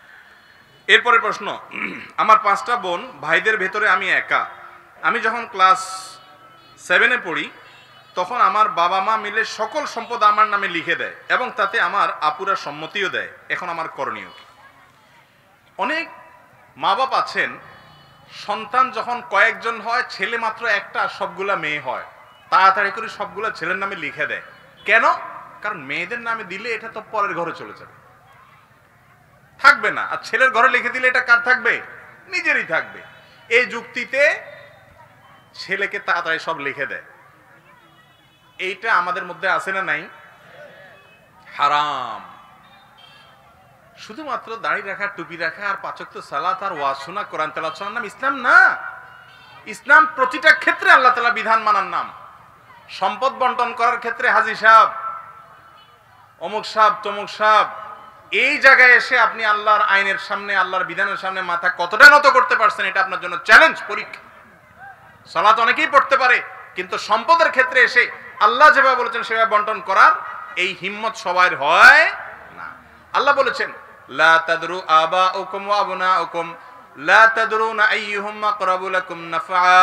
এরপরে প্রশ্ন, আমার 5টা বোন, ভাইদের ভেতরে আমি একা। আমি যখন ক্লাস 7-এ পড়ি, তখন আমার বাবা মা মিলে সকল সম্পদ আমার নামে লিখে দেয়, এবং তাতে আমার আপুরা সম্মতিও দেয়। এখন আমার করণীয় কি? অনেক মা বাপ আছেন, সন্তান যখন কয়েকজন হয়, ছেলে মাত্র একটা, সবগুলা মেয়ে হয়, তাড়াতাড়ি করে সবগুলা ছেলের নামে লিখে দেয়। কেন? কারণ মেয়েদের নামে দিলে এটা তো পরের ঘরে চলে যাবে, থাকবে না। আর ছেলের ঘরে লিখে দিলে এটা কার থাকবে? নিজেরই থাকবে। এই যুক্তিতে ছেলেকে তাড়াতাড়ি সব লিখে দেয়। এইটা আমাদের মধ্যে আছে না নাই? হারাম। শুধুমাত্র দাড়ি রাখা, টুপি রাখা, আর 5 ওয়াক্ত সালাত আর ওয়াজ শোনা, কোরআন তেলাওয়াত শোনার নাম ইসলাম না। ইসলাম প্রতিটা ক্ষেত্রে আল্লাহ তাআলা বিধান মানার নাম। সম্পদ বন্টন করার ক্ষেত্রে হাজী সাহেব, অমুক সাহেব, তমুক সাহেব, এই জায়গায় এসে আপনি আল্লাহর আইনের সামনে, আল্লাহর বিধানের সামনে মাথা কতটা নত করতে পারছেন, এটা আপনার জন্য চ্যালেঞ্জ, পরীক্ষা। সালাত অনেকেই পড়তে পারে, কিন্তু সম্পদের ক্ষেত্রে এসে আল্লাহ যেভাবে বলেছেন সেভাবে বন্টন করার এই হিম্মত সবার হয় না। আল্লাহ বলেছেন, লা তাদরু আবাউকুম ওয়া আবনাউকুম লা তাদরুনা আইয়ুহুম আকরাবু লাকুম নাফআ।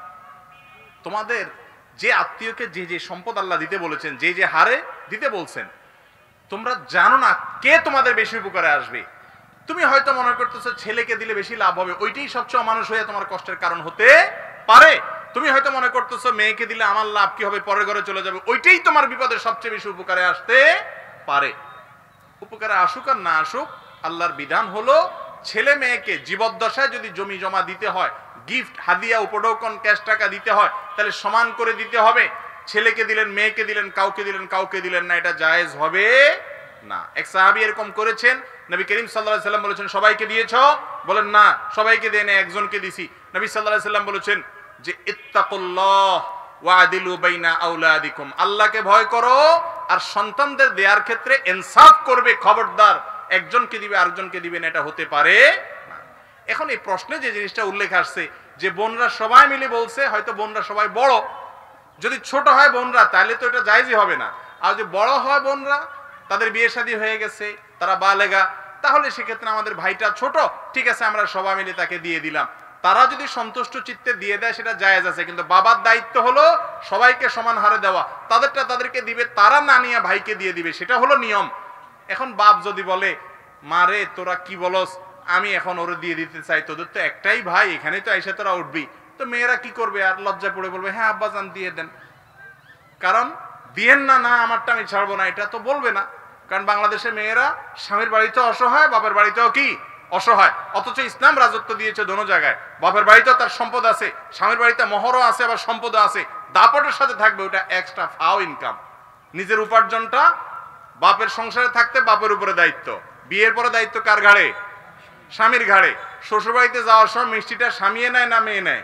তোমাদের যে আত্মীয়কে যে যে সম্পদ আল্লাহ দিতে বলেছেন, যে যে হারে দিতে বলছেন, তোমরা জানো না কে তোমাদের বেশি উপকারে আসবে। তুমি হয়তো মনে করতেছো ছেলেকে দিলে বেশি লাভ হবে, ওইটাই সবচেয়ে অমানুষ হয়ে তোমার কষ্টের কারণ হতে পারে। তুমি হয়তো মনে করতেছো মেয়েকে দিলে আমার লাভ কি হবে, পরের ঘরে চলে যাবে, ওইটাই তোমার বিপদের সবচেয়ে বেশি উপকারে আসতে পারে। উপকারে আসুক আর না আসুক, আল্লাহর বিধান হলো ছেলে মেয়েকে জীবদ্দশায় যদি জমি জমা দিতে হয়, গিফট, হাদিয়া, উপঢৌকন, ক্যাশ টাকা দিতে হয়, তাহলে সমান করে দিতে হবে। ছেলেকে দিলেন, মেয়েকে দিলেন, কাউকে দিলেন না, এটা জায়েজ হবে না। এক সাহাবী এরকম করেছেন, নবী করিম সাল্লাল্লাহু আলাইহি সাল্লাম বলেছেন, সবাইকে দিয়েছো? বলেন না, সবাইকে দেই না, একজনকে দিছি। নবী সাল্লাল্লাহু আলাইহি সাল্লাম বলেছেন যে ইত্তাকুল্লাহ ওয়া আদিলু বাইনা আওলাদিকুম, আল্লাহকে ভয় করো আর সন্তানদের দেওয়ার ক্ষেত্রে ইনসাফ করবে। খবরদার, একজনকে দিবে আরেকজনকে দিবে না, এটা হতে পারে না। এখন এই প্রশ্নে যে জিনিসটা উল্লেখ আসছে যে বোনরা সবাই মিলে বলছে, হয়তো বোনরা সবাই বড়, যদি ছোট হয় বোনরা তাহলে তো এটা জায়েজই হবে না। আর যদি বড় হয় বোনরা, তাদের বিয়ে শাদী হয়ে গেছে, তারা বালেগা, তাহলে সেক্ষেত্রে আমাদের ভাইটা ছোট, ঠিক আছে আমরা সবাই মিলে তাকে দিয়ে দিলাম। তারা যদি সন্তুষ্ট চিত্তে দিয়ে দেয় সেটা জায়েজ আছে, কিন্তু বাবার দায়িত্ব হলো সবাইকে সমান হারে দেওয়া, তাদেরটা তাদেরকে দিবে, তারা না নিয়ে ভাইকে দিয়ে দিবে, সেটা হলো নিয়ম। এখন বাপ যদি বলে, মারে তোরা কি বলস, আমি এখন ওরে দিয়ে দিতে চাই, তোদের তো একটাই ভাই, এখানে তো এসে তোরা উঠবি, তো মেয়েরা কি করবে, আর লজ্জা পড়ে বলবে হ্যাঁ আব্বাজান দিয়ে দেন। কারণ দিয়েন না, না আমারটা আমি ছাড়বো না, এটা তো বলবে না। কারণ বাংলাদেশে মেয়েরা স্বামীর বাড়িতে অসহায়, বাপের বাড়িতেও কি অসহায়, অথচ ইসলাম রাজত্ব দিয়েছে দোনো জায়গায়। বাপের বাড়িতেও তার সম্পদ আছে, স্বামীর বাড়িতে মোহরও আছে, আবার সম্পদও আছে, দাপটের সাথে থাকবে, ওটা এক্সট্রা ফাও ইনকাম। নিজের উপার্জনটা বাপের সংসারে থাকতে বাপের উপরে দায়িত্ব, বিয়ের পরে দায়িত্ব কার ঘাড়ে? স্বামীর ঘাড়ে। শ্বশুর বাড়িতে যাওয়ার সময় মিষ্টিটা স্বামীয়ে নেয় না মেয়ে নেয়?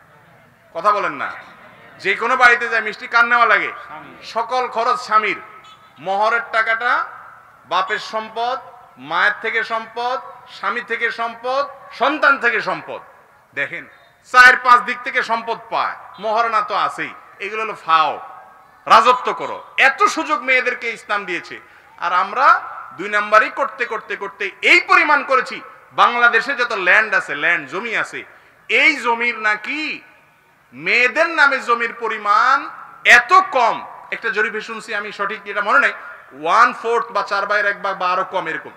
কথা বলেন না। যে কোনো বাড়িতে যায় মিষ্টি কার নেওয়া লাগে? সকল খরচ স্বামীর। মোহরের টাকাটা বাপের সম্পদ, মায়ের থেকে সম্পদ, স্বামী থেকে সম্পদ, সন্তান থেকে সম্পদ। দেখেন 4-5 দিক থেকে সম্পদ পায়, মোহরানা তো আছেই। এগুলো হলো ফাও, রাজত্ব করো। এত সুযোগ মেয়েদেরকে ইসলাম দিয়েছে, আর আমরা 2 নাম্বারই করতে করতে করতে এই পরিমাণ করেছি। বাংলাদেশে যত ল্যান্ড আছে, ল্যান্ড জমি আছে, এই জমির নাকি মেয়েদের নামে জমির পরিমাণ এত কম। একটা জরিপে শুনছি, আমি সঠিক এটা মনে নাই, 1/4 বা 4/1 বা আরো কম এরকম।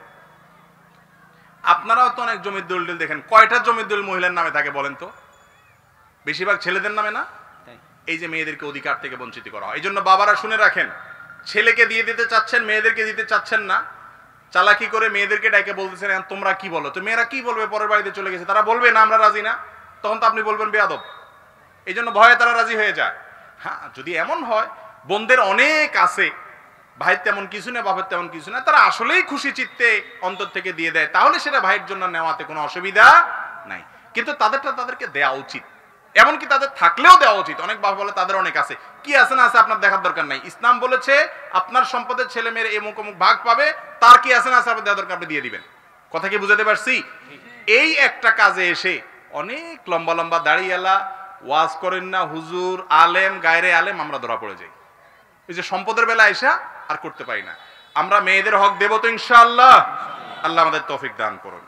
আপনারাও তো অনেক জমির দলিল দেখেন, কয়টা জমির দলিল মহিলার নামে থাকে বলেন তো? বেশিরভাগ ছেলেদের নামে না? এই যে মেয়েদেরকে অধিকার থেকে বঞ্চিত করা হয়। এই জন্য বাবারা শুনে রাখেন, ছেলেকে দিয়ে দিতে চাচ্ছেন, মেয়েদেরকে দিতে চাচ্ছেন না, চালাকি করে মেয়েদেরকে ডাকে বলতেছেন তোমরা কি বলো। তো মেয়েরা কি বলবে? পরের বাড়িতে চলে গেছে, তারা বলবে না আমরা রাজি না, তখন তো আপনি বলবেন বেয়াদব। এই জন্য ভয়ে তারা রাজি হয়ে যায়। হ্যাঁ, যদি এমন হয় বোনদের অনেক আছে, ভাইয়ের তেমন কিছু না, বাপের তেমন কিছু না, তারা আসলেই খুশি চিত্তে অন্তর থেকে দিয়ে দেয়, তাহলে সেটা ভাইয়ের জন্য নেওয়াতে কোনো অসুবিধা নাই। কিন্তু তাদেরটা তাদেরকে দেওয়া উচিত, এমনকি তাদের থাকলেও দেওয়া উচিত। অনেক বাবা বলে তাদের অনেক আছে, কি আছে না আছে আপনার দেখার দরকার নাই। ইসলাম বলেছে আপনার সম্পদের ছেলে মেয়ের এমুক অমুক ভাগ পাবে, তার কি আছে না আছে আপনার দেওয়া দরকার, আপনি দিয়ে দিবেন। কথা কি বুঝাতে পারছি? এই একটা কাজে এসে অনেক লম্বা লম্বা দাড়িওয়ালা ওয়াজ করেন না, হুজুর, আলেম, গায়রে আলেম, আমরা ধরা পড়ে যাই। এই যে সম্পদের বেলা এসা আর করতে পারি না। আমরা মেয়েদের হক দেব তো ইনশাআল্লাহ। আল্লাহ আমাদের তৌফিক দান করুন।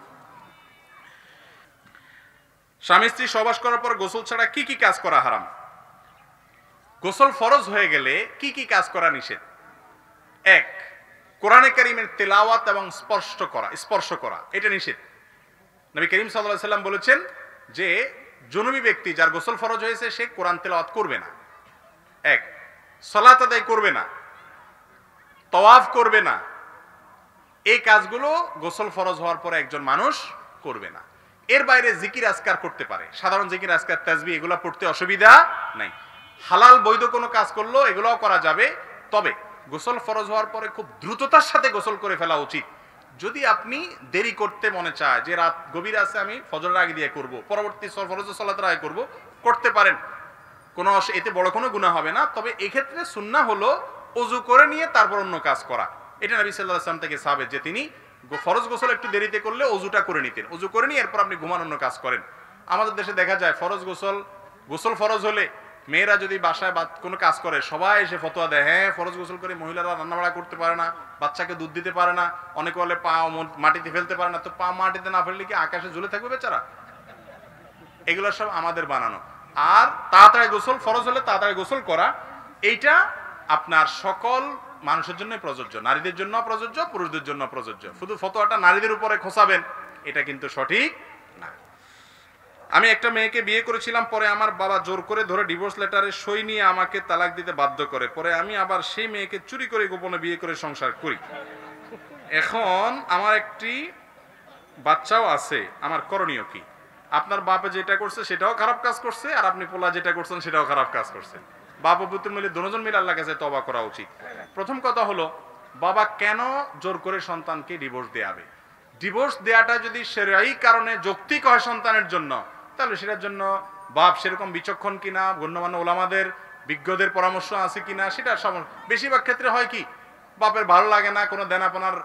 স্বামী স্ত্রী সহবাস করার পর গোসল ছাড়া কি কি কাজ করা হারাম? গোসল ফরজ হয়ে গেলে কি কি কাজ করা নিষেধ? 1, কোরআনে কারীমের তেলাওয়াত এবং স্পর্শ করা এটা নিষেধ। নবী করিম সাল্লাল্লাহু আলাইহি সাল্লাম বলেছেন যে জুনুবী ব্যক্তি যার গোসল ফরজ হয়েছে সে কোরআন তেলাওয়াত করবে না। 1, সালাত আদায় করবে না, তাওয়াফ করবে না। এই কাজগুলো গোসল ফরজ হওয়ার পরে একজন মানুষ করবে না। এর বাইরে জিকির আজকার করতে পারে, সাধারণ জিকির আজকার, তাসবিহ, এগুলো পড়তে অসুবিধা নাই। হালাল বৈধ কোনো কাজ করলো এগুলোও করা যাবে। তবে গোসল ফরজ হওয়ার পরে খুব দ্রুততার সাথে গোসল করে ফেলা উচিত। যদি আপনি দেরি করতে মনে চায় যে রাত গভীর আছে, আমি ফজরের আগে দিয়ে করব, পরবর্তী ফরজ সালাতের আগে করব, করতে পারেন, কোনো এতে বড় কোনো গুনাহ হবে না। তবে এক্ষেত্রে সুন্নাহ হলো ওযু করে নিয়ে তারপর অন্য কাজ করা। এটা নবী সাল্লাল্লাহু আলাইহি ওয়াসাল্লাম থেকে সাবিত যে তিনি ফরজ গোসল একটু দেরিতে করলে অজুটা করে নিতেন, অজু করে নিয়ে এরপর আপনি ঘুমানোর কাজ করেন। আমাদের দেশে দেখা যায় ফরজ গোসল ফরজ হলে মেয়েরা যদি বাসায় কোনো কাজ করে সবাই এসে ফতোয়া দেয়, হ্যাঁ ফরজ গোসল করে মহিলারা রান্নাবাড়া করতে পারে না, বাচ্চাকে দুধ দিতে পারে না, অনেকে বলে পা মাটিতে ফেলতে পারে না। তো পা মাটিতে না ফেললে কি আকাশে ঝুলে থাকবে বেচারা? এগুলো সব আমাদের বানানো। আর তাড়াতাড়ি গোসল, ফরজ হলে তাড়াতাড়ি গোসল করা, এইটা আপনার সকল মানুষের জন্য প্রযোজ্য, নারীদের জন্য প্রযোজ্য, পুরুষদের জন্য প্রযোজ্য। শুধু ফতোয়াটা নারীদের উপরে খোঁচাবেন এটা কিন্তু সঠিক না। আমি একটা মেয়েকে বিয়ে করেছিলাম, পরে আমার বাবা জোর করে ধরে ডিভোর্স লেটারে সই নিয়ে আমাকে তালাক দিতে বাধ্য করে, পরে আমি আবার সেই মেয়েকে চুরি করে গোপনে বিয়ে করে সংসার করি। এখন আমার একটি বাচ্চাও আছে, আমার করণীয় কি? আপনার বাপে যেটা করছে সেটাও খারাপ কাজ করছে, আর আপনি পোলা যেটা করছেন সেটাও খারাপ কাজ করছেন। বাপ ও পুত্র মিলে দুজন মিলে আল্লাহর কাছে তওবা করা উচিত। প্রথম কথা হলো, বাবা কেন জোর করে সন্তানকে ডিভোর্স দেয়াবে? ডিভোর্স দেয়াটা যদি শরঈ কারণে যৌক্তিক হয় সন্তানের জন্য, তাহলে সেটার জন্য বাপ সেরকম বিচক্ষণ কিনা, গণ্যমান্য ওলামাদের বিজ্ঞদের পরামর্শ আছে কিনা সেটা বেশিরভাগ ক্ষেত্রে হয় কি, বাপের ভালো লাগে না, কোনো দেনাপনার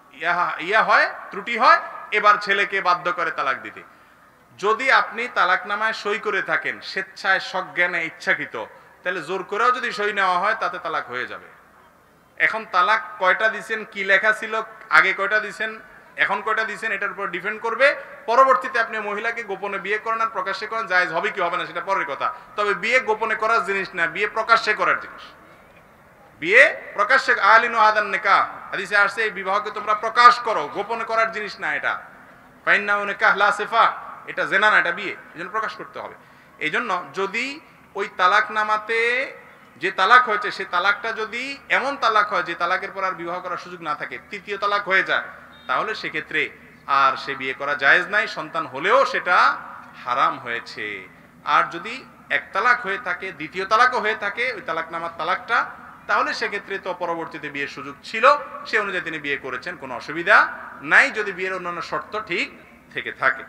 হয়, ত্রুটি হয়, এবার ছেলেকে বাধ্য করে তালাক দিতে। যদি আপনি তালাকনামায় সই করে থাকেন স্বেচ্ছায়, সজ্ঞানে, ইচ্ছাকৃত, তাহলে জোর করেও যদি সই নেওয়া হয় তাতে তালাক হয়ে যাবে। এখন তালাক কয়টা দিছেন, কি লেখা ছিল, আগে কয়টা দিছেন, এখন কয়টা দিছেন, এটার উপর ডিপেন্ড করবে। পরবর্তীতে আপনি মহিলাকে গোপনে বিয়ে করেন আর প্রকাশ্যে করেন, জায়েজ হবে কি হবে না সেটা পরের কথা। তবে বিয়ে গোপনে করার জিনিস না, বিয়ে প্রকাশ্যে করার জিনিস। বিয়ে প্রকাশ্যে, আলিনু আদান নিকাহ হাদিসে আসছে, এই বিবাহকে তোমরা প্রকাশ করো, গোপনে করার জিনিস না এটা। ফাইন্নাহু নিকাহ লা সিফা, এটা জেনা না, এটা বিয়ে, এজন্য প্রকাশ করতে হবে। এইজন্য যদি ওই তালাকনামাতে যে তালাক হয়েছে সেই তালাকটা যদি এমন তালাক হয় যে তালাকের পর আর বিবাহ করার সুযোগ না থাকে, তৃতীয় তালাক হয়ে যায়, তাহলে সেক্ষেত্রে আর সে বিয়ে করা জায়েজ নাই, সন্তান হলেও সেটা হারাম হয়েছে। আর যদি এক তালাক হয়ে থাকে, দ্বিতীয় তালাকও হয়ে থাকে ওই তালাকনামার তালাকটা, তাহলে সেক্ষেত্রে তো পরবর্তীতে বিয়ের সুযোগ ছিল, সে অনুযায়ী তিনি বিয়ে করেছেন, কোনো অসুবিধা নাই, যদি বিয়ের অন্যান্য শর্ত ঠিক থেকে থাকে।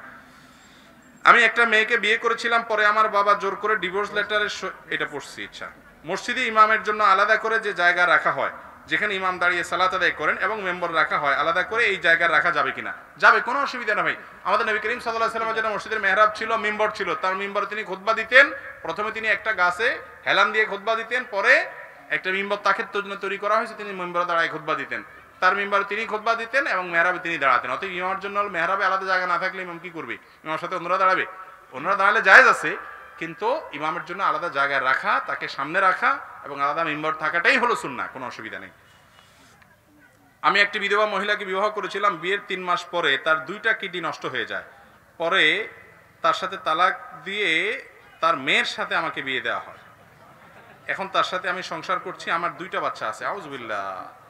আমি একটা মেয়েকে বিয়ে করেছিলাম, পরে আমার বাবা জোর করে ডিভোর্স লেটারে, এটা পড়ছি, ইচ্ছা মসজিদে ইমামের জন্য আলাদা করে যে জায়গা রাখা হয়, যেখানে ইমাম দাঁড়িয়ে সালাত আদায় করেন এবং মেম্বার রাখা হয় আলাদা করে, এই জায়গা রাখা যাবে কিনা? যাবে, কোনো অসুবিধা না ভাই। আমাদের নবী করিম সাল্লাল্লাহু আলাইহি ওয়াসাল্লামের জন্য মসজিদের মেহরাব ছিল, মেম্বার ছিল, তার মেম্বারে তিনি খুতবা দিতেন। প্রথমে তিনি একটা গাছে হেলান দিয়ে খুতবা দিতেন, পরে একটা মেম্বার তাকে জন্য তৈরি করা হয়েছে, তিনি মেম্বারে দাঁড়ায় খুতবা দিতেন, তার মেম্বারে তিনি খুতবা দিতেন এবং মেহরাবে তিনি দাঁড়াতেন। অতএব ইমামের জন্য মেহরাবে আলাদা জায়গা না থাকলে ইমাম কি করবে? ইমামের সাথে অন্যরা দাঁড়াবে? অন্যরা দাঁড়ালে জায়েজ আছে, কিন্তু ইমামের জন্য আলাদা জায়গায় রাখা, তাকে সামনে রাখা এবং আলাদা মেম্বার থাকাটাই হলো সুন্নাহ, কোনো অসুবিধা নেই। আমি একটি বিধবা মহিলাকে বিবাহ করেছিলাম, বিয়ের 3 মাস পরে তার 2টা কিডনি নষ্ট হয়ে যায়, পরে তার সাথে তালাক দিয়ে তার মেয়ের সাথে আমাকে বিয়ে দেওয়া হয়। এখন তার সাথে আমি সংসার করছি, আমার 2টা বাচ্চা আছে। আউযুবিল্লাহ।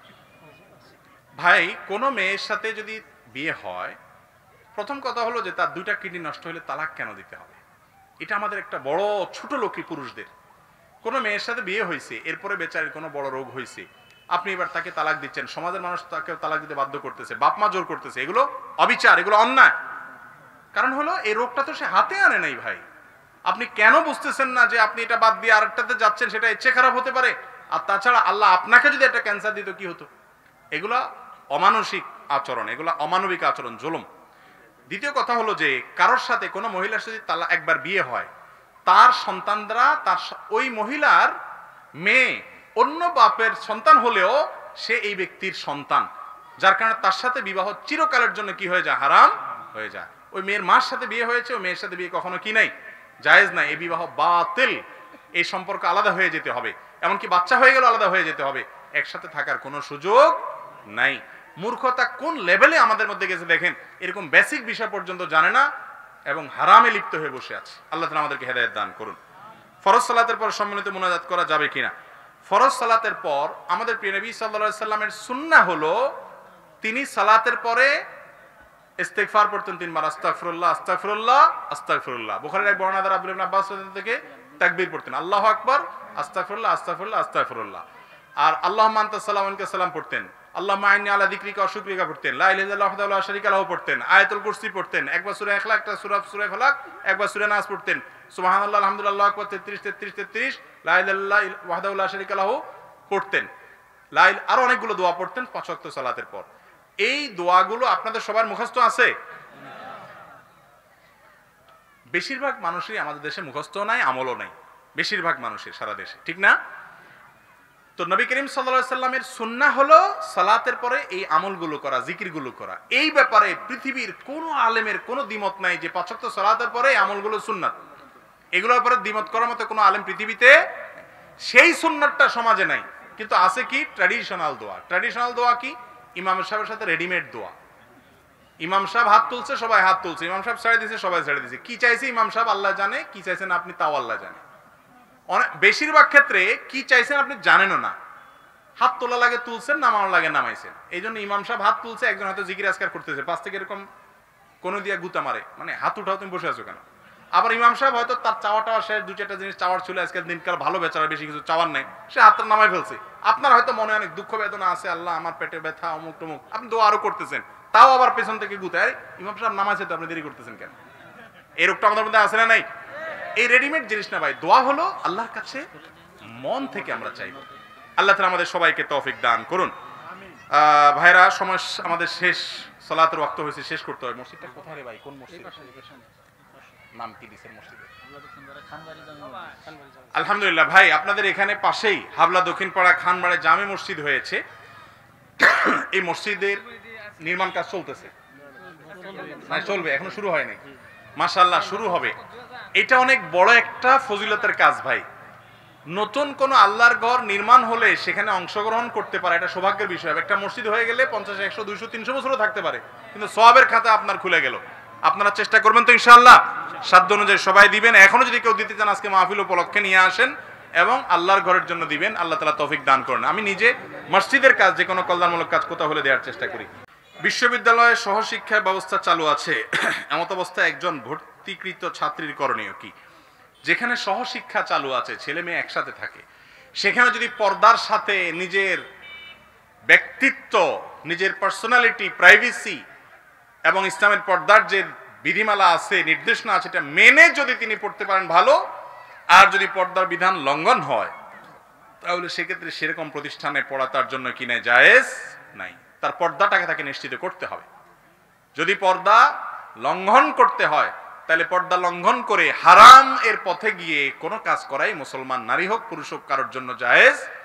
ভাই, কোনো মেয়ের সাথে যদি বিয়ে হয়, প্রথম কথা হলো যে তার 2টা কিডনি নষ্ট হলে তালাক কেন দিতে হবে? এটা আমাদের একটা বড় ছোট লোকী পুরুষদের। কোনো মেয়ের সাথে বিয়ে হয়েছে, এরপরে বেচারির কোনো বড় রোগ হয়েছে, আপনি এবার তাকে তালাক দিচ্ছেন, সমাজের মানুষ তাকে তালাক দিতে বাধ্য করতেছে, বাপ মা জোর করতেছে, এগুলো অবিচার, এগুলো অন্যায়। কারণ হলো এই রোগটা তো সে হাতে আনে নাই ভাই। আপনি কেন বুঝতেছেন না যে আপনি এটা বাদ দিয়ে আরেকটাতে যাচ্ছেন, সেটা ইচ্ছে খারাপ হতে পারে? আর তাছাড়া আল্লাহ আপনাকে যদি একটা ক্যান্সার দিত কি হতো? এগুলা অমানসিক আচরণ, এগুলা অমানবিক আচরণ, জুলুম। দ্বিতীয় কথা হলো যে কারোর সাথে, কোনো মহিলার সাথে তালা একবার বিয়ে হয়, তার সন্তানরা, তার ওই মহিলার মেয়ে অন্য বাপের সন্তান হলেও সে এই ব্যক্তির সন্তান, যার কারণে তার সাথে বিবাহ চিরকালের জন্য কি হয়ে যায়? হারাম হয়ে যায়। ওই মেয়ের মার সাথে বিয়ে হয়েছে, ওই মেয়ের সাথে বিয়ে কখনো কি নাই? জায়েজ নাই। এই বিবাহ বাতিল, এই সম্পর্ক আলাদা হয়ে যেতে হবে, এমনকি বাচ্চা হয়ে গেল আলাদা হয়ে যেতে হবে, একসাথে থাকার কোনো সুযোগ নাই। মূর্খতা কোন লেভেলে আমাদের মধ্যে গেছে দেখেন, এরকম বেসিক বিষয় পর্যন্ত জানে না এবং হারামে লিপ্ত হয়ে বসে আছে। আল্লাহ তাআলা আমাদেরকে হেদায়েত দান করুন। ফরজ সালাতের পর সম্মিলিত মুনাজাত করা যাবে কিনা? ফরজ সালাতের পর আমাদের প্রিয় নবী সাল্লাল্লাহু আলাইহি সাল্লামের সুন্নাহ হলো তিনি সালাতের পরে ইস্তিগফার পড়তেন 3 বার, আস্তাগফিরুল্লাহ আস্তাগফিরুল্লাহ আস্তাগফিরুল্লাহ। বুখারীর এক বর্ণনা দ্বারা আব্দুল্লাহ ইবনে আব্বাস থেকে তাকবীর পড়তেন, আল্লাহু আকবার, আস্তাগফিরুল্লাহ আস্তাগফিরুল্লাহ আস্তাগফিরুল্লাহ। আর আল্লাহুম্মা আনতা সালাম ওয়া আলাইকা সালাম পড়তেন, আল্লাহুম্মা আইন্নী আলা যিকরিকা ওয়া শুকরিকা পড়তেন, লা ইলাহা ইল্লাল্লাহু ওয়াহদাহু লা শারীকা লাহু পড়তেন, আয়াতুল কুরসি পড়তেন, একবার সূরা ইখলাস, একটা সূরা ফালাক, একবার সূরা নাস পড়তেন, সুবহানাল্লাহ আলহামদুলিল্লাহ আল্লাহু আকবার 33 33 33, লা ইলাহা ইল্লাল্লাহু ওয়াহদাহু লা শারীকা লাহু পড়তেন, আরো অনেকগুলো দোয়া পড়তেন 5 ওয়াক্ত সালাতের পর। এই দোয়াগুলো আপনাদের সবার মুখস্থ আছে? বেশিরভাগ মানুষই আমাদের দেশে মুখস্থ নাই, আমলও নাই, বেশিরভাগ মানুষের সারা দেশে, ঠিক না? তো নবী করিম সাল্লাল্লাহু আলাইহি সাল্লামের সুন্নাহ হলো সালাতের পরে এই আমলগুলো করা, জিকিরগুলো করা। এই ব্যাপারে পৃথিবীর কোনো আলেমের কোনো দ্বিমত নাই যে ৫ ওয়াক্ত সালাতের পরে এই আমলগুলো সুন্নাত। এগুলোর উপরে দ্বিমত করার মতো কোনো আলেম পৃথিবীতে, সেই সুন্নাতটা সমাজে নাই। কিন্তু আছে কি? ট্র্যাডিশনাল দোয়া। ট্র্যাডিশনাল দোয়া কি? ইমাম সাহেবের সাথে রেডিমেড দোয়া। ইমাম সাহেব হাত তুলছে, সবাই হাত তুলছে, ইমাম সাহেব ছেড়ে দিয়েছে, সবাই ছেড়ে দিয়েছে। কি চাইছে ইমাম সাহেব আল্লাহ জানে, কি চাইছেন আপনি তাও আল্লাহ জানে। বেশিরভাগ ক্ষেত্রে কি চাইছেন আপনি জানেনও না। হাত তোলা লাগে তুলছেন, নামানো লাগে নামাইছেন। এই জন্য ইমাম সাহেব হাত তুলছে, একজন হয়তো জিকির আজকার করতেছে, পাশ থেকে এরকম কোনো দিয়া গুতা মারে, মানে হাত উঠাও তুমি বসে আছো কেন? আবার ইমাম সাহেব হয়তো তার চাওয়াটা শেষ, দু চারটা জিনিস চাওয়ার ছিল, আজকের দিনকাল ভালো বেচারা, বেশি কিছু চাওয়ার নাই, সে হাতটা নামাই ফেলছে। আপনার হয়তো মনে অনেক দুঃখ বেদনা আছে, আল্লাহ আমার পেটে ব্যথা, অমুক টমুক, আপনি দোয়া আরো করতেছেন, তাও আবার পেছন থেকে গুতায়, ইমাম সাহেব নামাইছে তো আপনি দেরি করতেছেন কেন? এই রোগটা আমাদের মধ্যে আছে না নাই? এই রেডিমেড জিনিস না ভাই। দোয়া হলো আল্লাহর কাছে মন থেকে আমরা চাইব। আল্লাহ তাআলা আমাদের সবাইকে তৌফিক দান করুন। ভাইরা, সময় আমাদের শেষ, সালাতের ওয়াক্ত হয়েছে, শেষ করতে হবে। মসজিদটা কোথায় রে ভাই? কোন মসজিদ? নাম কি দিছেন মসজিদের? আলহামদুলিল্লাহ ভাই, আপনাদের এখানে পাশেই হাবলা দক্ষিণ পাড়া খানবাড়ে জামে মসজিদ হয়েছে। এই মসজিদের নির্মাণ কাজ চলতেছে, না চলবে, এখনো শুরু হয় নাই। মাশাআল্লাহ, শুরু হবে। এটা অনেক বড় একটা ফজিলতের কাজ ভাই। নতুন কোন আল্লাহর ঘর নির্মাণ হলে সেখানে অংশগ্রহণ করতে পারে, এটা সৌভাগ্যের বিষয়। একটা মসজিদ হয়ে গেলে 50, 100, 200, 300 বছরও থাকতে পারে, কিন্তু সওয়াবের খাতা আপনার খুলে গেল। আপনারা চেষ্টা করবেন তো ইনশাআল্লাহ, সাধ্য অনুযায়ী সবাই দিবেন। এখনো যদি কেউ দিতে চান আজকে মাহফিল উপলক্ষে নিয়ে আসেন এবং আল্লাহর ঘরের জন্য দিবেন। আল্লাহ তাআলা তৌফিক দান করেন। আমি নিজে মসজিদের কাজ, যে কোনো কল্যাণমূলক কাজ কোথাও হলে দেওয়ার চেষ্টা করি। বিশ্ববিদ্যালয়ে সহশিক্ষা ব্যবস্থা চালু আছে, এমত অবস্থায় একজন ভর্তিকৃত ছাত্রীর করণীয় কি? যেখানে সহশিক্ষা চালু আছে, ছেলে মেয়ে একসাথে থাকে, সেখানে যদি পর্দার সাথে নিজের ব্যক্তিত্ব, নিজের পার্সোনালিটি, প্রাইভেসি এবং ইসলামের পর্দার যে বিধিমালা আছে, নির্দেশনা আছে, এটা মেনে যদি তিনি পড়তে পারেন ভালো। আর যদি পর্দার বিধান লঙ্ঘন হয়, তাহলে সেক্ষেত্রে সেরকম প্রতিষ্ঠানে পড়া তার জন্য কিনে জায়েজ নাই। তার পর্দাটাকে তাকে নিশ্চিত করতে হবে। যদি পর্দা লঙ্ঘন করতে হয়, তাহলে পর্দা লঙ্ঘন করে হারাম এর পথে গিয়ে কোনো কাজ করাই মুসলমান নারী হোক পুরুষ হোক কারোর জন্য জায়েজ